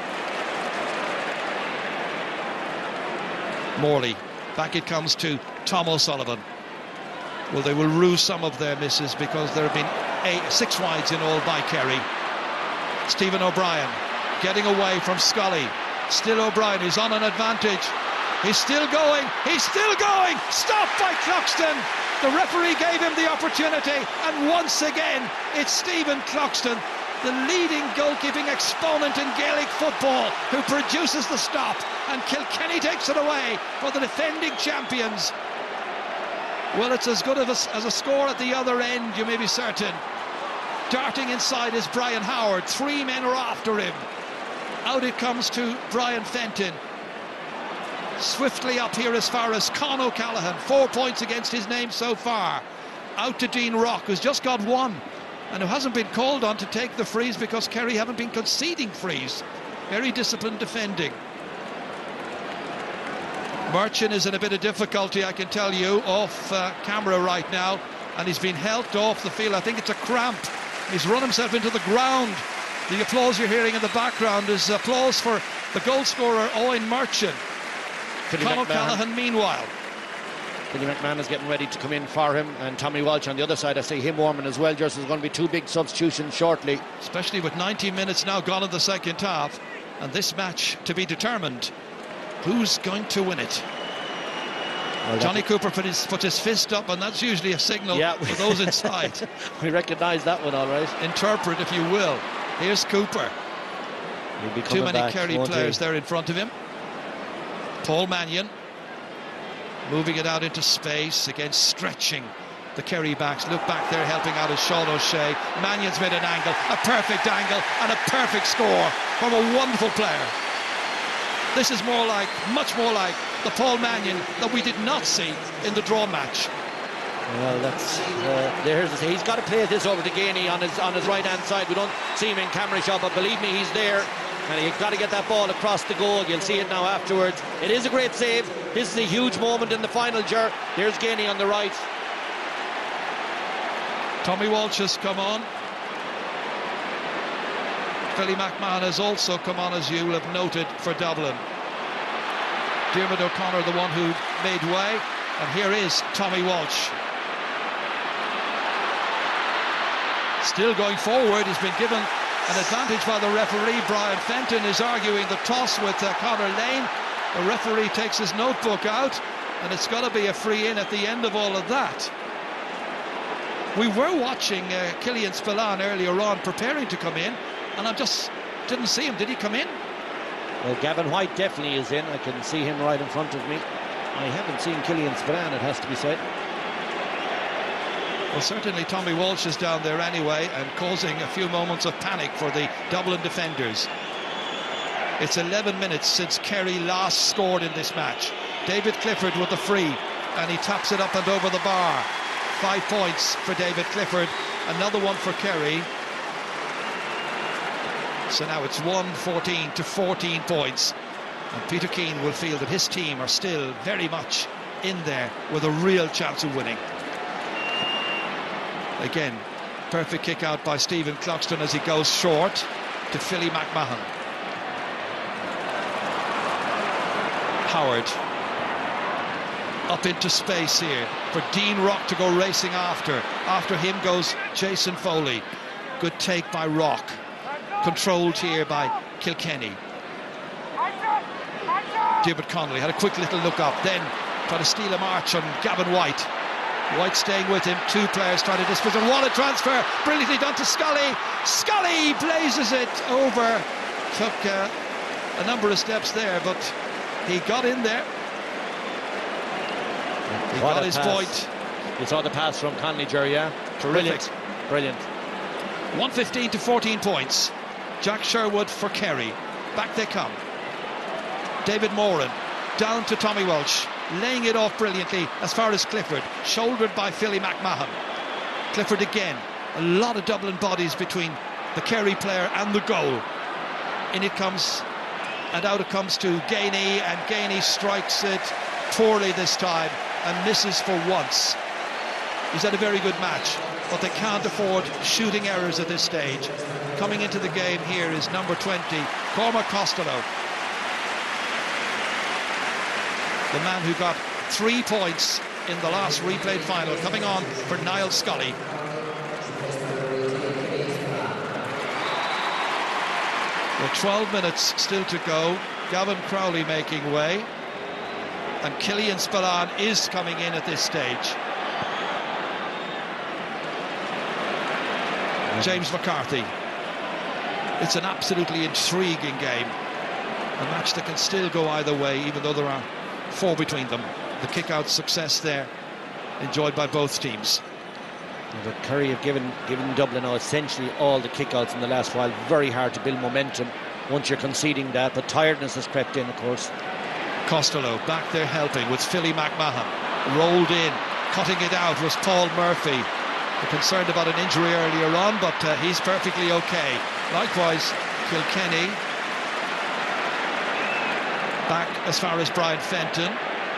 Morley. Back it comes to Tom O'Sullivan. Well, they will rue some of their misses because there have been 6 wides in all by Kerry. Stephen O'Brien getting away from Scully. Still O'Brien, who's on an advantage. He's still going. He's still going. Stopped by Cluxton. The referee gave him the opportunity, and once again it's Stephen Cluxton, the leading goalkeeping exponent in Gaelic football, who produces the stop, and Kilkenny takes it away for the defending champions. Well, it's as good as a score at the other end, you may be certain. Darting inside is Brian Howard. 3 men are after him. Out it comes to Brian Fenton. Swiftly up here as far as Con O'Callaghan. 4 points against his name so far. Out to Dean Rock, who's just got one, and who hasn't been called on to take the frees because Kerry haven't been conceding frees. Very disciplined defending. Merchant is in a bit of difficulty, I can tell you, off camera right now, and he's been helped off the field. I think it's a cramp. He's run himself into the ground. The applause you're hearing in the background is applause for the goal scorer, Owen Merchant. Con O'Callaghan, meanwhile. Billy McMahon is getting ready to come in for him, and Tommy Walsh on the other side. I see him warming as well. There's going to be two big substitutions shortly. Especially with 90 minutes now gone in the second half, and this match to be determined. Who's going to win it? Well, Johnny Cooper puts his fist up, and that's usually a signal for those inside. We recognise that one, all right. Interpret, if you will. Here's Cooper. Too many Kerry players there in front of him. Paul Mannion moving it out into space, again stretching the Kerry backs. Look back there, helping out is Sean O'Shea. Mannion's made an angle, a perfect angle, and a perfect score from a wonderful player. This is much more like the Paul Mannion that we did not see in the draw match. Well, that's he's got to play this over to Gainey on his right hand side. We don't see him in camera shot, but believe me, he's there. And you've got to get that ball across the goal. You'll see it now afterwards. It is a great save. This is a huge moment in the final jerk. There's Gainey on the right. Tommy Walsh has come on. Philly McMahon has also come on, as you will have noted, for Dublin. Diarmuid O'Connor, the one who made way. And here is Tommy Walsh. Still going forward. He's been given an advantage by the referee. Brian Fenton is arguing the toss with Conor Lane. The referee takes his notebook out, and it's got to be a free in at the end of all of that. We were watching Killian Spillane earlier on preparing to come in, and I just didn't see him. Did he come in? Well, Gavin White definitely is in. I can see him right in front of me. I haven't seen Killian Spillane, it has to be said. Well, certainly Tommy Walsh is down there anyway, and causing a few moments of panic for the Dublin defenders. It's 11 minutes since Kerry last scored in this match. David Clifford with the free, and he taps it up and over the bar. 5 points for David Clifford, another one for Kerry. So now it's 1-14 to 14 points, and Peter Keane will feel that his team are still very much in there with a real chance of winning. Again, perfect kick out by Stephen Cluxton as he goes short to Philly McMahon. Howard up into space here for Dean Rock to go racing after. After him goes Jason Foley. Good take by Rock. Controlled here by Kilkenny. Diarmuid Connolly had a quick little look up, then tried to steal a march on Gavin White. White staying with him, two players trying to dispose, and what a transfer, brilliantly done to Scully. Scully blazes it over. Took a number of steps there, but he got in there. He got his point. You saw the pass from Conley, Jerry, yeah? Terrific. Brilliant. 1-15 to 14 points. Jack Sherwood for Kerry. Back they come. David Moran down to Tommy Walsh, laying it off brilliantly as far as Clifford, shouldered by Philly McMahon. Clifford again, a lot of Dublin bodies between the Kerry player and the goal. In it comes, and out it comes to Gainey, and Gainey strikes it poorly this time and misses for once. He's had a very good match, but they can't afford shooting errors at this stage. Coming into the game here is number 20, Cormac Costello. The man who got 3 points in the last replayed final, coming on for Niall Scully. Well, 12 minutes still to go. Gavin Crowley making way, and Killian Spillane is coming in at this stage. James McCarthy. It's an absolutely intriguing game, a match that can still go either way, even though there are 4 between them. The kick-out success there, enjoyed by both teams. But Kerry have given Dublin now essentially all the kick-outs in the last while. Very hard to build momentum once you're conceding that, but tiredness has crept in, of course. Costello back there helping with Philly McMahon. Rolled in, cutting it out was Paul Murphy. We're concerned about an injury earlier on, but he's perfectly okay. Likewise, Kilkenny back as far as Brian Fenton.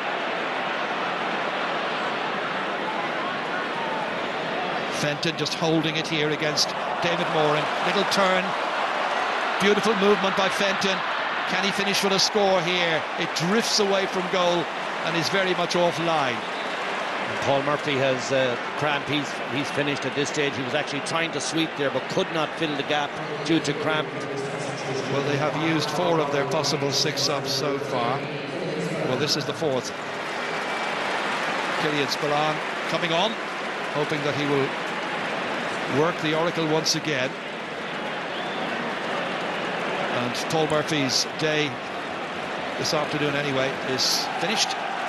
Fenton just holding it here against David Moran. Little turn, beautiful movement by Fenton. Can he finish with a score here? It drifts away from goal and is very much offline. Paul Murphy has cramp. He's finished at this stage. He was actually trying to sweep there but could not fill the gap due to cramp. Well, they have used 4 of their possible 6 subs so far. Well, this is the 4th. Killian Spillane coming on, hoping that he will work the Oracle once again. And Paul Murphy's day this afternoon anyway is finished.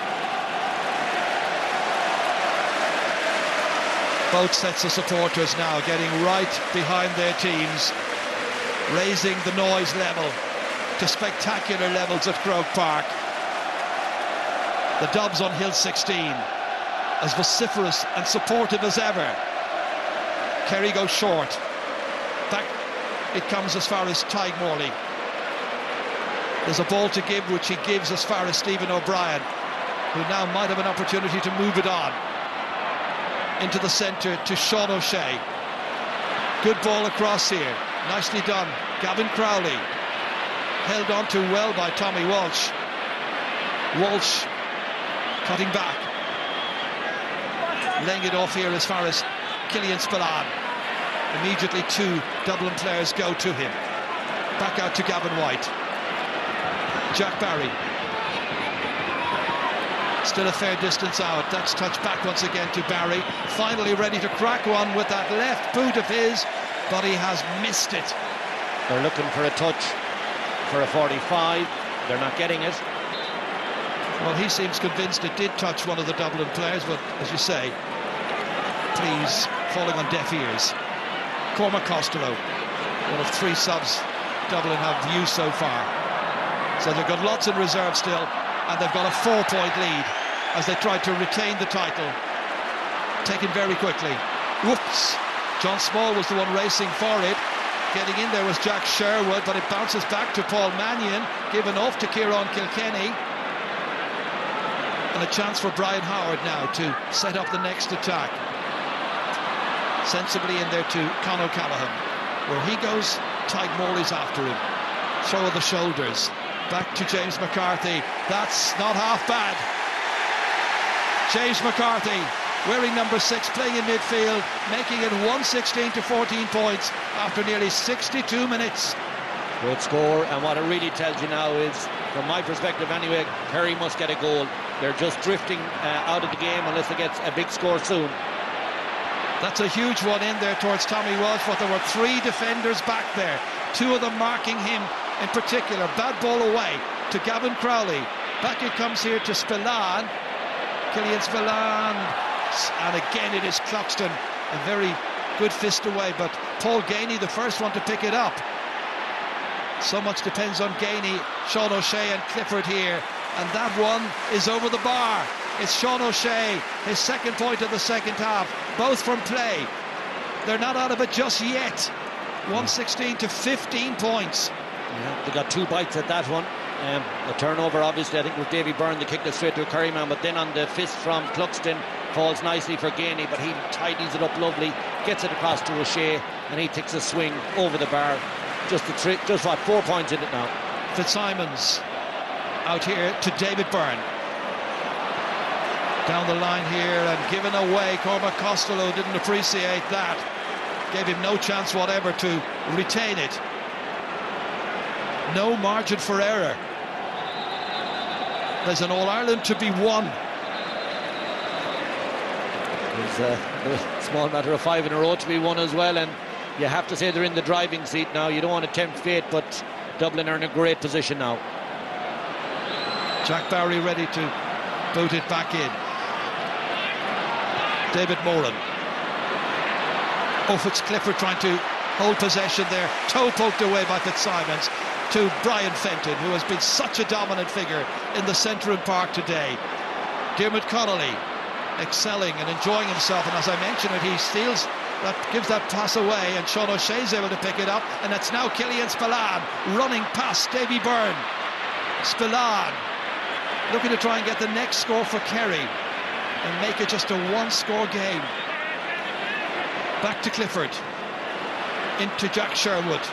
Both sets of supporters now getting right behind their teams, raising the noise level to spectacular levels at Croke Park. The Dubs on Hill 16, as vociferous and supportive as ever. Kerry goes short. Back it comes as far as Tadhg Morley. There's a ball to give, which he gives as far as Stephen O'Brien, who now might have an opportunity to move it on. Into the centre to Sean O'Shea. Good ball across here. Nicely done. Gavin Crowley. Held on to well by Tommy Walsh. Walsh cutting back. Laying it off here as far as Killian Spillane. Immediately 2 Dublin players go to him. Back out to Gavin White. Jack Barry. Still a fair distance out. That's touched back once again to Barry. Finally ready to crack one with that left boot of his, but he has missed it. They're looking for a touch for a 45. They're not getting it. Well, he seems convinced it did touch one of the Dublin players, but as you say, please, falling on deaf ears. Cormac Costello, one of 3 subs Dublin have used so far. So they've got lots in reserve still, and they've got a 4-point lead as they try to retain the title. Taken very quickly. Whoops! John Small was the one racing for it. Getting in there was Jack Sherwood, but it bounces back to Paul Mannion, given off to Kieran Kilkenny. And a chance for Brian Howard now to set up the next attack. Sensibly in there to Con O'Callaghan. Where he goes, Tadhg Morley's after him. Throw of the shoulders. Back to James McCarthy. That's not half bad. James McCarthy, wearing number 6, playing in midfield, making it 116 to 14 points after nearly 62 minutes. Good score, and what it really tells you now is, from my perspective anyway, Kerry must get a goal. They're just drifting out of the game unless they get a big score soon. That's a huge one in there towards Tommy Walsh, but there were 3 defenders back there, 2 of them marking him in particular. Bad ball away to Gavin Crowley. Back it comes here to Spillane. Killian Spillane. And again it is Cluxton. A very good fist away, but Paul Gainey the first one to pick it up. So much depends on Gainey, Sean O'Shea and Clifford here. And that one is over the bar. It's Sean O'Shea, his 2nd point of the second half. Both from play. They're not out of it just yet. 116 to 15 points. Yeah, they got 2 bites at that one. The turnover, obviously, I think was Davy Byrne that kicked it straight to a Kerry man, but then on the fist from Cluxton, falls nicely for Gainey, but he tidies it up lovely, gets it across to O'Shea, and he takes a swing over the bar. Just 4 points in it now. Fitzsimons out here to David Byrne. Down the line here and given away. Cormac Costello didn't appreciate that. Gave him no chance whatever to retain it. No margin for error. There's an All-Ireland to be won. There's a small matter of 5 in a row to be won as well, and you have to say they're in the driving seat now. You don't want to tempt fate, but Dublin are in a great position now. Jack Barry ready to boot it back in. David Moran. Oh, Clifford trying to hold possession there. Toe poked away by Fitzsimons. to Brian Fenton, who has been such a dominant figure in the centre and park today. Diarmuid Connolly excelling and enjoying himself, and as I mentioned it, he steals that, gives that pass away, and Sean O'Shea's able to pick it up, and it's now Killian Spillane running past Davy Byrne. Spillane looking to try and get the next score for Kerry and make it just a one-score game. Back to Clifford, into Jack Sherwood.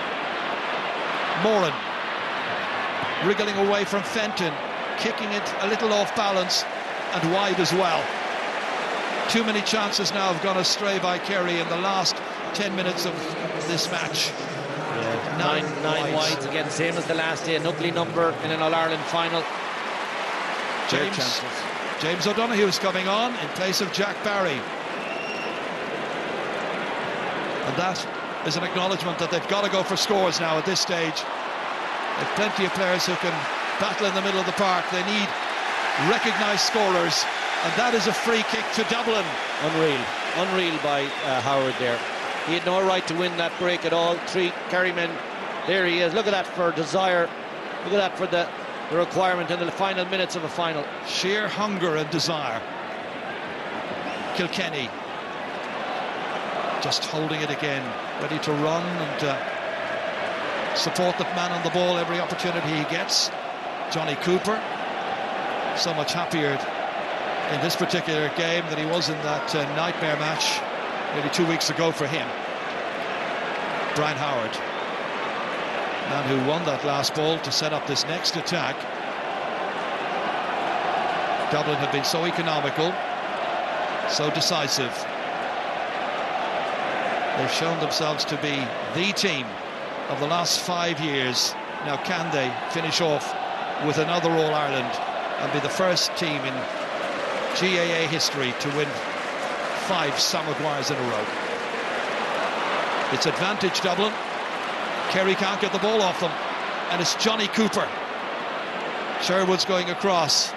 Moran wriggling away from Fenton, kicking it a little off balance and wide as well. Too many chances now have gone astray by Kerry in the last 10 minutes of this match. Yeah, nine wides again, same as the last day. An ugly number in an All-Ireland final. James O'Donoghue is coming on in place of Jack Barry. And that is an acknowledgement that they've got to go for scores now at this stage. They've plenty of players who can battle in the middle of the park. They need recognised scorers, and that is a free kick to Dublin. Unreal by Howard there. He had no right to win that break at all. 3 Kerry men. There he is. Look at that for desire. Look at that for the requirement in the final minutes of a final. Sheer hunger and desire. Kilkenny just holding it again, ready to run and support the man on the ball every opportunity he gets. Johnny Cooper, so much happier in this particular game than he was in that nightmare match nearly 2 weeks ago for him. Brian Howard, man who won that last ball to set up this next attack. Dublin have been so economical, so decisive. They've shown themselves to be the team of the last 5 years. Now, can they finish off with another All-Ireland and be the first team in GAA history to win 5 Sam Maguires in a row? It's advantage Dublin. Kerry can't get the ball off them, and it's Johnny Cooper. Sherwood's going across.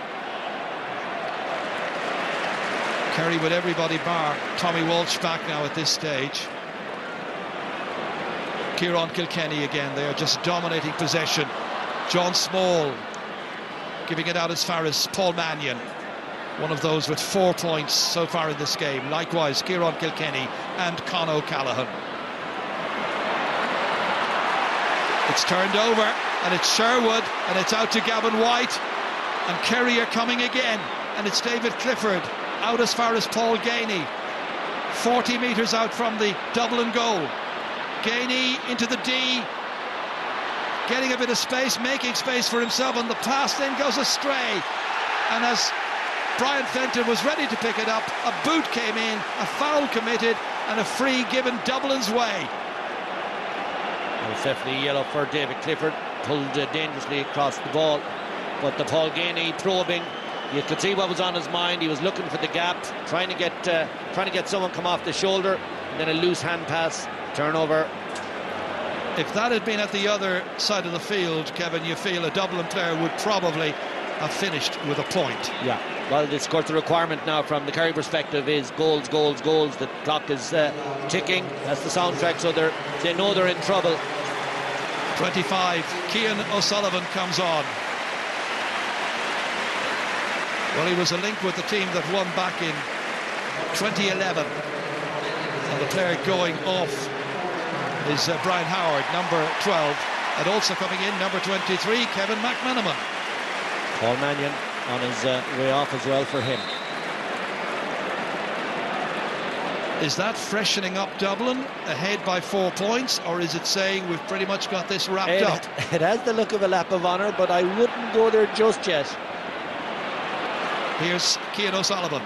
Kerry with everybody bar Tommy Walsh back now at this stage. Kieran Kilkenny again. They are just dominating possession. John Small giving it out as far as Paul Mannion, one of those with 4 points so far in this game. Likewise, Kieran Kilkenny and Con O'Callaghan. It's turned over, and it's Sherwood, and it's out to Gavin White, and Kerry are coming again, and it's David Clifford out as far as Paul Gainey, 40 metres out from the Dublin goal. Gainey into the D, getting a bit of space, making space for himself, and the pass then goes astray. And as Brian Fenton was ready to pick it up, a boot came in, a foul committed, and a free given Dublin's way. It was definitely yellow for David Clifford, pulled dangerously across the ball, but the Paul Gainey probing, you could see what was on his mind. He was looking for the gap, trying to get someone come off the shoulder, and then a loose hand pass, turnover. If that had been at the other side of the field, Kevin, you feel a Dublin player would probably have finished with a point. Yeah, well, of course the requirement now from the Kerry perspective is goals, goals, goals. The clock is ticking. That's the soundtrack, so they know they're in trouble. 25, Cian O'Sullivan comes on. Well, he was a link with the team that won back in 2011. And the player going off is Brian Howard, number 12. And also coming in, number 23, Kevin McMenamin. Paul Mannion on his way off as well for him. Is that freshening up Dublin ahead by 4 points, or is it saying we've pretty much got this wrapped up? It has the look of a lap of honour, but I wouldn't go there just yet. Here's Cian O'Sullivan.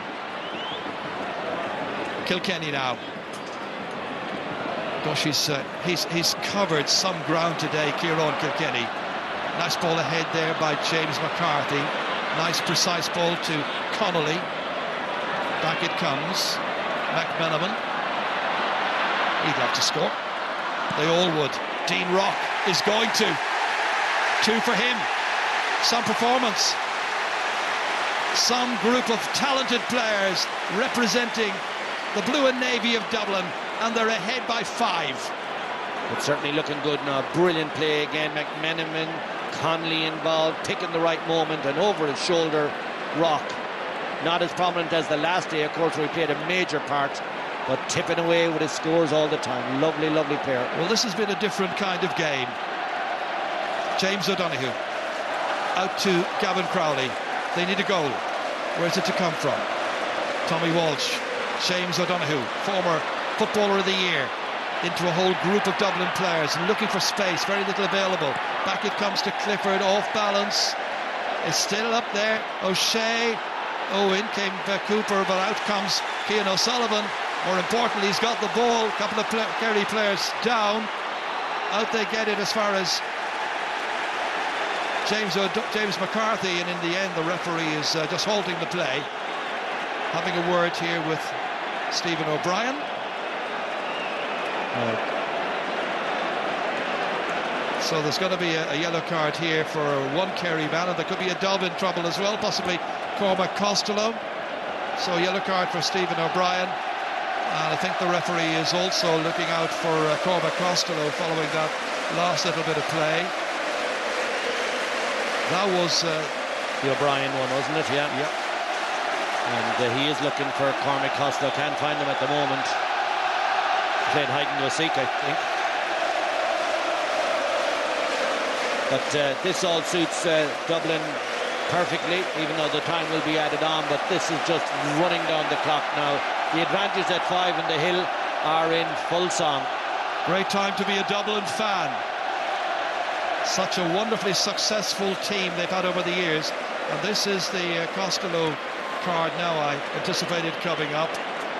Kilkenny now. Gosh, he's covered some ground today, Kieran Kilkenny. Nice ball ahead there by James McCarthy. Nice precise ball to Connolly. Back it comes. McMenamin. He'd love to score. They all would. Dean Rock is going to. 2 for him. Some performance. Some group of talented players representing the blue and navy of Dublin, and they're ahead by 5. It's certainly looking good now. Brilliant play again. McMenamin, Connolly involved, picking the right moment, and over his shoulder, Rock. Not as prominent as the last day, of course, where he played a major part, but tipping away with his scores all the time. Lovely, lovely player. Well, this has been a different kind of game. James O'Donoghue out to Gavin Crowley. They need a goal. Where's it to come from? Tommy Walsh, James O'Donoghue, former Footballer of the Year, into a whole group of Dublin players looking for space, very little available. Back it comes to Clifford, off balance. It's still up there. O'Shea. Oh, in came Cooper, but out comes Cian O'Sullivan. More importantly, he's got the ball. A couple of Kerry players down. Out they get it as far as James McCarthy, and in the end the referee is just halting the play. Having a word here with Stephen O'Brien. So there's going to be a yellow card here for one Kerry man, and there could be a dub in trouble as well, possibly Cormac Costello. So a yellow card for Stephen O'Brien, and I think the referee is also looking out for Cormac Costello following that last little bit of play. That was the O'Brien one, wasn't it? Yeah. And he is looking for Cormac Costello. Can't find him at the moment. Played hide and go seek, I think. But this all suits Dublin perfectly, even though the time will be added on. But this is just running down the clock now. The advantage at 5 in the Hill are in full song. Great time to be a Dublin fan. Such a wonderfully successful team they've had over the years. And this is the Costello card now I anticipated coming up.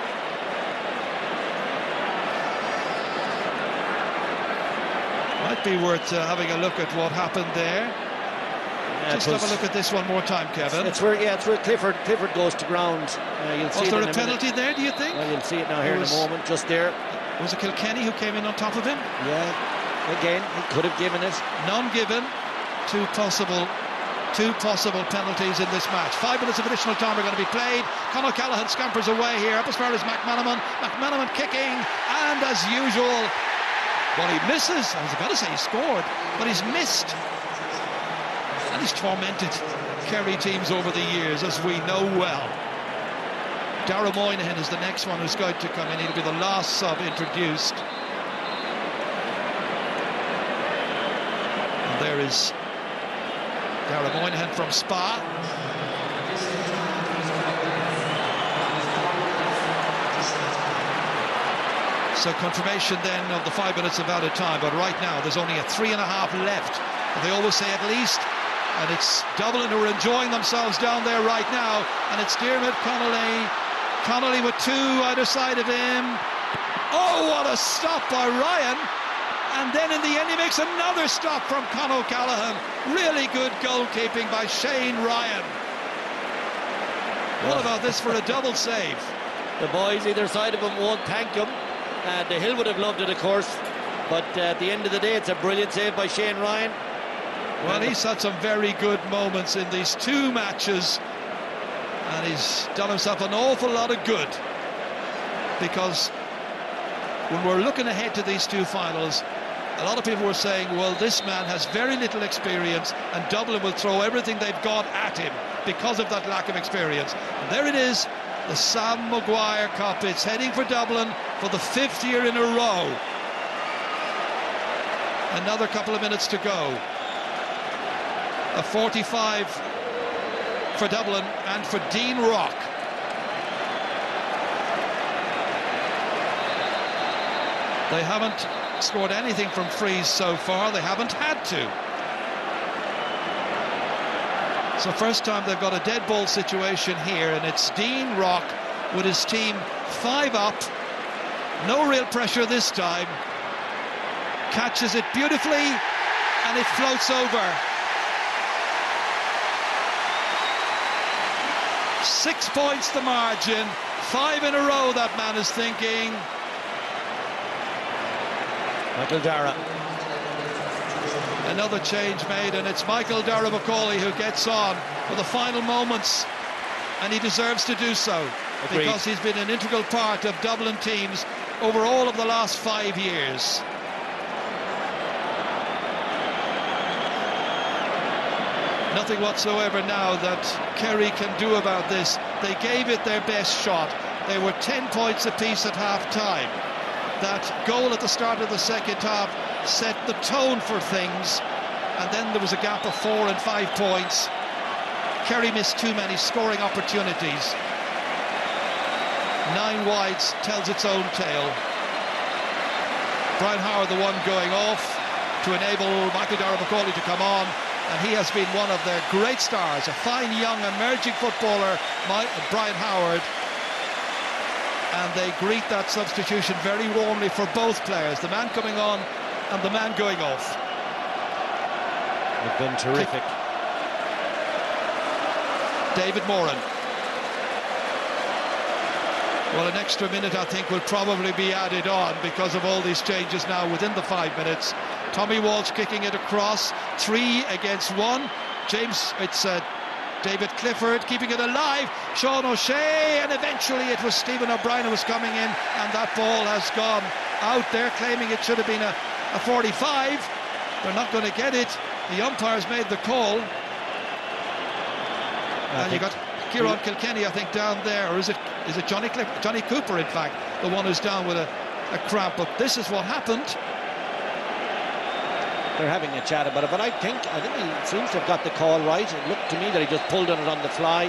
Might be worth having a look at what happened there. Just have a look at this one more time, Kevin. It's where Clifford goes to ground. You'll see was there a penalty there, do you think? Well, you'll see it now here in a moment, just there. Was it Kilkenny who came in on top of him? Yeah, again, he could have given it. None given. Two possible penalties in this match. 5 minutes of additional time are going to be played. Conor Callaghan scampers away here, up as far as McManaman. McManaman kicking, and as usual, well, he misses. I was about to say he scored, but he's missed. And he's tormented Kerry teams over the years, as we know well. Dara Moynihan is the next one who's going to come in. He'll be the last sub introduced. And there is Dara Moynihan from Spa. So confirmation then of the 5 minutes of added time, but right now there's only a 3.5 left. But they always say at least, and it's Dublin who are enjoying themselves down there right now, and it's Diarmuid Connolly with 2 either side of him. Oh, what a stop by Ryan! And then in the end he makes another stop from Conor Callaghan. Really good goalkeeping by Shane Ryan. What about this for a double save? The boys either side of him won't thank him. The Hill would have loved it, of course, but at the end of the day it's a brilliant save by Shane Ryan. Well, he's had some very good moments in these 2 matches, and he's done himself an awful lot of good, because when we're looking ahead to these 2 finals, a lot of people were saying, well, this man has very little experience and Dublin will throw everything they've got at him because of that lack of experience. And there it is, the Sam Maguire Cup. It's heading for Dublin for the 5th year in a row. Another couple of minutes to go. A 45 for Dublin and for Dean Rock. They haven't scored anything from frees so far. They haven't had to. So first time they've got a dead ball situation here, and it's Dean Rock with his team 5 up. No real pressure this time. Catches it beautifully, and it floats over. 6 points the margin. 5 in a row, that man is thinking. Michael Dara. Another change made, and it's Michael Dara McCauley who gets on for the final moments, and he deserves to do so. Agreed. Because he's been an integral part of Dublin teams over all of the last 5 years. Nothing whatsoever now that Kerry can do about this. They gave it their best shot. They were 10 points apiece at half-time. That goal at the start of the second half set the tone for things, and then there was a gap of 4 and 5 points. Kerry missed too many scoring opportunities. 9 wides tells its own tale. Brian Howard, the one going off to enable Michael Dara-McCauley to come on, and he has been one of their great stars, a fine young emerging footballer, Brian Howard. And they greet that substitution very warmly for both players, the man coming on and the man going off. They've been terrific. David Moran. Well, an extra minute, I think, will probably be added on because of all these changes now within the 5 minutes. Tommy Walsh kicking it across, 3 against 1. It's David Clifford keeping it alive. Sean O'Shea, and eventually it was Stephen O'Brien who was coming in, and that ball has gone out there, claiming it should have been a 45. They're not going to get it. The umpires made the call. And you got Kieran Kilkenny, I think, down there, or is it Johnny Cooper, in fact, the one who's down with a cramp. But this is what happened. They're having a chat about it, but I think he seems to have got the call right. It looked to me that he just pulled on it on the fly.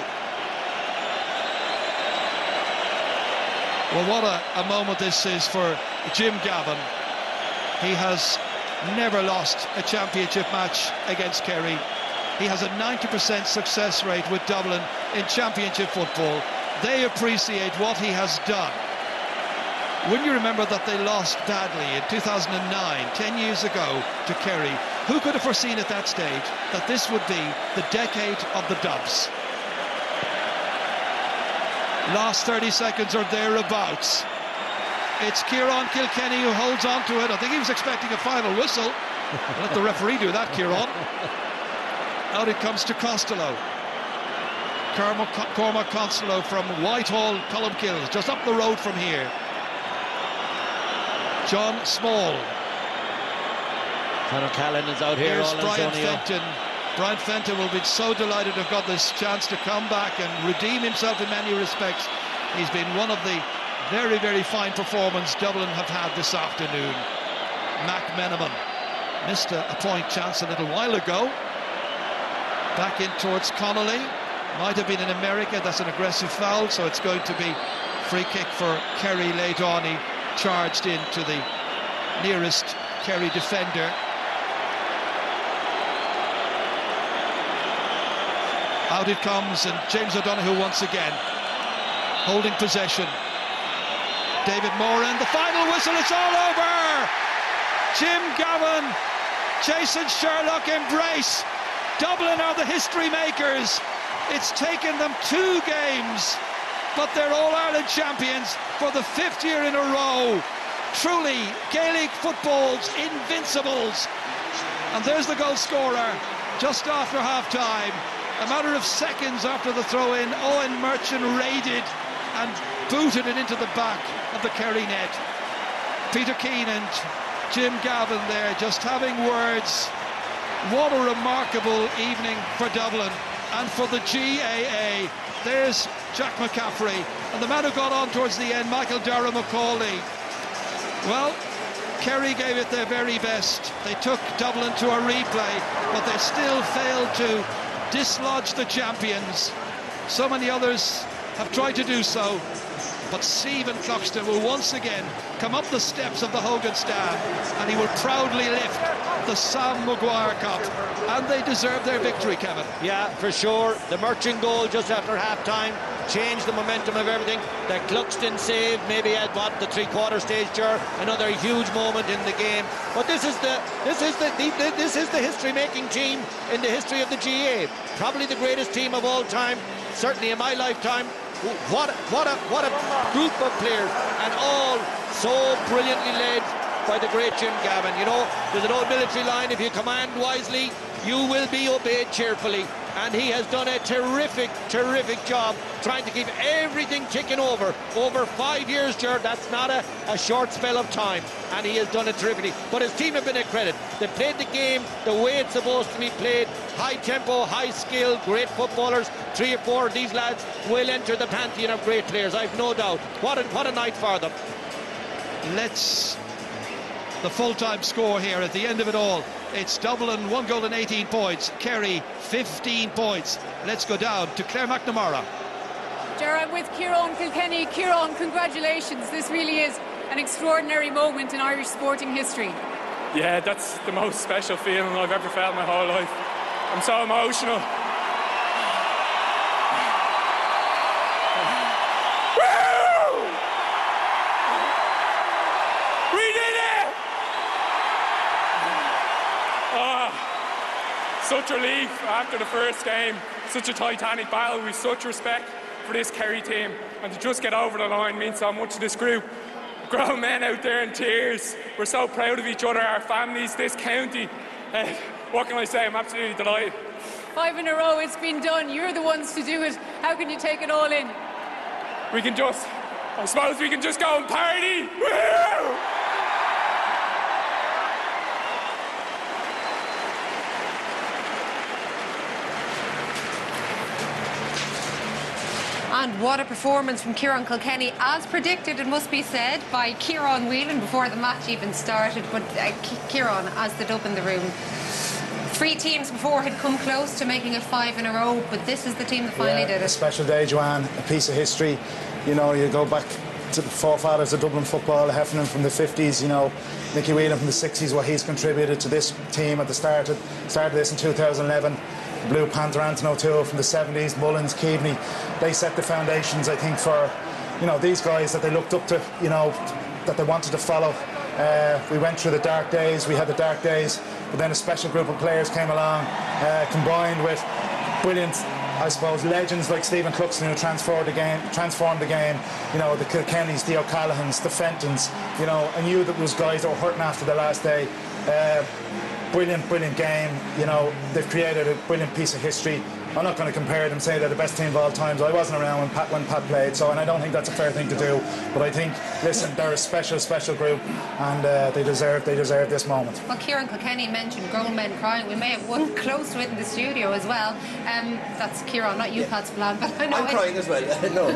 Well, what a moment this is for Jim Gavin. He has never lost a championship match against Kerry. He has a 90% success rate with Dublin in championship football. They appreciate what he has done. When you remember that they lost badly in 2009, 10 years ago, to Kerry, who could have foreseen at that stage that this would be the decade of the Dubs? Last 30 seconds or thereabouts. It's Kieran Kilkenny who holds on to it. I think he was expecting a final whistle. Let the referee do that, Kieran. Out it comes to Costello. Cormac Costello from Whitehall, Columkills, just up the road from here. John Small. Conor Callan is out here. Here's Brian Fenton. Brian Fenton will be so delighted to have got this chance to come back and redeem himself in many respects. He's been one of the very, very fine performances Dublin have had this afternoon. Mac Meneman missed a point chance a little while ago. Back in towards Connolly. Might have been in America. That's an aggressive foul, so it's going to be free kick for Kerry late on. He charged into the nearest Kerry defender. Out it comes, and James O'Donoghue once again holding possession. David Moran, the final whistle, it's all over! Jim Gavin, Jason Sherlock embrace. Dublin are the history makers. It's taken them 2 games, but they're All-Ireland champions for the 5th year in a row. Truly, Gaelic football's invincibles. And there's the goal scorer just after half-time. A matter of seconds after the throw-in, Owen Merchant raided and booted it into the back of the Kerry net. Peter Keane and Jim Gavin there just having words. What a remarkable evening for Dublin and for the GAA. There's Jack McCaffrey, and the man who got on towards the end, Michael Dara-McCauley. Well, Kerry gave it their very best. They took Dublin to a replay, but they still failed to dislodge the champions. So many others have tried to do so, but Stephen Cluxton will once again come up the steps of the Hogan stand, and he will proudly lift the Sam Maguire Cup, and they deserve their victory, Kevin. Yeah, for sure. The Merchant goal just after half-time changed the momentum of everything. The Cluxton save maybe at the three-quarter stage, another huge moment in the game. But this is the history-making team in the history of the GAA. Probably the greatest team of all time, certainly in my lifetime. What a group of players, and all so brilliantly led by the great Jim Gavin. You know, there's an old military line, if you command wisely, you will be obeyed cheerfully. And he has done a terrific job trying to keep everything ticking over 5 years, Gerard. That's not a short spell of time, and he has done it terrifically. But his team have been a credit. They played the game the way it's supposed to be played. High tempo, high skill, great footballers. 3 or 4 of these lads will enter the pantheon of great players, I've no doubt. What a night for them. The full-time score here at the end of it all. It's Dublin 1 goal and 18 points. Kerry 15 points. Let's go down to Claire McNamara. Gerard, with Ciarán Kilkenny. Ciarán, congratulations. This really is an extraordinary moment in Irish sporting history. Yeah, that's the most special feeling I've ever felt my whole life. I'm so emotional. Such relief after the first game, such a titanic battle with such respect for this Kerry team, and to just get over the line means so much to this group. Grown men out there in tears. We're so proud of each other, our families, this county. What can I say? I'm absolutely delighted. 5 in a row, it's been done. You're the ones to do it. How can you take it all in? I suppose we can just go and party. Woo! And what a performance from Ciarán Kilkenny, as predicted, it must be said, by Kieran Whelan before the match even started. But Kieran, as they'd opened the room, 3 teams before had come close to making it 5 in a row, but this is the team that finally did it. A special day, Joanne, a piece of history. You know, you go back to the forefathers of Dublin football, Heffernan from the 50s, you know, Nicky Whelan from the 60s, what he's contributed to this team at the start of this in 2011. Blue Panther, Anton O'Toole from the 70s, Mullins, Keaveney. They set the foundations, I think, for, you know, these guys that they looked up to, you know, that they wanted to follow. We went through the dark days, we had the dark days, but then a special group of players came along, combined with brilliant, I suppose, legends like Stephen Cluxton, who transformed the game. You know, the Kilkennys, the O'Callaghan's, the Fentons. You know, I knew that there was guys that were hurting after the last day. Brilliant game. You know, they've created a brilliant piece of history. I'm not going to compare them, say they're the best team of all time. I wasn't around when Pat played, so, and I don't think that's a fair thing to do. But I think, listen, they're a special group, and they deserve this moment. Well, Ciarán Kilkenny mentioned grown men crying. We may have one close to it in the studio as well. That's Ciarán, not you, Pat Spillane, but I know I'm crying as well.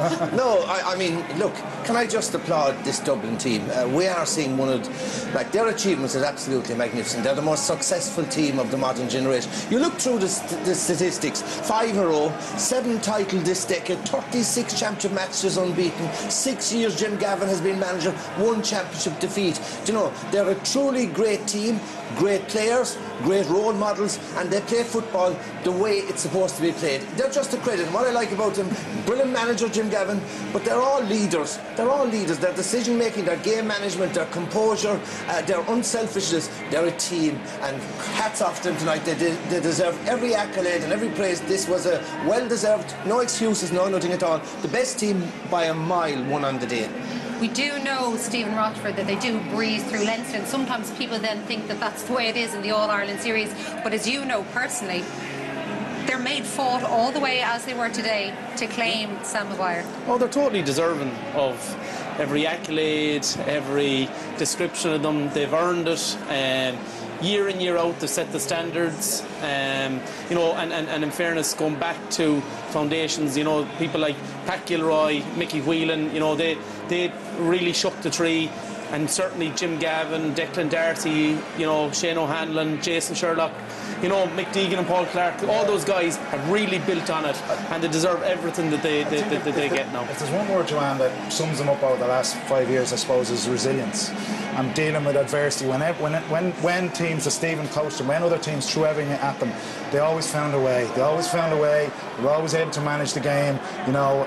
I mean, look, can I just applaud this Dublin team? We are seeing one of, like, their achievements is absolutely magnificent. They're the most successful team of the modern generation. You look through the statistics. 5 in a row, 7 titles this decade, 36 championship matches unbeaten, 6 years Jim Gavin has been manager, 1 championship defeat. Do you know, they're a truly great team, great players, great role models, and they play football the way it's supposed to be played. They're just a credit. And what I like about them, brilliant manager Jim Gavin, but they're all leaders. Their decision making, their game management, their composure, their unselfishness. They're a team, and hats off to them tonight. They deserve every accolade and every praise. This was a well-deserved, no excuses, no nothing at all. The best team by a mile won on the day. We do know, Stephen Rochford, that they do breeze through Leinster, and sometimes people then think that that's the way it is in the All-Ireland series. But as you know personally, they're fought all the way as they were today to claim Sam Maguire. Oh, they're totally deserving of every accolade, every description of them. They've earned it. Year in, year out, they set the standards. You know, and in fairness, going back to foundations, you know, people like Pat Gilroy, Mickey Whelan, you know, they really shook the tree. And certainly Jim Gavin, Declan Darty, you know, Shane O'Hanlon, Jason Sherlock, you know, Mick Deegan and Paul Clark, all those guys have really built on it, and they deserve everything that they get now. If there's one word, Joanne, that sums them up over the last 5 years, I suppose, is resilience. And dealing with adversity. When teams, as Stephen coached them, when other teams threw everything at them, they always found a way. They were always able to manage the game, you know,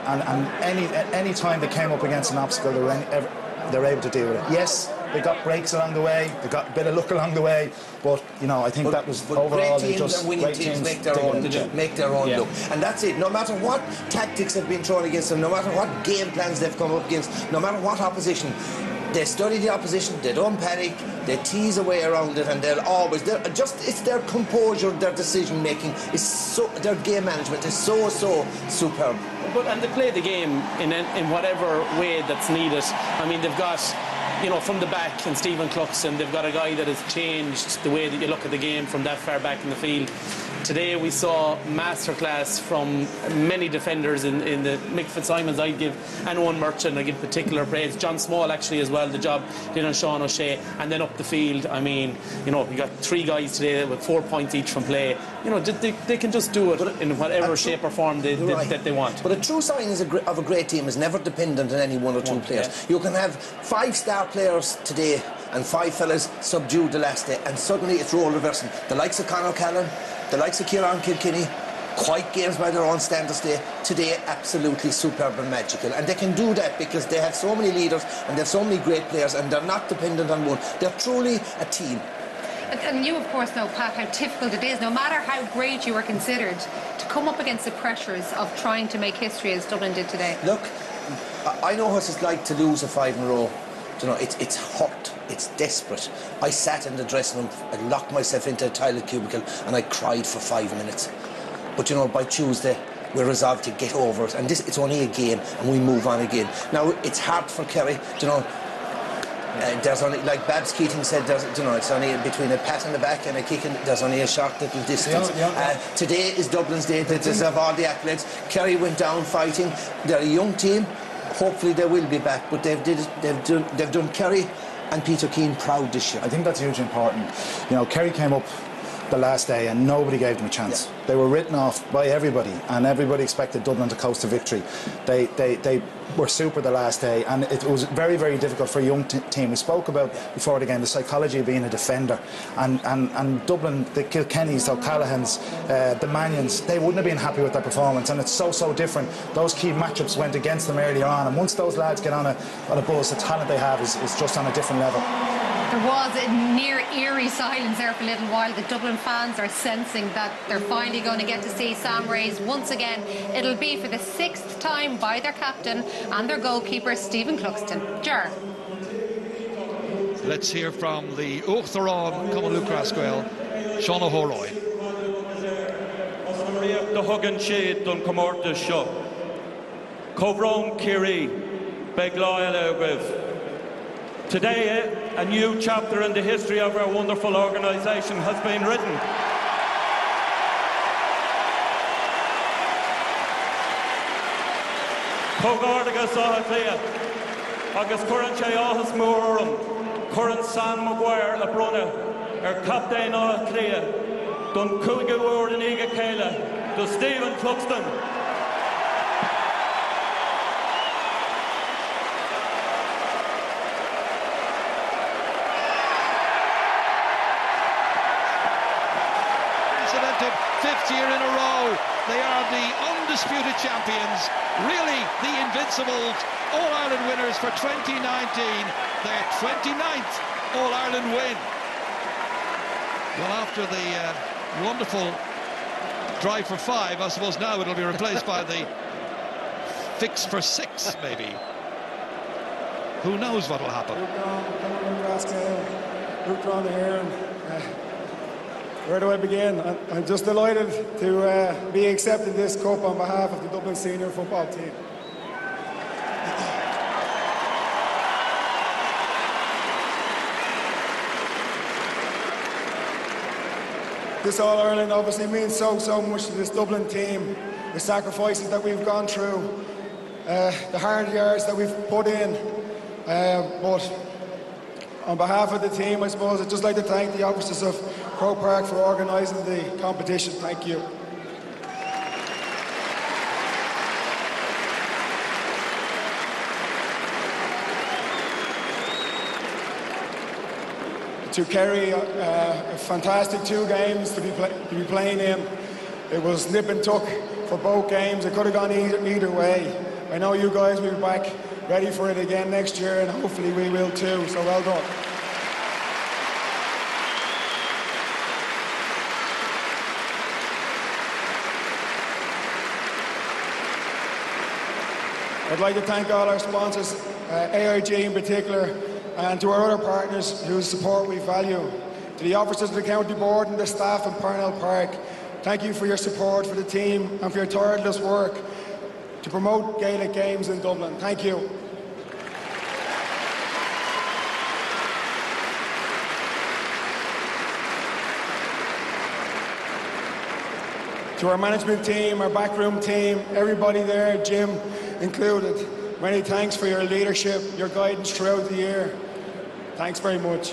and any time they came up against an obstacle, they're able to deal with it. Yes, they got breaks along the way, they got a bit of luck along the way, but you know, I think that was overall. Great teams and winning teams make their own look, and that's it. No matter what tactics have been thrown against them, no matter what game plans they've come up against, no matter what opposition, They study the opposition, they don't panic, they tease away around it, and it's their composure, their decision making, their game management is so superb. And they play the game in whatever way that's needed. I mean, they've got, from the back, and Stephen Cluxton, they've got a guy that has changed the way that you look at the game from that far back in the field. Today we saw masterclass from many defenders in the Mick Fitzsimons, I'd give, and Owen Murchan, I give particular praise. John Small actually as well, the job did on Sean O'Shea, and then up the field. I mean, you got 3 guys today with 4 points each from play. They can just do it in whatever shape or form that they want. But a true sign of a great team is never dependent on any 1 or 2 players. Yeah. You can have 5 star players today and 5 fellas subdued the last day, and suddenly it's role reversing. The likes of Conor Callan, the likes of Kieran Kilkenny, quite games by their own standards today, absolutely superb and magical. And they can do that because they have so many leaders and they have so many great players, and they're not dependent on one. They're truly a team. And you, of course, know, Pat, how difficult it is, no matter how great you are considered, to come up against the pressures of trying to make history as Dublin did today. Look, I know what it's like to lose a 5 in a row. It's hot, it's desperate. I sat in the dressing room, I locked myself into a toilet cubicle, and I cried for 5 minutes. But by Tuesday, we're resolved to get over it, and it's only a game, and we move on again. Now, it's hard for Kerry, there's only, like Babs Keating said, it's only between a pat on the back and a kick, and there's only a short little distance. Today is Dublin's day. They deserve all the accolades. Kerry went down fighting. They're a young team. Hopefully they will be back, but they've done Kerry and Peter Keane proud this year. I think that's hugely important. Kerry came up the last day and nobody gave them a chance. Yeah. They were written off by everybody, and everybody expected Dublin to coast to victory. They were super the last day, and it was very, very difficult for a young team. We spoke about before the game the psychology of being a defender, and Dublin, the Kilkennys, the O'Callaghan's, the Manions, they wouldn't have been happy with their performance, and it's so different. Those key matchups went against them earlier on, and once those lads get on a buzz, the talent they have is just on a different level. There was a near eerie silence there for a little while. The Dublin fans are sensing that they're finally going to get to see Sam raised once again. It'll be for the 6th time by their captain and their goalkeeper, Stephen Cluxton. Ger. Let's hear from the Uachtarán Cumma Lucrasquel, Sean O'Horoy. The Huggin Shade done Comorta Show. Covrone Kiri, Beglail. Today, a new chapter in the history of our wonderful organisation has been written. Cogardagus Ahaclia, Agus Curran Che Ahas Moorum, Curran San Maguire Labruna, Captain Ahaclia, Dun Kuiga Wardeniga Kayla, to Stephen Cluxton. Year in a row, they are the undisputed champions, really the invincible All-Ireland winners for 2019, their 29th All-Ireland win. Well, after the wonderful drive for 5, I suppose now it'll be replaced by the fix for 6, maybe. Who knows what will happen? Where do I begin? I'm just delighted to be accepting this cup on behalf of the Dublin senior football team. This All-Ireland obviously means so much to this Dublin team. The sacrifices that we've gone through, the hard yards that we've put in, but on behalf of the team, I suppose I'd just like to thank the officers of Croke Park for organising the competition. Thank you. To Kerry, a fantastic 2 games to be playing in. It was nip and tuck for both games. It could have gone either way. I know you guys will be back ready for it again next year, and hopefully we will too, so well done. I'd like to thank all our sponsors, AIG in particular, and to our other partners whose support we value. To the officers of the County Board and the staff in Parnell Park, thank you for your support for the team and for your tireless work to promote Gaelic games in Dublin. Thank you. To our management team, our backroom team, everybody there, Jim included, many thanks for your leadership, your guidance throughout the year. Thanks very much.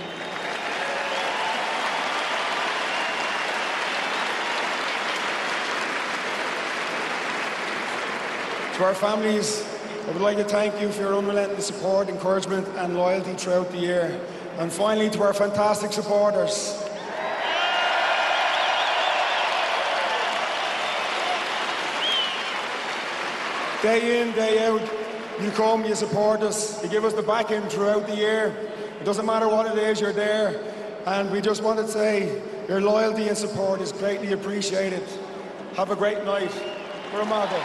To our families, I would like to thank you for your unrelenting support, encouragement and loyalty throughout the year. And finally, to our fantastic supporters. Day in, day out, you come, you support us, you give us the backing throughout the year. It doesn't matter what it is, you're there. And we just want to say your loyalty and support is greatly appreciated. Have a great night. Buramago.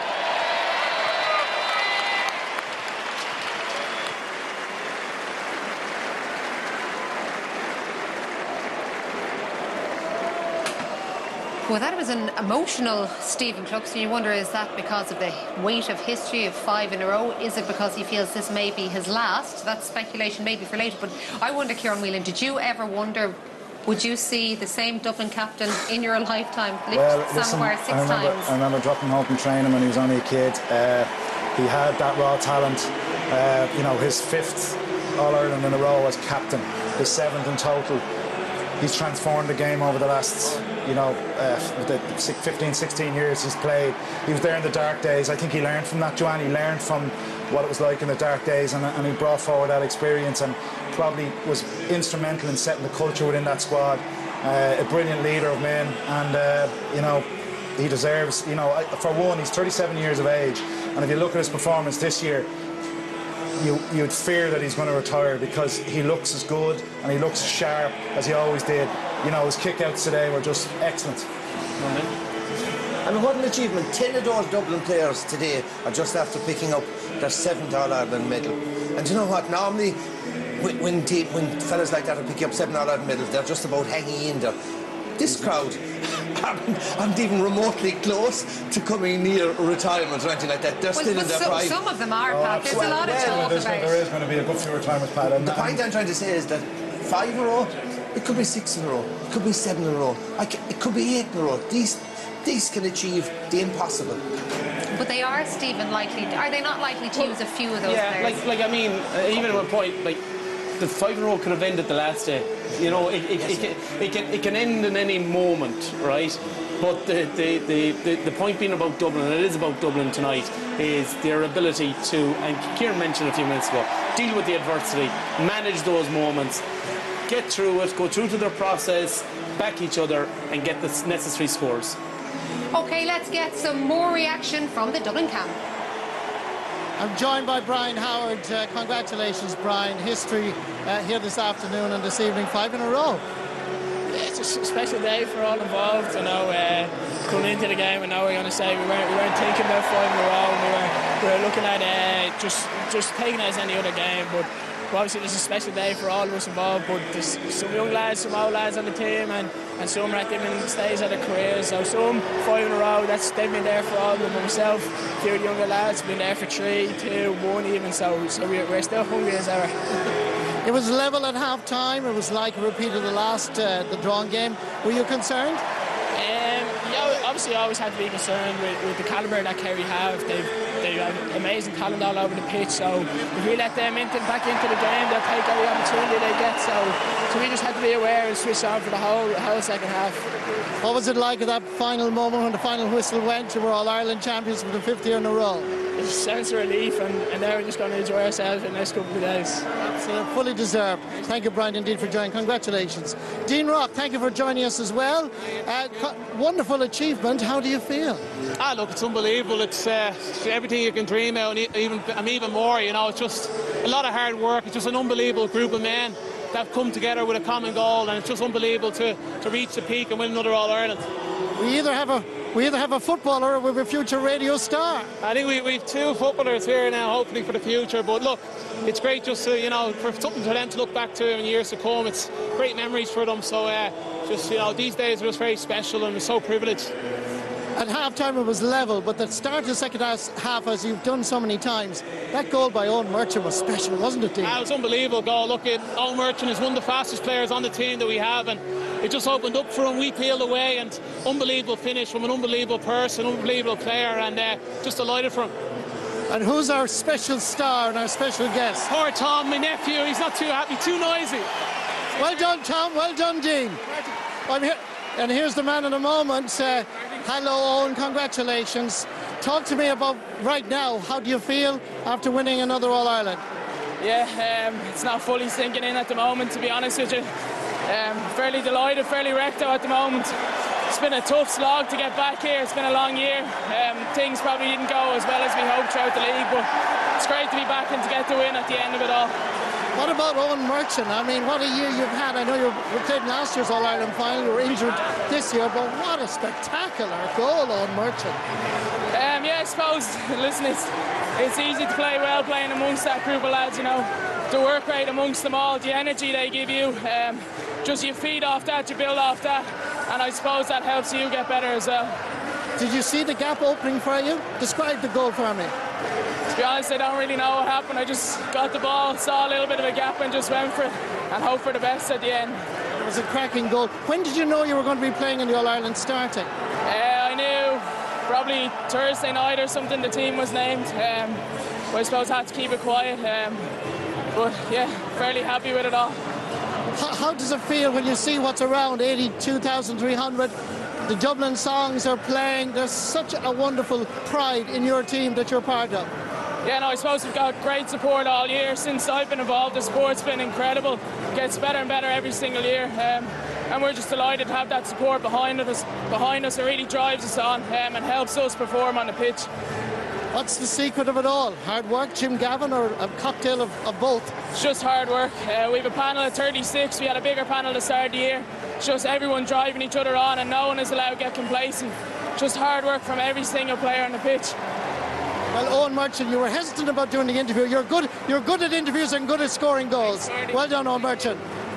Well, that was an emotional Stephen Cluxton. You wonder, is that because of the weight of history of 5 in a row? Is it because he feels this may be his last? That's speculation maybe for later. But I wonder, Kieran Whelan, did you ever wonder, would you see the same Dublin captain in your lifetime lift Sam Maguire 6 times? I remember dropping him home from training when he was only a kid. He had that raw talent. You know, his 5th All-Ireland in a row as captain, his 7th in total. He's transformed the game over the last, the 15, 16 years he's played. He was there in the dark days. I think he learned from that, Joanne. He learned from what it was like in the dark days, and he brought forward that experience and probably was instrumental in setting the culture within that squad. A brilliant leader of men, and, he deserves, for one, he's 37 years of age, and if you look at his performance this year, you'd fear that he's going to retire because he looks as good and he looks as sharp as he always did. His kick-outs today were just excellent. And what an achievement. 10 of those Dublin players today are just after picking up their 7th All-Ireland medal. And do you know what? Normally, when fellas like that are picking up 7 All-Ireland medals, they're just about hanging in there. This crowd aren't even remotely close to coming near retirement or anything like that. They're still in their prime. Some of them are, Pat. There's a lot of talk about. There is going to be a good few retirements, Pat. The point I'm trying to say is that 5 in a row, it could be 6 in a row, it could be 7 in a row, it could be 8 in a row. These can achieve the impossible. But they are, Stephen, are they not likely to use a few of those players? Even at one point, the 5 in a row could have ended the last day. It can end in any moment, right? But the point being about Dublin, and it is about Dublin tonight, is their ability to, and Kieran mentioned a few minutes ago, deal with the adversity, manage those moments, get through it, go through to their process, back each other, and get the necessary scores. OK, let's get some more reaction from the Dublin camp. I'm joined by Brian Howard. Congratulations, Brian. History here this afternoon and this evening, 5 in a row. It's a special day for all involved. Coming into the game, and now we're going to say we weren't thinking about 5 in a row. We were looking at just taking it as any other game. But obviously, it's a special day for all of us involved. But there's some young lads, some old lads on the team, and some are at different stages of their careers. So some 5 in a row, they've been there for all of them. Myself, a few of the younger lads, been there for 3, 2, 1 even. So we're still hungry as ever. It was level at half-time. It was like a repeat of the drawn game. Were you concerned? Obviously, I always had to be concerned with the calibre that Kerry have. They have amazing talent all over the pitch. So if we let them back into the game, they'll take every opportunity they get. So we just had to be aware and switch on for the whole second half. What was it like at that final moment when the final whistle went? You were All-Ireland champions for the 5th year in a row. It's a sense of relief, and now we're just going to enjoy ourselves in the next couple of days. It's fully deserved. Thank you, Brian, indeed, for joining. Congratulations. Dean Rock, thank you for joining us as well. Wonderful achievement. How do you feel? Look, it's unbelievable. It's everything you can dream of, and even more. It's just a lot of hard work. It's just an unbelievable group of men that have come together with a common goal, and it's just unbelievable to reach the peak and win another All-Ireland. We either have a footballer or we have a future radio star. I think we've two footballers here now, hopefully for the future. But look, it's great just to, for something for them to look back to in years to come. It's great memories for them. So these days are just very special, and we're so privileged. At half-time it was level, but the start of the second half, as you've done so many times, that goal by Owen Murchan was special, wasn't it, Dean? It was an unbelievable goal. Look, Owen Murchan is one of the fastest players on the team that we have, and it just opened up for him. We peeled away, and unbelievable finish from an unbelievable person, unbelievable player, and just delighted for him. And who's our special star and our special guest? Poor Tom, my nephew. He's not too happy, too noisy. Well done, Tom. Well done, Dean. I'm here. And here's the man in a moment. Hello, Owen. Congratulations. Talk to me about right now. How do you feel after winning another All-Ireland? Yeah, it's not fully sinking in at the moment, to be honest with you. Fairly delighted, fairly wrecked out at the moment. It's been a tough slog to get back here. It's been a long year. Things probably didn't go as well as we hoped throughout the league, but it's great to be back and to get the win at the end of it all. What about Owen Murchan? I mean, what a year you've had. I know you played in last year's All-Ireland final. You were injured this year, but what a spectacular goal, Owen Murchan. Yeah, I suppose, listen, it's easy to play well playing amongst that group of lads, The work rate amongst them all, the energy they give you, just you feed off that, you build off that, and I suppose that helps you get better as well. Did you see the gap opening for you? Describe the goal for me. To be honest, I don't really know what happened. I just got the ball, saw a little bit of a gap and just went for it and hoped for the best at the end. It was a cracking goal. When did you know you were going to be playing in the All-Ireland starting? I knew probably Thursday night or something the team was named. I suppose I had to keep it quiet. But yeah, fairly happy with it all. How does it feel when you see what's around 82,300? The Dublin songs are playing. There's such a wonderful pride in your team that you're part of. Yeah, no, I suppose we've got great support all year. Since I've been involved, the support's been incredible. It gets better and better every single year. And we're just delighted to have that support behind us. It really drives us on and helps us perform on the pitch. What's the secret of it all? Hard work, Jim Gavin, or a cocktail of both? It's just hard work. We have a panel of 36. We had a bigger panel at the start of the year. It's just everyone driving each other on, and no one is allowed to get complacent. Just hard work from every single player on the pitch. Well, Owen Murchan, you were hesitant about doing the interview. You're good at interviews and good at scoring goals. Well done, Owen Murchan.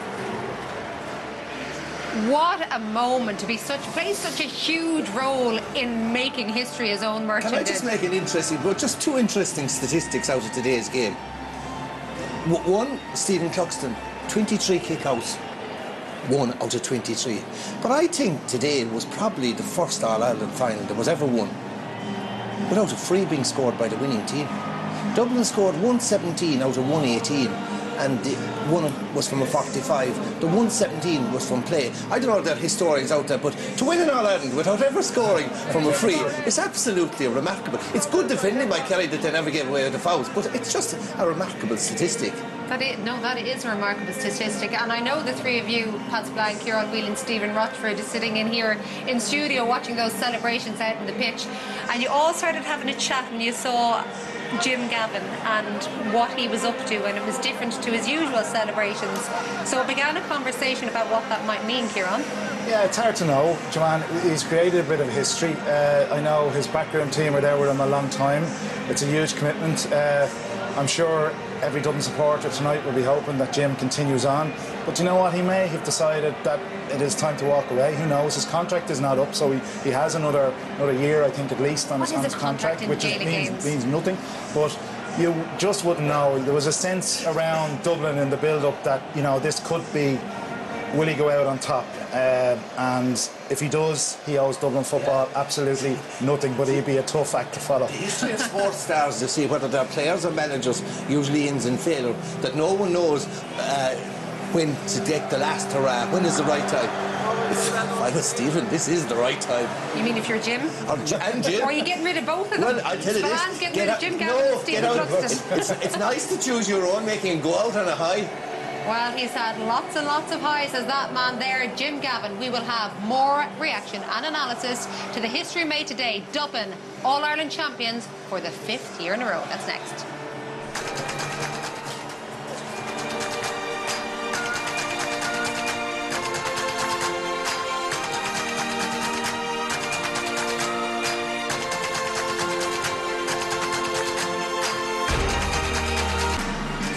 What a moment to play such a huge role in making history as Owen Murchan did. Can I just make an interesting, but just two interesting statistics out of today's game. One, Stephen Cluxton, 23 kickouts, 1 out of 23. But I think today was probably the first All-Ireland final that was ever won without a free being scored by the winning team. Dublin scored 117 out of 118. And the one was from a 45. The 117 was from play. I don't know if there are historians out there, but to win an All-Ireland without ever scoring from a free is absolutely remarkable. It's good defending by Kerry that they never gave away the fouls, but it's just a remarkable statistic. That is a remarkable statistic. And I know the three of you, Pat Blank, Kieran Whelan, Stephen Rochford, is sitting in here in studio watching those celebrations out on the pitch. And you all started having a chat and you saw Jim Gavin and what he was up to, and it was different to his usual celebrations. So it began a conversation about what that might mean, Kieran. Yeah, it's hard to know, Joanne. He's created a bit of history. I know his background team are there with him a long time. It's a huge commitment. I'm sure every Dublin supporter tonight will be hoping that Jim continues on. But you know what? He may have decided that it is time to walk away. Who knows? His contract is not up, so he has another year, I think, at least on his contract, which means nothing. But you just wouldn't know. There was a sense around Dublin in the build-up that, this could be, will he go out on top? And if he does, he owes Dublin football absolutely nothing, but he'd be a tough act to follow. The history of sports stars, to see whether they're players or managers, usually ends in failure, that no one knows when to take the last hurrah, when is the right time. If I was Stephen, this is the right time. You mean if you're Jim? And Jim. Or are you getting rid of both of them? Well, I'll tell you this. Fans getting rid of Jim Gavin and Stephen Cluxton. It's nice to choose your own, making go out on a high. Well, he's had lots and lots of highs as that man there, Jim Gavin. We will have more reaction and analysis to the history made today. Dublin, All-Ireland champions for the 5th year in a row. That's next.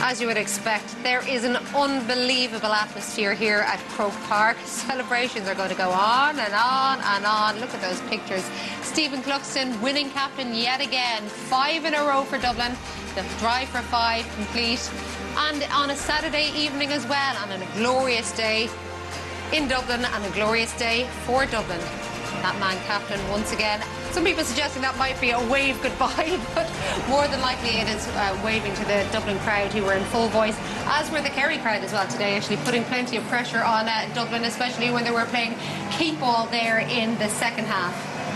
As you would expect, there is an unbelievable atmosphere here at Croke Park. Celebrations are going to go on and on and on. Look at those pictures. Stephen Cluxton, winning captain yet again. 5 in a row for Dublin. The drive for 5 complete. And on a Saturday evening as well, and on a glorious day in Dublin, and a glorious day for Dublin. That man captain once again. Some people suggesting that might be a wave goodbye, but more than likely it is waving to the Dublin crowd, who were in full voice, as were the Kerry crowd as well today, actually putting plenty of pressure on Dublin, especially when they were playing keep ball there in the second half.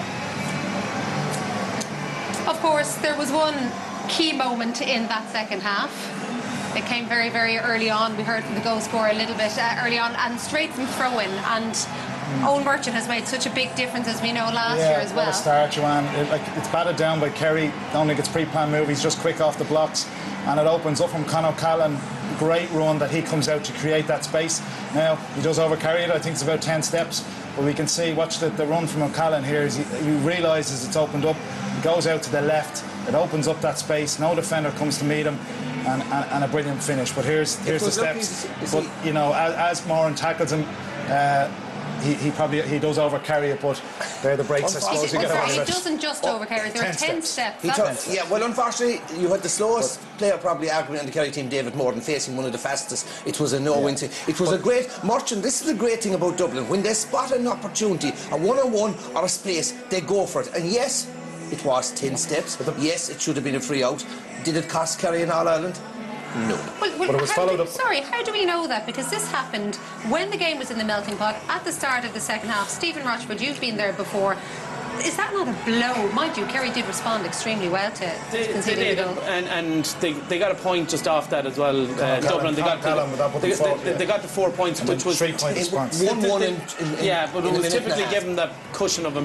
Of course, there was one key moment in that second half. It came very, very early on. We heard from the goal scorer a little bit early on, and straight from throw-in. And Owen Murchan has made such a big difference, as we know, last year as well. What a start, Joanne. It's batted down by Kerry. Don't think it's pre-planned move. He's just quick off the blocks, and it opens up from Conor Callan. Great run that he comes out to create that space. Now he does overcarry it. I think it's about 10 steps, but we can see. Watch the run from O'Callaghan here. As he realises it's opened up. He goes out to the left. It opens up that space. No defender comes to meet him. And a brilliant finish. But here's the steps. But you know, as Moran tackles him, he does overcarry it, but they're the breaks, I suppose. He doesn't just overcarry. There are 10 steps. Well, unfortunately, you had the slowest player probably arguably on the Kerry team, David Morden, facing one of the fastest. It was a no-win thing. It was a great Murchan. This is the great thing about Dublin. When they spot an opportunity, a one-on-one or a space, they go for it. And yes, it was 10 steps. Yes, it should have been a free out. Did it cost Kerry in All-Ireland? No. But it was followed up. Sorry, how do we know that? Because this happened when the game was in the melting pot at the start of the second half. Stephen Rochford, you've been there before. Is that not a blow? Mind you, Kerry did respond extremely well to conceding the goal. And they got a point just off that as well. Dublin, they got the 4 points, which was 3 points. 1-1 yeah, but it was typically given that cushion of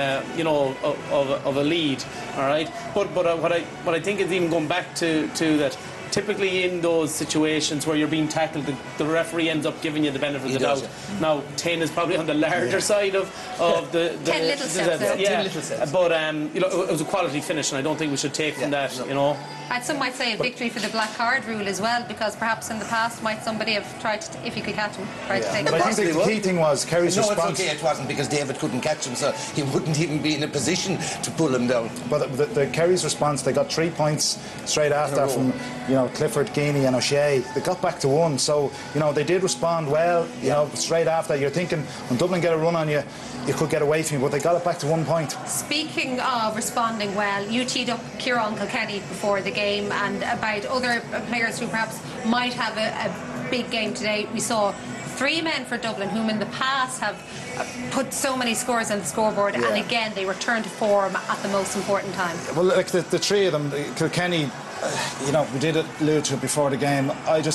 a lead. All right, but what I think is even going back to that. Typically in those situations where you're being tackled, the referee ends up giving you the benefit of the doubt. Now, 10 is probably on the larger side of the 10 little steps. 10 little steps. But it was a quality finish, and I don't think we should take from that. You know. And some might say a victory for the black card rule as well, because perhaps in the past might somebody have tried to, if you could catch him, tried to take him. But I think the key thing was Kerry's response. No, it's okay, it wasn't, because David couldn't catch him, so he wouldn't even be in a position to pull him down. But the Kerry's response, they got 3 points straight after from Clifford, Geaney and O'Shea. They got back to 1, so they did respond well. Straight after, you're thinking when Dublin get a run on you, you could get away from you, but they got it back to 1 point. Speaking of responding well, you teed up Kieran Kilkenny before the game and about other players who perhaps might have a big game today. We saw 3 men for Dublin whom in the past have put so many scores on the scoreboard, and again they return to form at the most important time. Well, like the 3 of them, Kilkenny, we did allude to it before the game.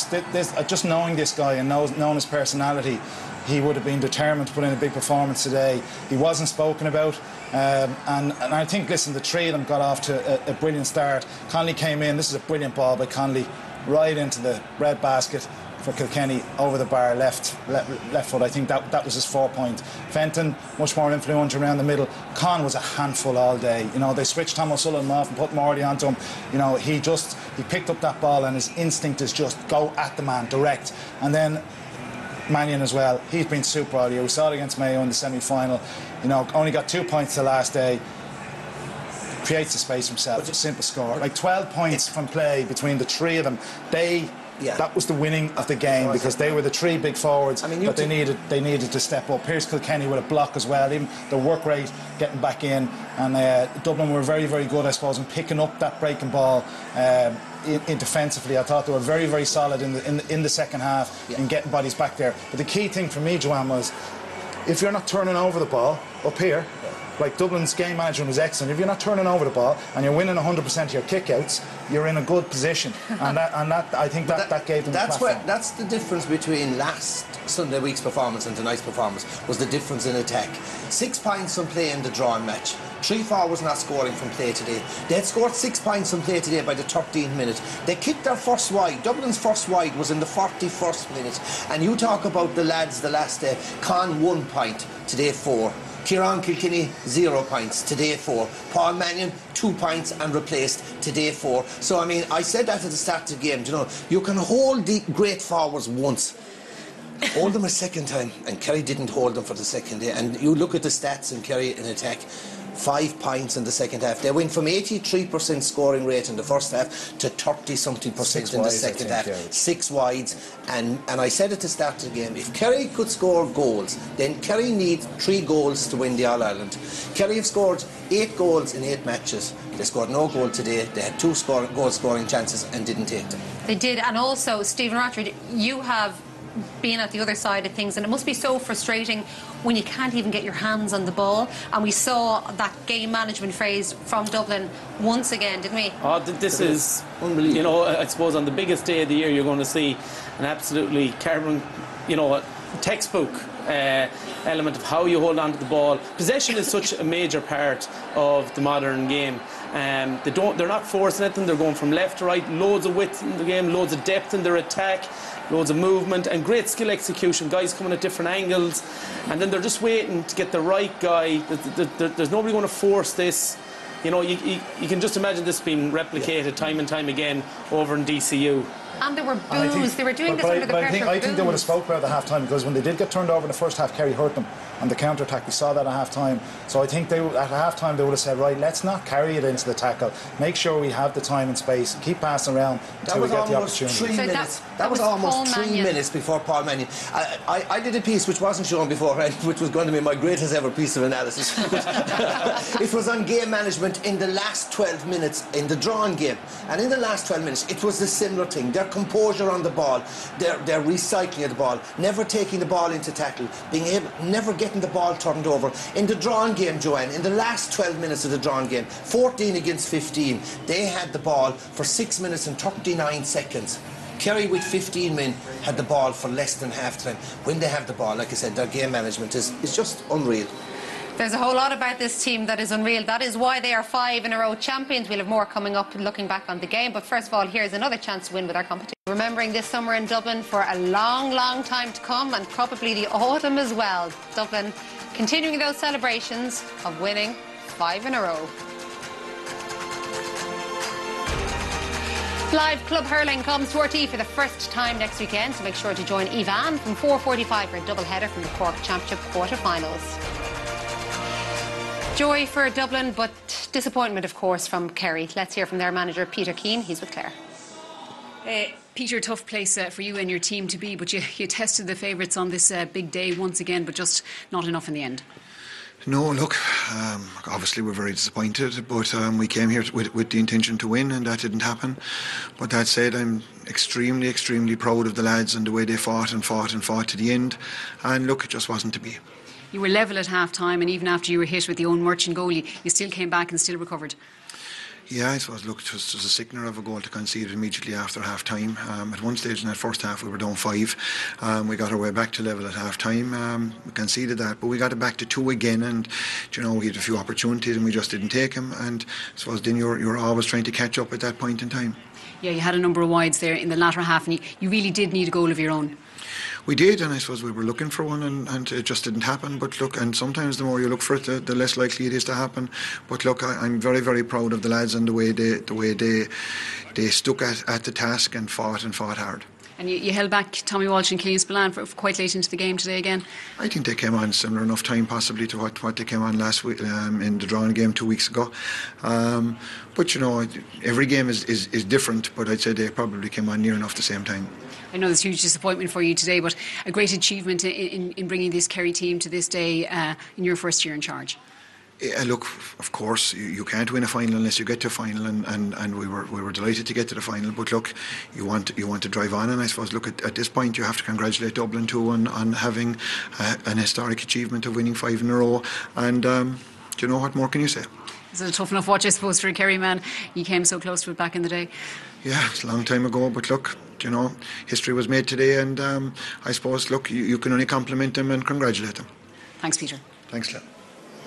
Just knowing this guy and knowing his personality, he would have been determined to put in a big performance today. He wasn't spoken about, and I think, listen, the 3 of them got off to a brilliant start. Connolly came in. This is a brilliant ball by Connolly, right into the red basket for Kilkenny, over the bar, left foot. I think that was his 4-point. Fenton, much more influential around the middle. Con was a handful all day. They switched Tom O'Sullivan off and put Morley onto him. He picked up that ball, and his instinct is just go at the man, direct. And then Mannion as well. He's been super all year. We saw it against Mayo in the semi-final. Only got 2 points the last day. Creates the space himself. It's a simple score. Like 12 points from play between the 3 of them. That was the winning of the game, because they were the 3 big forwards that they needed to step up. Here's Kilkenny with a block as well. Even the work rate getting back in, and Dublin were very, very good, I suppose, in picking up that breaking ball. In defensively, I thought they were very, very solid in the second half in getting bodies back there. But the key thing for me, Joanne, was if you're not turning over the ball up here, like Dublin's game management was excellent. If you're not turning over the ball and you're winning 100% of your kickouts, you're in a good position, and I think that gave them the platform. That's the difference between last Sunday week's performance and tonight's performance, was the difference in attack. 6 points from play in the drawing match. 3 forwards not scoring from play today. They had scored 6 points from play today by the 13th minute. They kicked their first wide. Dublin's first wide was in the 41st minute. And you talk about the lads the last day. Con 1 point, today 4. Kieran Kilkenny, 0 points, today 4. Paul Mannion, 2 points and replaced, today 4. So, I mean, I said that at the start of the game, you know, you can hold the great forwards once. Hold them a second time, and Kerry didn't hold them for the second day. And you look at the stats in Kerry in attack, 5 points in the second half. They went from 83% scoring rate in the first half to 30-something% in the second half. 6 wides. And I said at the start of the game, if Kerry could score goals, then Kerry need 3 goals to win the All-Ireland. Kerry have scored 8 goals in 8 matches. They scored no goal today. They had 2 goal-scoring chances and didn't take them. They did. And also, Stephen Rochford, you have being at the other side of things, and it must be so frustrating when you can't even get your hands on the ball. And we saw that game management phrase from Dublin once again, didn't we? Oh, this is unbelievable. You know, I suppose on the biggest day of the year you're going to see an absolutely carbon, you know, textbook element of how you hold on to the ball. Possession is such a major part of the modern game. They're not forcing anything. They're going from left to right. Loads of width in the game, loads of depth in their attack, loads of movement, and great skill execution. Guys coming at different angles, and then they're just waiting to get the right guy. There's nobody going to force this. You know, you can just imagine this being replicated time and time again over in DCU. And there were boos. They were doing this under the pressure. I think they would have spoke about the half time, because when they did get turned over in the first half, Kerry hurt them on the counter attack. We saw that at half time. So I think at half time they would have said, right, let's not carry it into the tackle. Make sure we have the time and space. Keep passing around until we get the opportunity. That was almost 3 minutes before Paul Mannion. I did a piece which wasn't shown beforehand, which was going to be my greatest ever piece of analysis. It was on game management in the last 12 minutes in the drawn game. And in the last 12 minutes, it was the similar thing. Their composure on the ball, their recycling of the ball, never taking the ball into tackle, never getting the ball turned over. In the drawn game, Joanne, in the last 12 minutes of the drawn game, 14 against 15, they had the ball for 6 minutes and 39 seconds. Kerry, with 15 men, had the ball for less than half time. When they have the ball, like I said, their game management is just unreal. There's a whole lot about this team that is unreal. That is why they are 5 in a row champions. We'll have more coming up looking back on the game. But first of all, here's another chance to win with our competition. Remembering this summer in Dublin for a long, long time to come, and probably the autumn as well. Dublin continuing those celebrations of winning 5 in a row. Live club hurling comes to RT for the first time next weekend, so make sure to join Ivan from 4:45 for a double header from the Cork Championship quarter-finals. Joy for Dublin, but disappointment, of course, from Kerry. Let's hear from their manager, Peter Keane. He's with Claire. Peter, tough place for you and your team to be, but you tested the favourites on this big day once again, but just not enough in the end. No, look, obviously we're very disappointed, but we came here with the intention to win, and that didn't happen. But that said, I'm extremely, extremely proud of the lads and the way they fought to the end. And look, it just wasn't to be. You were level at half-time, and even after you were hit with the own Merchant goal, you still came back and still recovered. Yeah, I suppose, look, it was a sickener of a goal to concede immediately after half-time. At one stage in that first half, we were down 5. We got our way back to level at half-time. We conceded that, but we got it back to 2 again, and, you know, we had a few opportunities and we just didn't take them. And I suppose then you're always trying to catch up at that point in time. Yeah, you had a number of wides there in the latter half, and you really did need a goal of your own. We did, and I suppose we were looking for one, and it just didn't happen. But look, and sometimes the more you look for it, the less likely it is to happen. But look, I'm very, very proud of the lads and the way they stuck at the task and fought hard. And you held back Tommy Walsh and Killian Spillane for quite late into the game today again. I think they came on similar enough time possibly to what they came on last week in the drawing game 2 weeks ago. But you know, every game is different, but I'd say they probably came on near enough the same time. I know there's huge disappointment for you today, but a great achievement in bringing this Kerry team to this day in your first year in charge. Look, of course, you can't win a final unless you get to a final, and we were delighted to get to the final. But look, you want to drive on, and I suppose, look, at this point you have to congratulate Dublin too on having an historic achievement of winning 5 in a row. And do you know, what more can you say? Is it a tough enough watch, I suppose, for a Kerry man? You came so close to it back in the day. Yeah, it's a long time ago, but look, you know, history was made today, and I suppose, look, you can only compliment them and congratulate them. Thanks, Peter. Thanks, Len.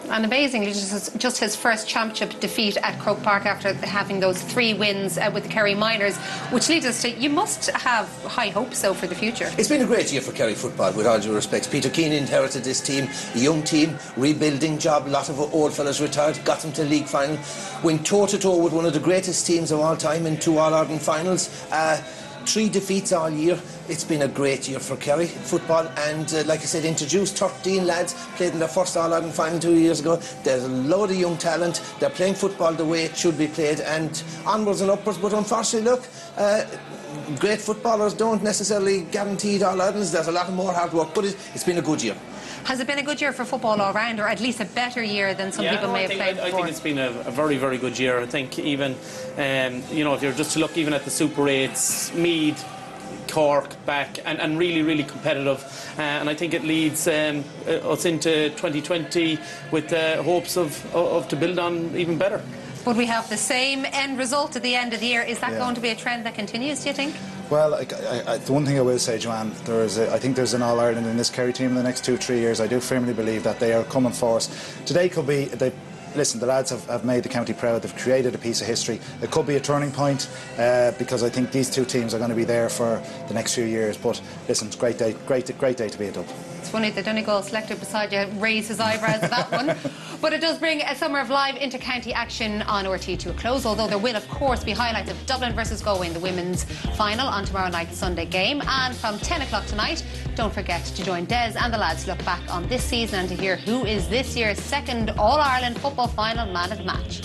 And amazingly, just his first championship defeat at Croke Park after having those 3 wins with the Kerry Miners, which leads us to, you must have high hopes, though, for the future. It's been a great year for Kerry football, with all due respect. Peter Keane inherited this team, a young team, rebuilding job, a lot of old fellas retired, got them to league final, went toe-to-toe with one of the greatest teams of all time in 2 All-Ireland finals. 3 defeats all year. It's been a great year for Kerry football, and like I said, introduced 13 lads, played in their first All-Ireland final 2 years ago. There's a load of young talent. They're playing football the way it should be played, and onwards and upwards. But unfortunately, look, great footballers don't necessarily guarantee All-Irelands. There's a lot more hard work, but it's been a good year. Has it been a good year for football all round, or at least a better year than some people may have played before? I think it's been a very, very good year. I think even, you know, if you're just to look even at the Super 8s, Meath, Cork back and really, really competitive. And I think it leads us into 2020 with hopes of to build on even better. But we have the same end result at the end of the year. Is that going to be a trend that continues, do you think? Well, the one thing I will say, Joanne, I think there's an All-Ireland in this Kerry team in the next 2-3 years. I do firmly believe that they are coming for us. Today could be... Listen, the lads have made the county proud. They've created a piece of history. It could be a turning point because I think these 2 teams are going to be there for the next few years. But listen, it's a great day to be a Dub. It's funny, the Donegal selector beside you raised his eyebrows at that one. But it does bring a summer of live inter-county action on RTÉ to a close, although there will, of course, be highlights of Dublin versus Galway in the women's final on tomorrow night's Sunday game. And from 10 o'clock tonight, don't forget to join Des and the lads to look back on this season and to hear who is this year's second All-Ireland football final man of the match.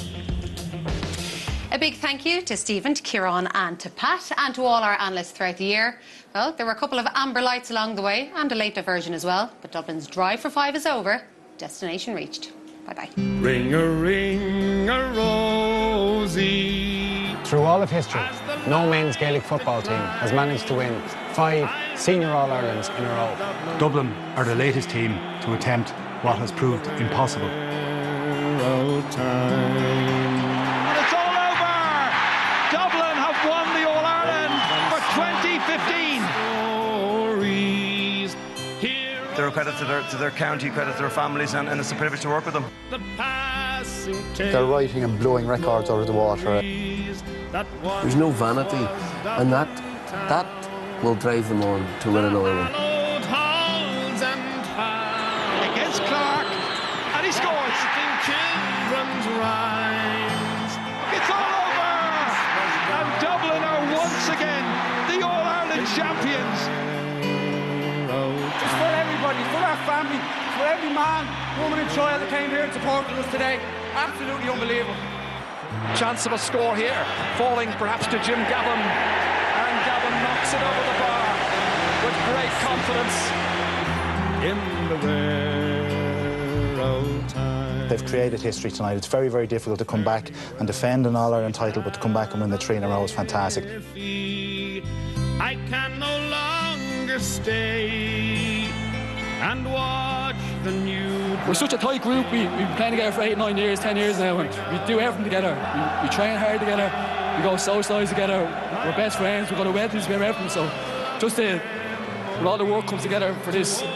A big thank you to Stephen, to Kieran and to Pat, and to all our analysts throughout the year. Well, there were a couple of amber lights along the way, and a late diversion as well, but Dublin's drive for 5 is over. Destination reached. Bye-bye. Ring a rosy. Through all of history, no men's Gaelic football team has managed to win 5 senior All-Irelands in a row. Dublin are the latest team to attempt what has proved impossible. And it's all over! Dublin have won the All-Ireland for 2015. They're a credit to their county, credit to their families, and it's a privilege to work with them. They're writing and blowing records out of the water. There's no vanity, and that will drive them on to win another one. Against Clark, and he scores. It's all over, and Dublin are once again the All-Ireland champions. It's for everybody, for our family, for every man, woman and child that came here and supported us today. Absolutely unbelievable. Chance of a score here, falling perhaps to Jim Gavin, and Gavin knocks it over the bar with great confidence. In the wear time. They've created history tonight. It's very, very difficult to come back and defend an All-Ireland title, but to come back and win the 3 in a row is fantastic. I can no longer stay and watch the new... We're such a tight group. We've been playing together for 8, 9 years, 10 years now, and we do everything together. We train hard together, we go socialise together, we're best friends, we go to weddings, we have everything. So just with all the work comes together for this